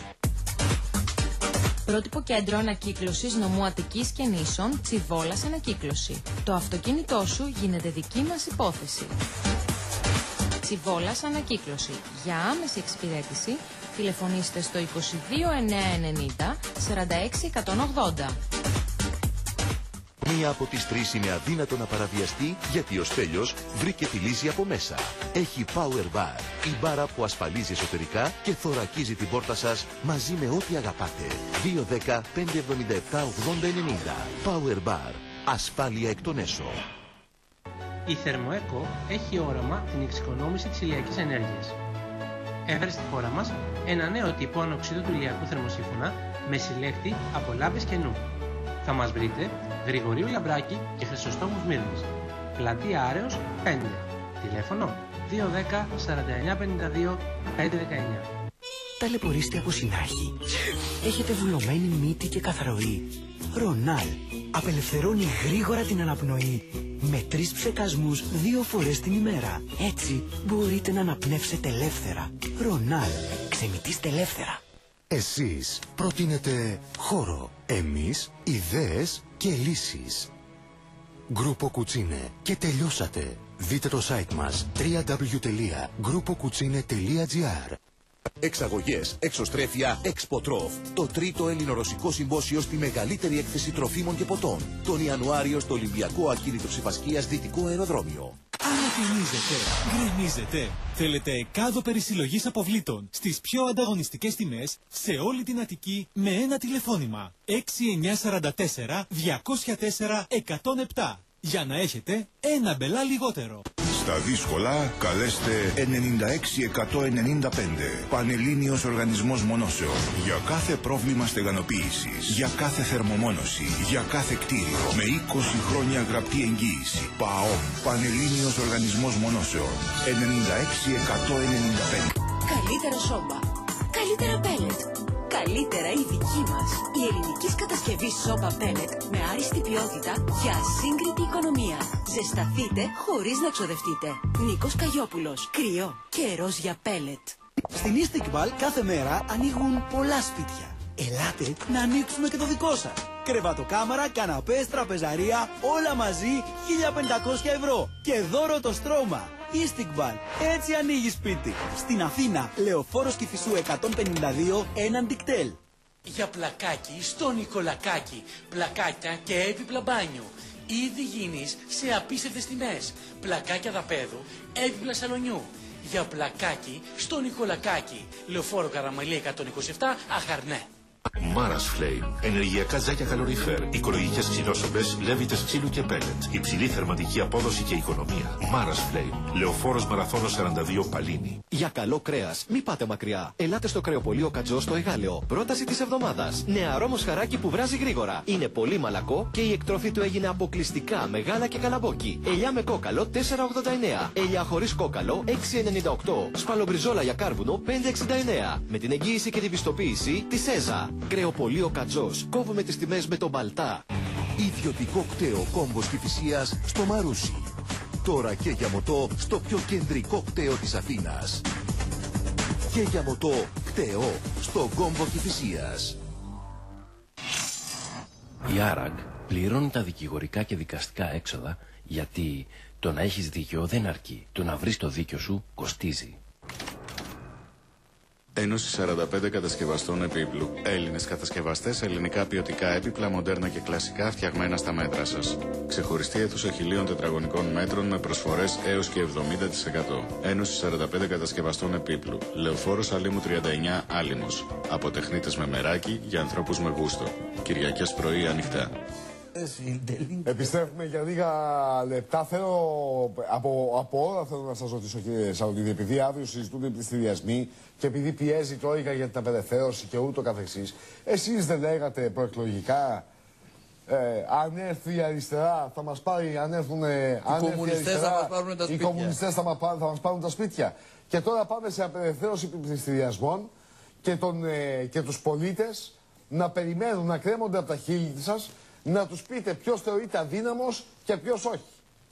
Πρότυπο κέντρο ανακύκλωσης νομού Αττικής και Νήσων, Τσιβόλας Ανακύκλωση. Το αυτοκίνητό σου γίνεται δική μας υπόθεση. Τσιβόλας Ανακύκλωση. Για άμεση εξυπηρέτηση, τηλεφωνήστε στο είκοσι δύο εννιακόσια ενενήντα σαράντα έξι εκατόν ογδόντα. Μία από τις τρεις είναι αδύνατο να παραβιαστεί, γιατί ο Στέλιος βρήκε τη λύση από μέσα. Έχει Power Bar, η μπάρα που ασφαλίζει εσωτερικά και θωρακίζει την πόρτα σας μαζί με ό,τι αγαπάτε. δύο δέκα πεντακόσια εβδομήντα επτά ογδόντα ενενήντα. Power Bar, ασφάλεια εκ των έσω. Η Θερμοέκο έχει όραμα την εξοικονόμηση της ηλιακής ενέργειας. Έφερε στη χώρα μας ένα νέο τύπο ανοξίδωτου ηλιακού θερμοσύφωνα με συλλέκτη από λάμπες και νου. Θα μας βρείτε Γρηγορίου Λαμπράκη και Χρυσοστόμου Σμύρνης. Πλατεία Άρεως πέντε. Τηλέφωνο δύο δέκα σαράντα εννιά πενήντα δύο πεντακόσια δεκαεννιά. Ταλαιπωρήστε από συνάχη. Έχετε βουλωμένη μύτη και καθαρροή. Ρονάλ απελευθερώνει γρήγορα την αναπνοή με τρεις ψεκασμούς δύο φορές την ημέρα. Έτσι μπορείτε να αναπνεύσετε ελεύθερα. Ρονάλ, ξεμητήστε ελεύθερα. Εσείς προτείνετε χώρο, εμείς ιδέες και λύσεις. Γκρούπο Κουτσίνε και τελειώσατε. Δείτε το site μας double-u double-u double-u τελεία γκρούπο κουτσίνε τελεία τζι άρ. Εξαγωγές, εξωστρέφεια, Εξποτρόφ. Το τρίτο ελληνορωσικό συμπόσιο στη μεγαλύτερη έκθεση τροφίμων και ποτών. Τον Ιανουάριο στο Ολυμπιακό Ακίνητο Ψηφασκίας Δυτικό Αεροδρόμιο. Ανακοινίζετε, γκρεμίζετε. Θέλετε εκάδο περισυλλογής αποβλήτων στις πιο ανταγωνιστικές τιμές σε όλη την Αττική με ένα τηλεφώνημα. έξι εννιά τέσσερα τέσσερα διακόσια τέσσερα εκατόν επτά για να έχετε ένα μπελά λιγότερο. Στα δύσκολα καλέστε ενενήντα έξι εκατόν ενενήντα πέντε. Πανελλήνιος Οργανισμός Μονώσεων. Για κάθε πρόβλημα στεγανοποίησης, για κάθε θερμομόνωση, για κάθε κτίριο. Με είκοσι χρόνια γραπτή εγγύηση. ΠΑΟΜ. Πανελλήνιος Οργανισμός Μονώσεων. ενενήντα έξι εκατόν ενενήντα πέντε. Καλύτερο σόμπα. Καλύτερα πέλετ. Καλύτερα η δική μας. Η ελληνικής κατασκευής σόμπα πέλετ με άριστη ποιότητα για ασύγκριτη οικονομία. Ζεσταθείτε χωρίς να ξοδευτείτε. Νίκος Καγιόπουλος. Κρυό. Καιρός για πέλετ. Στην Istiqbal κάθε μέρα ανοίγουν πολλά σπίτια. Ελάτε να ανοίξουμε και το δικό σας. Κρεβατοκάμαρα, καναπές, τραπεζαρία, όλα μαζί χίλια πεντακόσια ευρώ. Και δώρο το στρώμα. Istiqbal. Έτσι ανοίγει σπίτι. Στην Αθήνα, Λεωφόρος Κηφισού εκατόν πενήντα δύο, έναντι κτέλ. Για πλακάκι στο Νικολακάκι. Πλακάκια και έπιπλα μπάνιο. Ήδη γίνεις σε απίστευτες τιμές. Πλακάκια δαπέδου, έπιπλα σαλονιού. Για πλακάκι στο Νικολακάκι. Λεωφόρο Καραμαλή εκατόν είκοσι επτά, Αχαρνέ. Maras Flame. Ενεργειακά ζάκια καλοριφέρ. Οικολογικές ξυλόσομπες, λέβητες ξύλου και πέλετ. Υψηλή θερματική απόδοση και οικονομία. Maras Flame. Λεωφόρος Μαραθώνος σαράντα δύο, Παλίνη. Για καλό κρέας, μη πάτε μακριά. Ελάτε στο κρεοπωλείο Κατζό στο Εγάλεο. Πρόταση της εβδομάδας. Νεαρό μοσχαράκι που βράζει γρήγορα. Είναι πολύ μαλακό και η εκτροφή του έγινε αποκλειστικά με γάλα και καλαμπόκι. Ελιά με κόκαλο τέσσερα ογδόντα εννέα. Ελιά χωρίς κόκαλο έξι ενενήντα οκτώ. Σπαλομπριζόλα για κάρβουνο πέντε εξήντα εννέα. Με την εγγύηση και την πιστοποίηση της ΕΖΑ. Κρεοπωλείο Κατζός. Κόβουμε τις τιμές με τον Μπαλτά. Ιδιωτικό κτέο Κόμπος Κηφισίας στο Μαρούσι. Τώρα και για μοτό στο πιο κεντρικό κτέο της Αθήνας. Και για μοτό κτέο στο Κόμπο Κηφισίας. Η Άραγ πληρώνει τα δικηγορικά και δικαστικά έξοδα γιατί το να έχεις δίκιο δεν αρκεί. Το να βρεις το δίκιο σου κοστίζει. Ένωση σαράντα πέντε Κατασκευαστών Επίπλου. Έλληνες κατασκευαστές, ελληνικά ποιοτικά έπιπλα, μοντέρνα και κλασικά φτιαγμένα στα μέτρα σας. Ξεχωριστή αίθουσα χιλίων τετραγωνικών μέτρων με προσφορές έως και εβδομήντα τοις εκατό. Ένωση σαράντα πέντε Κατασκευαστών Επίπλου. Λεωφόρος Αλήμου τριάντα εννιά Άλυμος. Από τεχνίτες με μεράκι για ανθρώπους με γούστο. Κυριακές πρωί ανοιχτά. Επιστρέφουμε για λίγα λεπτά. Θέλω από, από όλα θέλω να σας ρωτήσω, κύριε Σαουδίδη, επειδή αύριο συζητούνται οι πληστηριασμοί και επειδή πιέζει το ΙΚΑ για την απελευθέρωση και ούτω καθεξής, εσείς δεν λέγατε προεκλογικά ε, αν έρθει η αριστερά θα μας πάρει, αν έρθουν οι κομμουνιστές θα μας πάρουν τα σπίτια. Οι κομμουνιστές θα μας, θα μας πάρουν τα σπίτια. Και τώρα πάμε σε απελευθέρωση πληστηριασμών και, τον, ε, και τους πολίτες να περιμένουν, να κρέμονται από τα χείλη σας, να τους πείτε ποιος θεωρείται αδύναμος και ποιος όχι.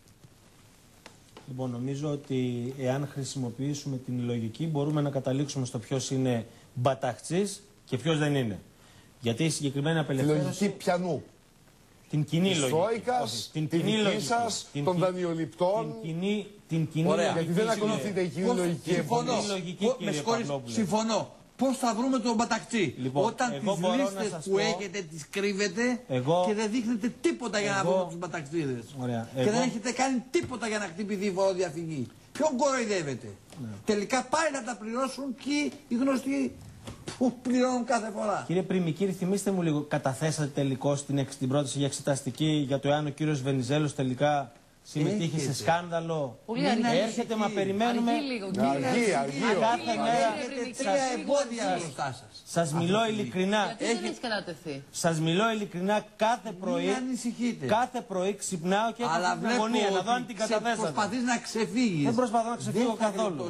Λοιπόν, νομίζω ότι εάν χρησιμοποιήσουμε την λογική μπορούμε να καταλήξουμε στο ποιος είναι μπαταχτσής και ποιος δεν είναι. Γιατί η συγκεκριμένη απελευθέρωση... Τη λογική πιανού? Την κοινή της λογική. Τρόικας, την τη κοινή δική λογική. σας, την των την δανειοληπτών. Την κοινή, την κοινή Ωραία. λογική. Γιατί δεν ακολουθείτε η κοινή λογική. Συμφωνώ. Λογική, Με συγχωρείς, συμφωνώ. Πώς θα βρούμε τον μπαταχτσί? Λοιπόν, όταν τις λίστες που πω... έχετε τις κρύβετε εγώ... και δεν δείχνετε τίποτα για εγώ... να βρούμε τους μπαταχτσίδες. Ωραία. Και εγώ... δεν έχετε κάνει τίποτα για να χτυπηθεί η φοροδιαφυγή. Ποιον κοροϊδεύετε? Ναι. Τελικά πάει να τα πληρώσουν και οι γνωστοί που πληρώνουν κάθε φορά. Κύριε Πριμικύρη, θυμίστε μου λίγο, καταθέσατε τελικώς την, την πρόταση για εξεταστική για το εάν ο κύριος Βενιζέλος τελικά συμμετείχε σε σκάνδαλο. Πολύ έρχεται, μα περιμένουμε. Αργεί λίγο. Αργεί, αργεί. Κάθε μέρα. Τρία εμπόδια μπροστά σας. Σας μιλώ ειλικρινά. Γιατί δεν έχει κατατεθεί? Σας μιλώ ειλικρινά κάθε πρωί. Μην ανησυχείτε. Κάθε πρωί ξυπνάω και έχω την αγωνία να δω αν την καταθέσατε. Προσπαθείς να ξεφύγεις. Δεν προσπαθώ να ξεφύγω καθόλου.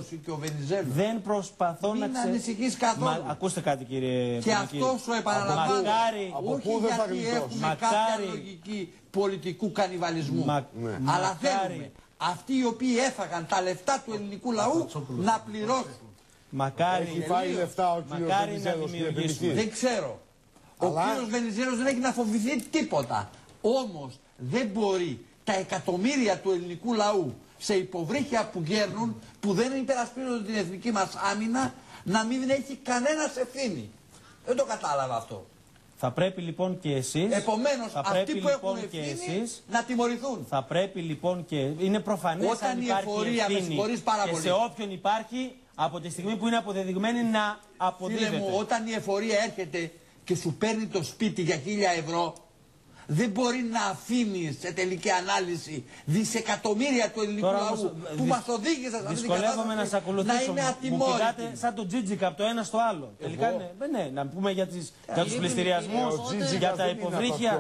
Δεν προσπαθώ να ξεφύγω. Μην ανησυχείς καθόλου. Ακούστε κάτι, κύριε. Και αυτό σου επαναλαμβάνω. Όχι γιατί έχουμε κάποια λογική πολιτικού κανιβαλισμού. Μα, ναι. Αλλά θέλουμε αυτοί οι οποίοι έφαγαν τα λεφτά του ελληνικού λαού να πληρώσουν. Μακάρι, έχει φάει λεφτά ο κύριος Βενιζέλος, κύριε. Δεν ξέρω. Αλλά... Ο κύριος Βενιζέλος δεν έχει να φοβηθεί τίποτα. Όμως δεν μπορεί τα εκατομμύρια του ελληνικού λαού σε υποβρύχια που γέρνουν, που δεν υπερασπίζονται την εθνική μας άμυνα, να μην έχει κανένας ευθύνη. Δεν το κατάλαβα αυτό. Θα πρέπει λοιπόν και εσείς. Επομένως, αυτοί που λοιπόν έχουν ευθύνη εσείς, να τιμωρηθούν. Θα πρέπει λοιπόν και. Είναι προφανές όταν αν η υπάρχει εφορία, ευθύνη με πάρα και πολύ. σε όποιον υπάρχει, από τη στιγμή που είναι αποδεδειγμένη να αποδίδεται. Φίλε μου, όταν η εφορία έρχεται και σου παίρνει το σπίτι για χίλια ευρώ, δεν μπορεί να αφήνει σε τελική ανάλυση δισεκατομμύρια του ελληνικού τώρα, λαού όμως, που μας οδήγησε σε αυτή την κατάσταση να, σε ακολουθήσω, να είναι ατιμόρυτοι. Μου κοιτάτε σαν το τζίτζικα από το ένα στο άλλο. Εγώ. Τελικά ναι, ναι, να πούμε για, τις, για τους πληστηριασμούς, για τα υποβρύχια.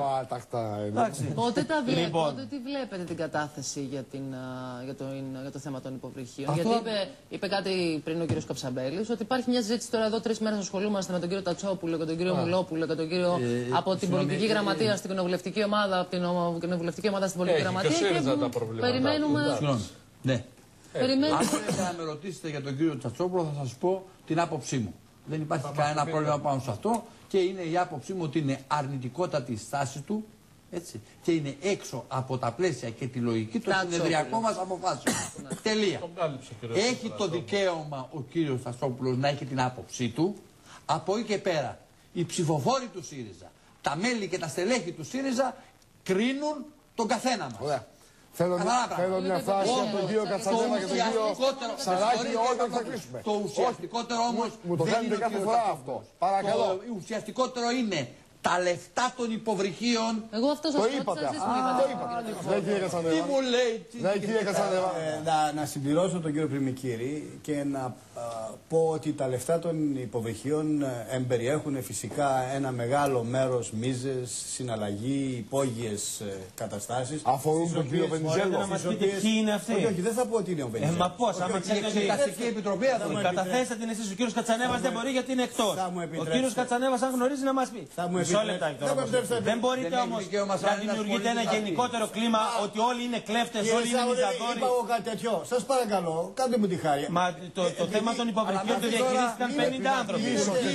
Πότε, τα βλέπετε, λοιπόν. πότε τι βλέπετε την κατάθεση για, την, για, το, για το θέμα των υποβρυχίων? Αυτό... Γιατί είπε, είπε κάτι πριν ο κύριος Καψαμπέλης, ότι υπάρχει μια συζήτηση τώρα εδώ τρεις μέρες ασχολούμαστε με τον κύριο Τατσόπουλο και τον κύριο Μουλόπουλο και τον κύριο από την πολιτική γραμματεία στην κοινοβουλευτική ομάδα, από την κοινοβουλευτική ομάδα στην πολιτική γραμματεία. Και περιμένουμε. Ναι. Περιμένουμε. Αν θέλετε να με ρωτήσετε για τον κύριο Τατσόπουλο, θα σας πω την άποψή μου. Δεν υπάρχει κανένα πρόβλημα πάνω σε αυτό και είναι η άποψή μου ότι είναι αρνητικότατη η στάση του, έτσι, και είναι έξω από τα πλαίσια και τη λογική των συνεδριακών μας αποφάσεων. Τελεία. Έχει το δικαίωμα ο κύριος Τατσόπουλος να έχει την άποψή του. Από εκεί και πέρα, οι ψηφοφόροι του ΣΥΡΙΖΑ, τα μέλη και τα στελέχη του ΣΥΡΙΖΑ κρίνουν τον καθένα μας. Ωραία. Θέλω, θέλω μια φράση από τον κύριο Κατσανέβα και τον κύριο Σαράκη όταν θα κλείσουμε. Το ουσιαστικότερο όμως μου το κάνετε κάθε φορά αυτό. Παρακαλώ. Το ουσιαστικότερο είναι τα λεφτά των υποβρυχίων. Εγώ αυτό σας είπατε. Το είπατε. Δεν κύριε Κατσανέβα. Τι μου λέει. Δεν κύριε Κατσανέβα. Να συμπληρώσω τον κύριο Πριμικύρη και να πω ότι τα λεφτά των υποβρυχίων εμπεριέχουν φυσικά ένα μεγάλο μέρος μίζες, συναλλαγή, υπόγειες καταστάσεις. Αφορούν τον κύριο Βενιζέλο. Να μας πείτε ποιοι είναι αυτοί. Όχι, όχι, δεν θα πω ότι είναι ο Βενιζέλο. Ε, μα πώς, άμα ξέρετε ότι καταθέσατε την εσείς, ο κύριος Κατσανέβας δεν μπορεί γιατί είναι εκτός. Ο κύριος Κατσανέβας αν γνωρίζει να μας πει. Μισό λεπτάκι τώρα. Δεν μπορείτε όμως να δημιουργείτε ένα γενικότερο κλίμα ότι όλοι είναι κλέφτες, όλοι είναι μιζαδόροι. Είπα εγώ κάτι τέτοιο. Σας παρακαλώ, κάντε μου τη χάρη. Μα το θέμα των υποβρυχίων το διαχειρίστηκαν πενήντα άνθρωποι.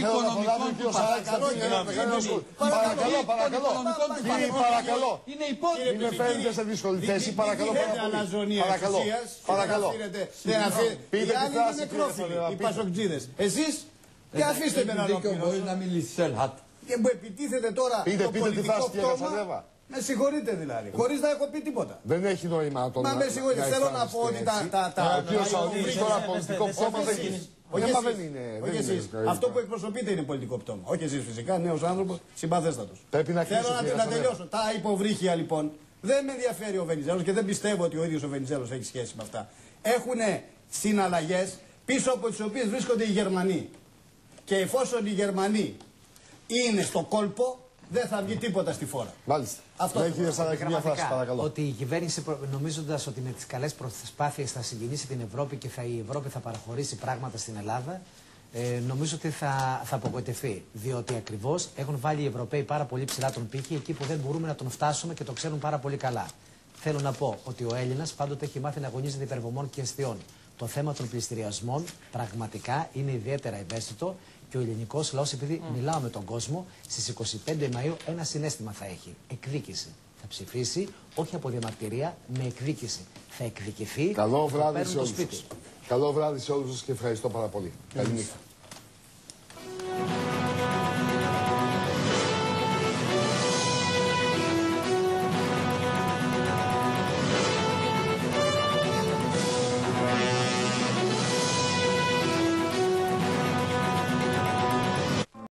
Παρακαλώ, παρακαλώ. Κύριε, παρακαλώ. Είναι υπότιτλοι. Μην με φέρνετε σε δύσκολη θέση, παρακαλώ. Παρακαλώ. Παρακαλώ. Οι άλλοι είναι νεκρόφιλοι, οι πασοκτζίδες. Εσείς Και αφήστε με να ολοκληρώσω. Μπορεί να μιλήσει, Ελχάτ. Και μου επιτίθεται τώρα πείτε, το πείτε, πολιτικό πτώμα. Με συγχωρείτε δηλαδή, χωρίς να έχω πει τίποτα. Δεν έχει νόημα το. Μα με συγχωρείτε, θέλω να πω ότι τα. Ο κύριος Σαουδής τώρα πολιτικό πτώμα δεν έχει. Όχι εσείς. Όχι εσείς. Αυτό που εκπροσωπείτε είναι πολιτικό πτώμα. Όχι εσείς φυσικά, νέος άνθρωπος, συμπαθέστατος. Πρέπει να Θέλω να, να τελειώσω. Τα υποβρύχια λοιπόν δεν με ενδιαφέρει ο Βενιζέλος και δεν πιστεύω ότι ο ίδιος ο Βενιζέλος έχει σχέση με αυτά. Έχουν συναλλαγές πίσω από τις οποίες βρίσκονται οι Γερμανοί. Και εφόσον οι Γερμανοί είναι στο κόλπο, δεν θα βγει τίποτα στη φόρα. Μάλιστα. Αυτό δεν κύριε Σαράκη, μια φράση, παρακαλώ. Ότι η κυβέρνηση, νομίζοντας ότι με τις καλές προσπάθειες θα συγκινήσει την Ευρώπη και θα, η Ευρώπη θα παραχωρήσει πράγματα στην Ελλάδα, ε, νομίζω ότι θα, θα απογοητευτεί. Διότι ακριβώς έχουν βάλει οι Ευρωπαίοι πάρα πολύ ψηλά τον πύχη εκεί που δεν μπορούμε να τον φτάσουμε και το ξέρουν πάρα πολύ καλά. Θέλω να πω ότι ο Έλληνας πάντοτε έχει μάθει να αγωνίζεται υπερβομών και αισθιών. Το θέμα των πληστηριασμών πραγματικά είναι ιδιαίτερα ευαίσθητο. Και ο ελληνικός λαός, επειδή mm. μιλάω με τον κόσμο, στις είκοσι πέντε Μαΐου ένα συναίσθημα θα έχει. Εκδίκηση. Θα ψηφίσει, όχι από διαμαρτυρία, με εκδίκηση. Θα εκδικηθεί. Καλό βράδυ σε όλους σας. Καλό βράδυ σε όλους σας και ευχαριστώ πάρα πολύ. Καλή νύχτα.